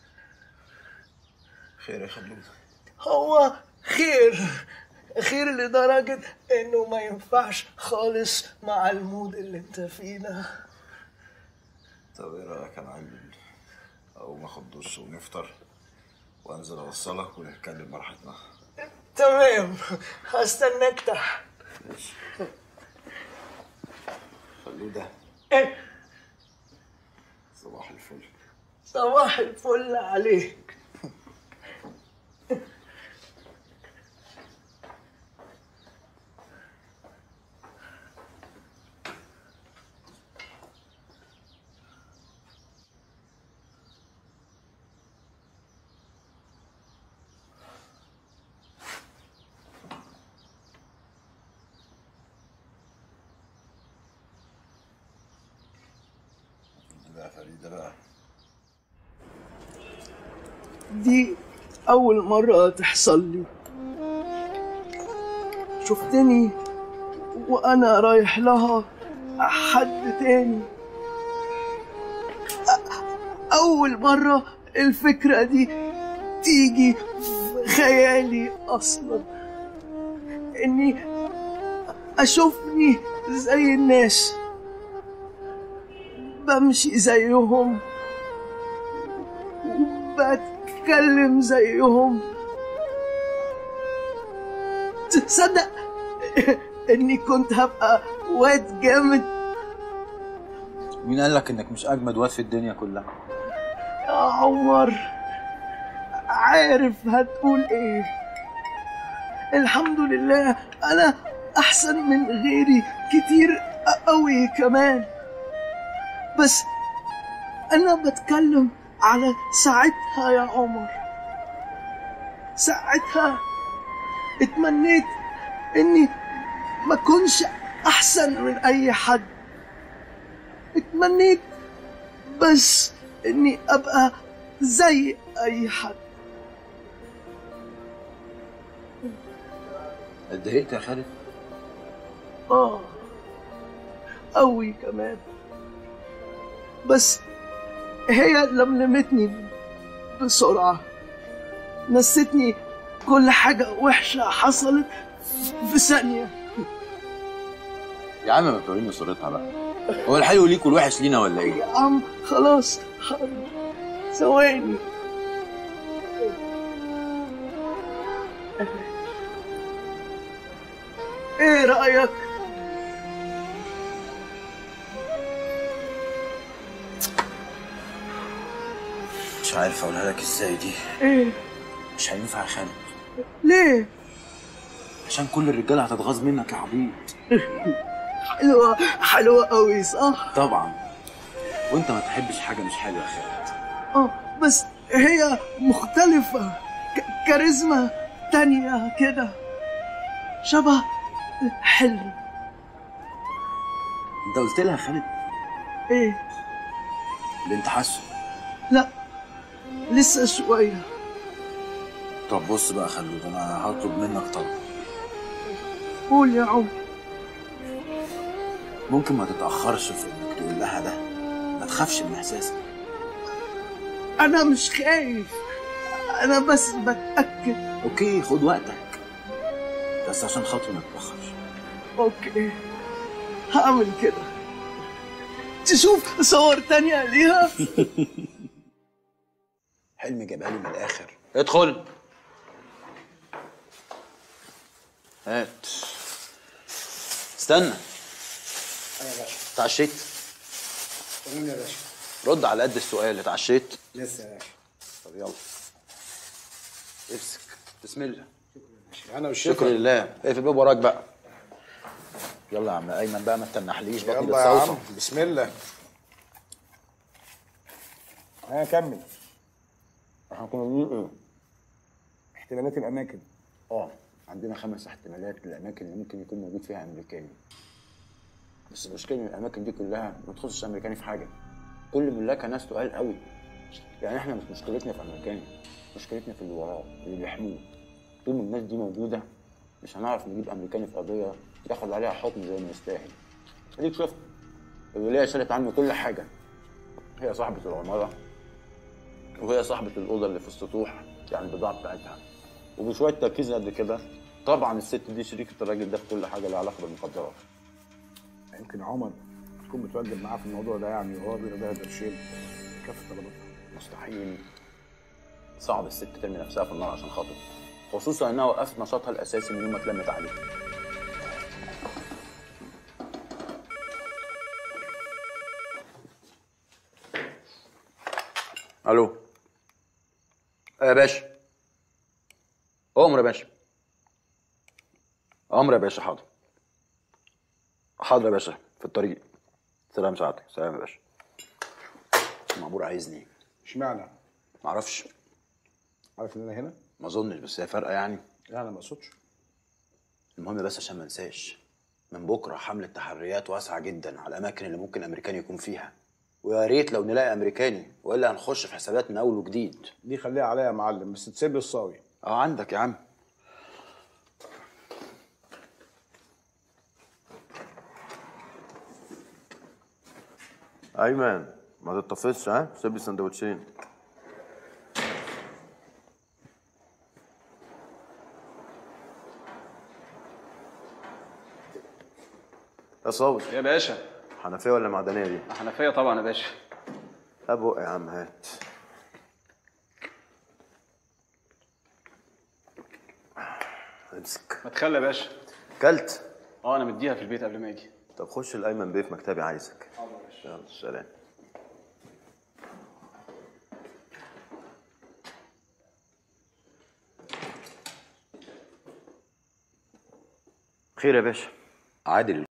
خير يا خلود؟ هو خير لدرجة انه ما ينفعش خالص مع المود اللي انت فيه ده. طب ايه رايك يا معلم اقوم اخد دش ونفطر وانزل اوصلك ونتكلم براحتنا؟ تمام، هستناك تحت. ماشي. خلودة، ايه؟ صباح الفل. صباح الفل عليك. لا فريدة بقى، دي أول مرة تحصل لي. شفتني وأنا رايح لها حد تاني. أول مرة الفكرة دي تيجي في خيالي أصلا، إني أشوفني زي الناس، بمشي زيهم وبتكلم زيهم. تصدق اني كنت هبقى واد جامد؟ مين قال لك انك مش اجمد واد في الدنيا كلها؟ يا عمر، عارف هتقول ايه. الحمد لله انا احسن من غيري كتير قوي كمان، بس انا بتكلم على ساعتها يا عمر. ساعتها اتمنيت اني ما كنش احسن من اي حد. اتمنيت بس اني ابقى زي اي حد. اتضايقت يا خالد؟ قوي كمان، بس هي لملمتني بسرعة، نستني كل حاجة وحشة حصلت في ثانية. يا عم ما توريني صورتها بقى، هو الحلو ليك والوحش لينا ولا ايه؟ يا عم خلاص، ثواني. ايه رأيك؟ مش عارف اقولها لك ازاي دي. ايه؟ مش هينفع يا خالد. ليه؟ عشان كل الرجاله هتتغاظ منك يا عبيط. حلوة قوي صح؟ طبعا، وانت ما تحبش حاجه مش حلوه يا خالد. بس هي مختلفة، كاريزما تانية كده، شبه حلم. انت قلت لها يا خالد ايه؟ اللي انت حاسه؟ لا لسه شوية. طب بص بقى يا خلود، انا هطلب منك طلب. قول يا عمر. ممكن ما تتأخرش في انك تقول لها ده، ما تخافش من احساسك. انا مش خايف، انا بس بتأكد. اوكي خد وقتك، بس عشان خاطري ما تتأخرش. اوكي هعمل كده. تشوف صور تانية ليها؟ حلمي جابها لي من الاخر. ادخل. هات. استنى. يا باشا. اتعشيت؟ تمام يا باشا. رد على قد السؤال، اتعشيت؟ لسه يا باشا. طب يلا امسك. بسم الله. انا والشيخ. شكرا لله. اقفل الباب وراك بقى. يلا يا عم ايمن بقى، ما تنحليش بطني يلا يا عم. بتصوصو. بسم الله. كمل. احنا كنا بنقول ايه؟ احتمالات الاماكن. عندنا 5 احتمالات للاماكن اللي ممكن يكون موجود فيها امريكاني. بس المشكله ان الاماكن دي كلها ما تخصش امريكاني في حاجه. كل ملاكها ناس تقال قوي. يعني احنا مش مشكلتنا في امريكاني، مشكلتنا في اللي وراه اللي بيحموه. طول ما الناس دي موجوده مش هنعرف نجيب امريكاني في قضيه ياخد عليها حكم زي ما يستاهل. اديك شفت الولايه شالت عنه كل حاجه، هي صاحبه العماره وهي صاحبه الاوضه اللي في السطوح، يعني البضاعه بتاعتها، وبشويه تركيز قد كده طبعا الست دي شريكه الراجل ده في كل حاجه لها علاقه بالمخدرات. يمكن عمر تكون بتوجب معاه في الموضوع ده، يعني وهو بيرضاها قرشين كافه طلباتها. مستحيل، صعب الست ترمي نفسها في النار عشان خاطره، خصوصا انها وقفت نشاطها الاساسي من يوم ما اتلمت عليه. الو يا باشا. امر يا باشا. امر يا باشا. حاضر حاضر يا باشا، في الطريق. سلام سعادتك. سلام يا باشا. المعمور عايزني. اشمعنى؟ معرفش. عارف ان انا هنا؟ ما اظنش، بس هي فارقه يعني. لا انا ما اقصدش. المهم بس عشان ما انساش، من بكره حمله تحريات واسعه جدا على الاماكن اللي ممكن امريكاني يكون فيها، ويا ريت لو نلاقي امريكاني والا هنخش في حسابات من اول وجديد. دي خليها عليا يا معلم، بس تسيب لي الصاوي. عندك يا عم. ايمن ما تتطفش، ها؟ سيب لي سندوتشين. يا صابر. يا باشا. حنفيه ولا معدنيه دي؟ حنفيه طبعا يا باشا. هات بق يا عم، هات. امسك. ما تخلى يا باشا. كلت؟ انا مديها في البيت قبل ما اجي. طب خش الايمن بيه في مكتبي عايزك. يلا سلام. خير يا باشا. عادل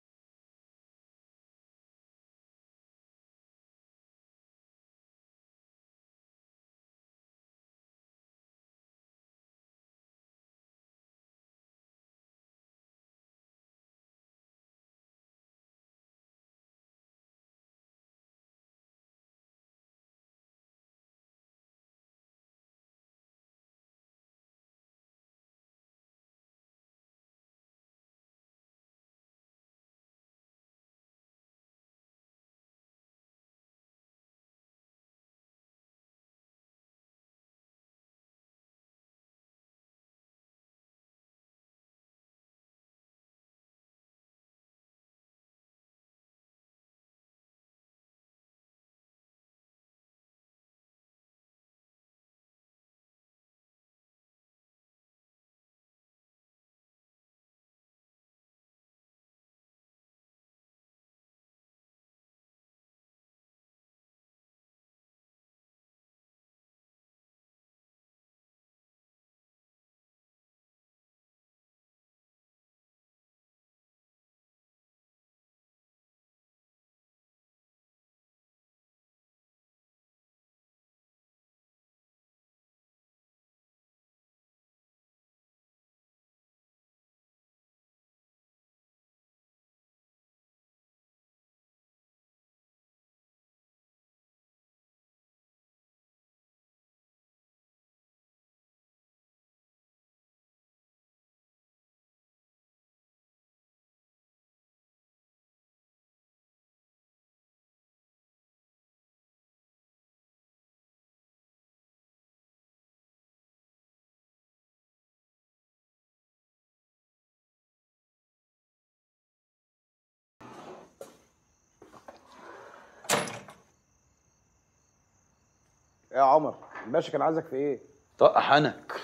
يا عمر، الباشا كان عايزك في ايه؟ طق حنك.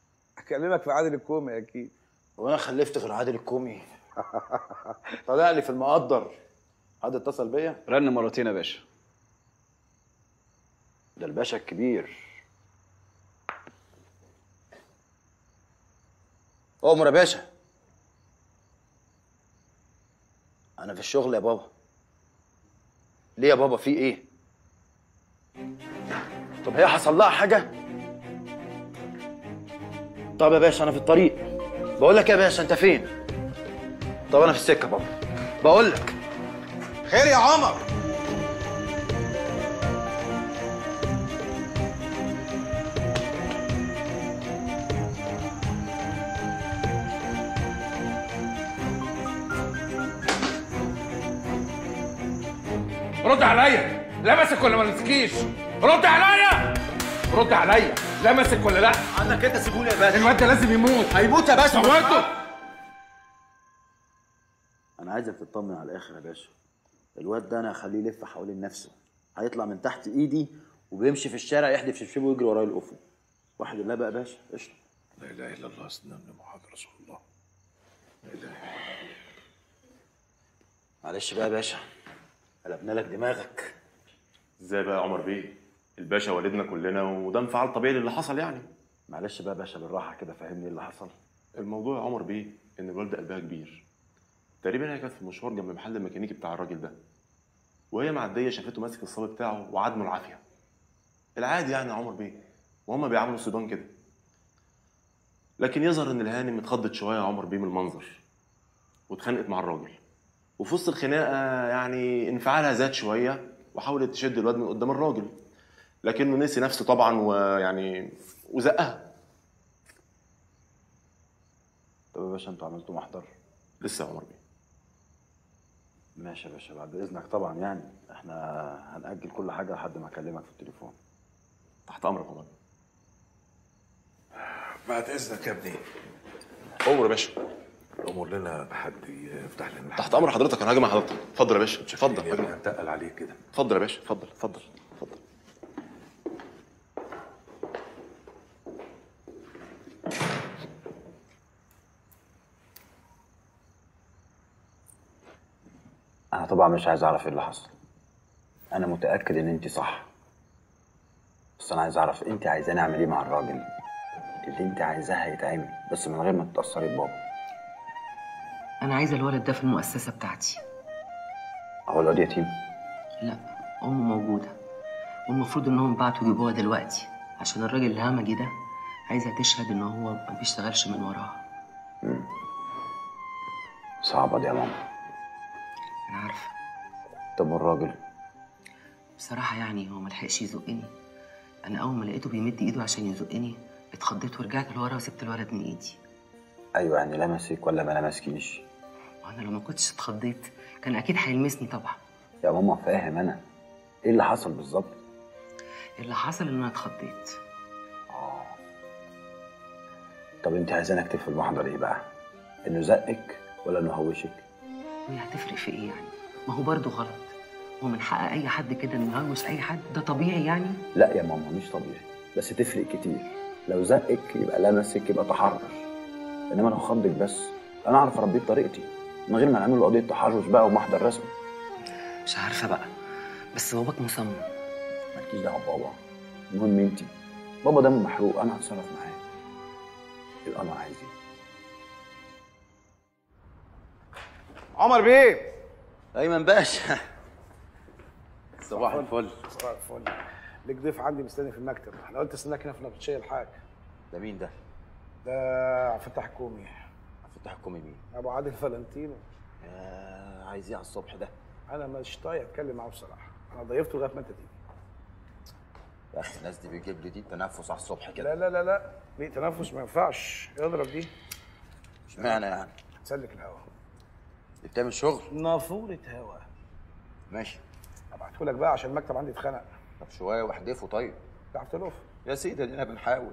اكلمك في عادل الكومي اكيد. وانا خلفت غير عادل الكومي؟ طلع لي في المقدر. حد اتصل بيا؟ رن مرتين يا باشا. ده الباشا الكبير. أؤمر يا باشا. انا في الشغل يا بابا. ليه يا بابا، في ايه؟ طب هي حصل لها حاجه؟ طب يا باشا انا في الطريق. بقول لك يا باشا انت فين؟ طب انا في السكه بابا. بقول لك. خير يا عمر. رد عليا، لمسك ولا ما لمسكيش؟ رد عليا، رد عليا، لمسك ولا لا؟ عنك انت سيبوني يا باشا. الواد ده لازم يموت. هيموت يا باشا. موته. انا عايزك تطمن على الاخر يا باشا. الواد ده انا هخليه يلف حوالين نفسه، هيطلع من تحت ايدي وبيمشي في الشارع يحدف شبشبه ويجري ورايا الافق. وحد الله بقى يا باشا، قشطه. لا اله الا الله سيدنا محمد رسول الله. لا اله. معلش بقى يا باشا، قلبنا لك دماغك. ازاي بقى يا عمر بيه؟ الباشا والدنا كلنا وده انفعال طبيعي للي حصل يعني. معلش بقى يا باشا بالراحه كده، فهمني ايه اللي حصل. الموضوع يا عمر بيه ان الوالده قلبها كبير. تقريبا هي كانت في مشوار جنب محل الميكانيكي بتاع الراجل ده، وهي معديه شافته ماسك الصبي بتاعه وعدمه العافيه. العادي يعني يا عمر بيه، وهما بيعاملوا الصبيان كده. لكن يظهر ان الهانم اتخضت شويه يا عمر بيه من المنظر واتخانقت مع الراجل، وفي وسط الخناقه يعني انفعالها زاد شويه وحاولت تشد الواد من قدام الراجل، لكنه نسي نفسه طبعا ويعني وزقها. طب يا باشا انتوا عملتوا محضر؟ لسه يا عمر بيه. ماشي يا باشا، بعد اذنك طبعا. يعني احنا هنأجل كل حاجه لحد ما اكلمك في التليفون. تحت امرك يا عمر. بعد اذنك يا ابني. امر يا باشا. امر لنا بحد يفتح لنا. تحت امر حضرتك، انا هاجي مع حضرتك. اتفضل يا باشا، اتفضل. هنتقل عليك كده. اتفضل يا باشا، اتفضل اتفضل اتفضل. انا طبعا مش عايز اعرف ايه اللي حصل. انا متاكد ان انت صح، بس انا عايز اعرف انت عايزاني اعمل ايه مع الراجل. اللي انت عايزاه هيتعمل، بس من غير ما تتاثري ببابا. انا عايزه الولد ده في المؤسسه بتاعتي. هو الواد يتيم؟ لا، امه موجوده، والمفروض انهم بعتوا يجيبوها دلوقتي عشان الراجل الهمجي ده عايزه تشهد ان هو ما بيشتغلش من وراها. صعبه دي يا ماما. انا عارفه. طب والراجل؟ بصراحه يعني هو ملحقش يزقني. انا اول ما لقيته بيمد ايده عشان يزقني اتخضيت ورجعت لورا وسبت الولد من ايدي. ايوه يعني لمسك ولا ما لمسكيش؟ وانا لو ما كنتش اتخضيت كان اكيد هيلمسني طبعا. يا ماما فاهم انا. ايه اللي حصل بالظبط؟ اللي حصل ان انا اتخضيت. طب انت عايزاني اكتب في المحضر ايه بقى؟ انه زقك ولا انه هوشك؟ وهي هتفرق في ايه يعني؟ ما هو برضه غلط. هو من حق اي حد كده انه يهوش اي حد؟ ده طبيعي يعني؟ لا يا ماما مش طبيعي، بس تفرق كتير. لو زقك يبقى لمسك يبقى تحرش، انما لو خضك بس انا اعرف اربيه بطريقتي من غير ما نعمل له قضيه تحرش بقى ومحضر رسمي. مش عارفه بقى، بس باباك مصمم. مالكيش دعوه بابا، المهم انتي. بابا دمه محروق، انا هتصرف معاه. القمر عايز ايه؟ عمر بيه. ايمن باشا. صباح الفل. صباح الفل. ليك ضيف عندي مستني في المكتب، انا قلت استناك هنا في نبطشيه الحاج. ده مين ده؟ ده عبد الفتاح الكومي. عبد الفتاح الكومي مين؟ ابو عادل فالنتينو. عايز ايه على الصبح ده؟ انا مش طايق اتكلم معاه بصراحه، انا ضيفته لغايه ما انت تيجي. يا اخي الناس دي بتجيب لي دي تنفس على الصبح كده. لا لا لا لا، دي تنفس ما ينفعش، اضرب دي. اشمعنى يعني؟ تسلك الهوا. دي بتعمل شغل؟ نافوره هوا. ماشي. ابعتهولك بقى عشان المكتب عندي اتخنق. طب شويه واحدفه طيب. تعرف تلف؟ يا سيدي ادينا بنحاول.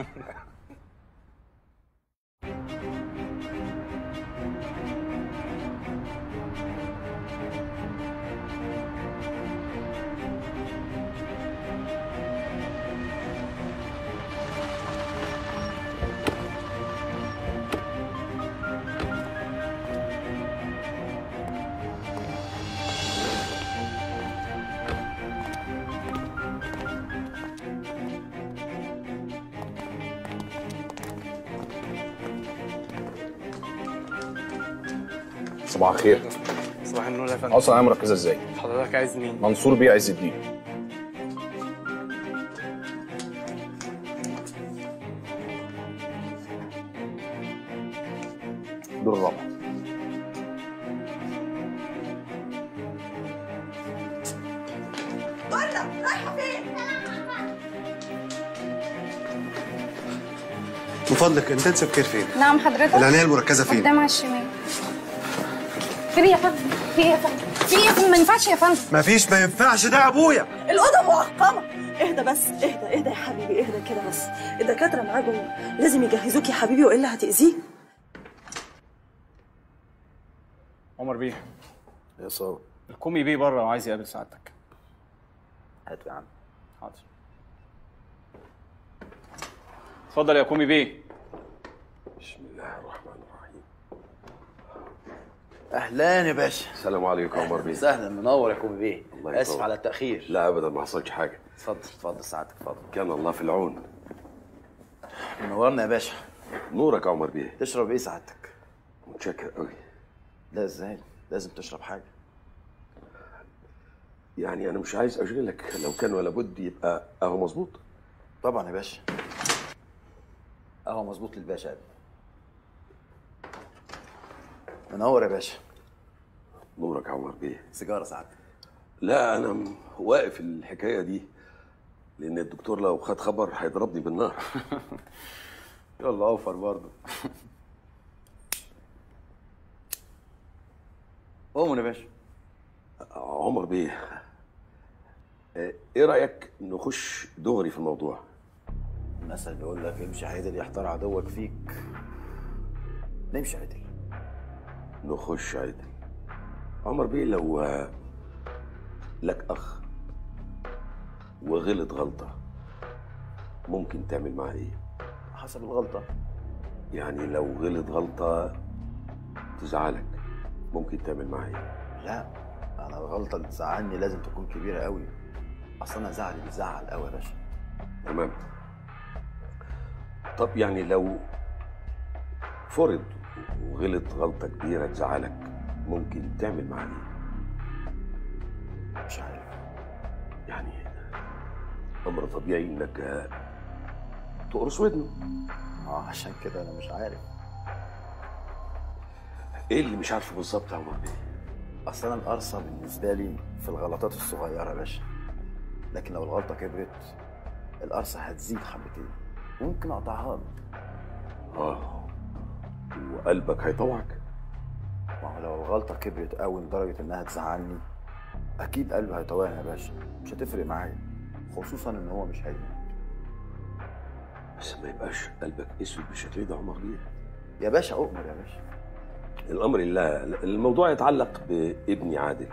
صباح الخير. صباح النور يا فندم. اصلا انا مركزه ازاي؟ حضرتك عايز مين؟ منصور بيه عز الدين. دور الرابع. بره رايحه فين؟ من فضلك انتنسيف كير فين؟ نعم حضرتك. العنايه المركزه فين؟ قدام على الشمال. فين يا فندم؟ في ايه يا فندم؟ في ايه؟ ما ينفعش يا فندم. مفيش ما ينفعش، ده ابويا. الأوضة معقمة. اهدى بس، اهدى يا حبيبي، اهدى كده بس. الدكاترة معاه جوه، لازم يجهزوك يا حبيبي والا هتأذيه. عمر بيه. يا صاوي. الكومي بيه بره وعايز يقابل سعادتك. هاته يا عم. حاضر. اتفضل يا كومي بيه. بسم الله الرحمن الرحيم. اهلا يا باشا. السلام عليكم يا عمر بيه. سهلا، منور يا كومي بيه. الله اسف على التاخير. لا ابدا، ما حصلش حاجه. اتفضل سعادتك، اتفضل. كان الله في العون. منورنا يا باشا. نورك يا عمر بيه. تشرب ايه سعادتك؟ متشكر قوي. لا ازاي؟ لازم تشرب حاجه. يعني انا مش عايز اشغلك، لو كان ولا بد يبقى اهو مظبوط. طبعا يا باشا. اهو مظبوط للباشا يا ابني. منور يا باشا. نورك يا عمر بيه. سيجاره سعادتك؟ لا انا واقف الحكايه دي لان الدكتور لو خد خبر هيضربني بالنار. يلا اوفر برضه. قوم يا باشا. عمر بيه، ايه رايك نخش دغري في الموضوع؟ المثل بيقول لك امشي عدل يحتار عدوك فيك. نمشي عدل. نخش عدل. عمر بيه، لو لك اخ وغلط غلطه ممكن تعمل معاه ايه؟ حسب الغلطه. يعني لو غلط غلطه تزعلك ممكن تعمل معاه ايه؟ لا، انا الغلطه اللي تزعلني لازم تكون كبيره قوي. اصل انا زعلي بيزعل قوي يا باشا. تمام. طب يعني لو فرض وغلط غلطه كبيره تزعلك ممكن تعمل معاه ايه؟ مش عارف. يعني امر طبيعي انك تقرص ودنه. عشان كده انا مش عارف. ايه اللي مش عارفه بالظبط يا عمر بيه؟ اصل انا القرصه بالنسبه لي في الغلطات الصغيره يا باشا، لكن لو الغلطه كبرت القرصه هتزيد حبتين وممكن اقطعها لك. وقلبك هيطوعك؟ ما هو لو الغلطه كبرت قوي لدرجه انها تزعلني اكيد قلبي هيطوعني يا باشا، مش هتفرق معايا، خصوصا ان هو مش هيموت. بس ما يبقاش قلبك اسود بالشكل ده يا عمر بيه. يا باشا اؤمر يا باشا. الامر لله. الموضوع يتعلق بابني عادل.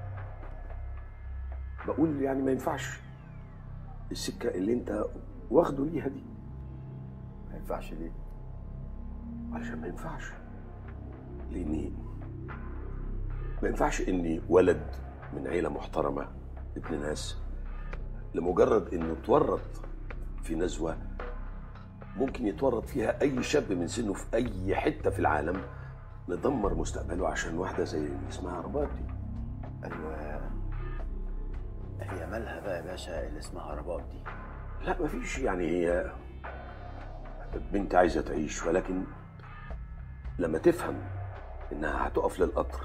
بقول يعني ما ينفعش السكه اللي انت واخده ليها دي. ما ينفعش ليه؟ علشان ما ينفعش. لاني ما ينفعش اني ولد من عيله محترمه ابن ناس لمجرد انه اتورط في نزوه ممكن يتورط فيها اي شاب من سنه في اي حته في العالم، ندمر مستقبله عشان واحده زي اللي اسمها رباب دي. ايوه، هي مالها بقى يا باشا اللي اسمها رباب دي؟ لا مفيش، يعني هي بنت عايزه تعيش، ولكن لما تفهم انها هتقف للقطر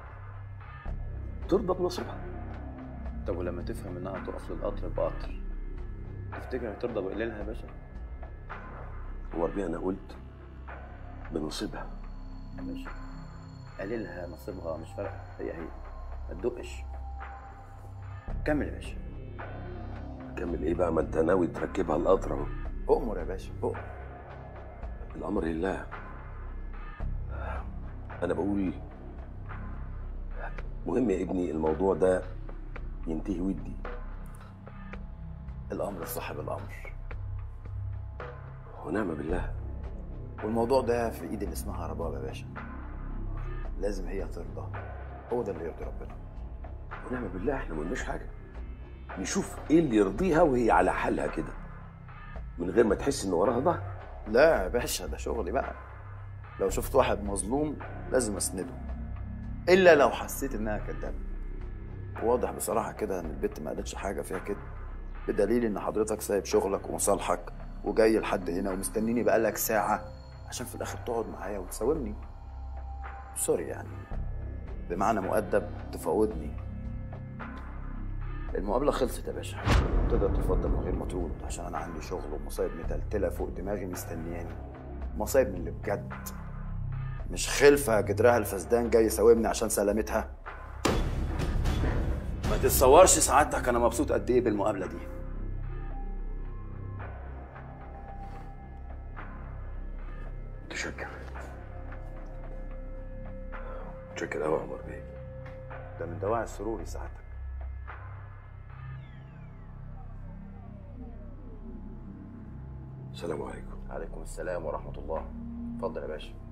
ترضى بنصيبها. طب ولما تفهم انها تقف للقطر بقطر تفتكر هترضى بقليلها يا باشا؟ عمر بيه انا قلت بنصيبها يا باشا. قليلها نصيبها مش فارقه، هي ما تدقش. كمل يا باشا. كمل ايه بقى؟ ما انت ناوي تركبها القطر اهو. اؤمر يا باشا، اؤمر. الامر لله. انا بقول مهم يا ابني الموضوع ده ينتهي ودي. الامر صاحب الامر ونعم بالله. والموضوع ده في ايد اللي اسمها رباب يا باشا، لازم هي ترضى، هو ده اللي يرضي ربنا. ونعم بالله، احنا ما قلناش حاجه. نشوف ايه اللي يرضيها وهي على حالها كده من غير ما تحس ان وراها ظهر. لا يا باشا، ده شغلي بقى. لو شفت واحد مظلوم لازم اسنده، الا لو حسيت انها كدابه. واضح بصراحه كده ان البت ما قالتش حاجه فيها كده، بدليل ان حضرتك سايب شغلك ومصالحك وجاي لحد هنا ومستنيني بقالك ساعه عشان في الاخر تقعد معايا وتساومني. سوري يعني، بمعنى مؤدب تفاوضني. المقابله خلصت يا باشا، تقدر تتفضل من غير ما ترد، عشان انا عندي شغل ومصايب متلتله فوق دماغي مستنياني، مصايب من اللي بجد، مش خلفه جدرها الفسدان جاي يساومني عشان سلامتها. ما تتصورش سعادتك انا مبسوط قد ايه بالمقابله دي. متشكر متشكر قوي يا عمر بيه. ده من دواعي السرور سعادتك. السلام عليكم. عليكم السلام ورحمه الله. اتفضل يا باشا.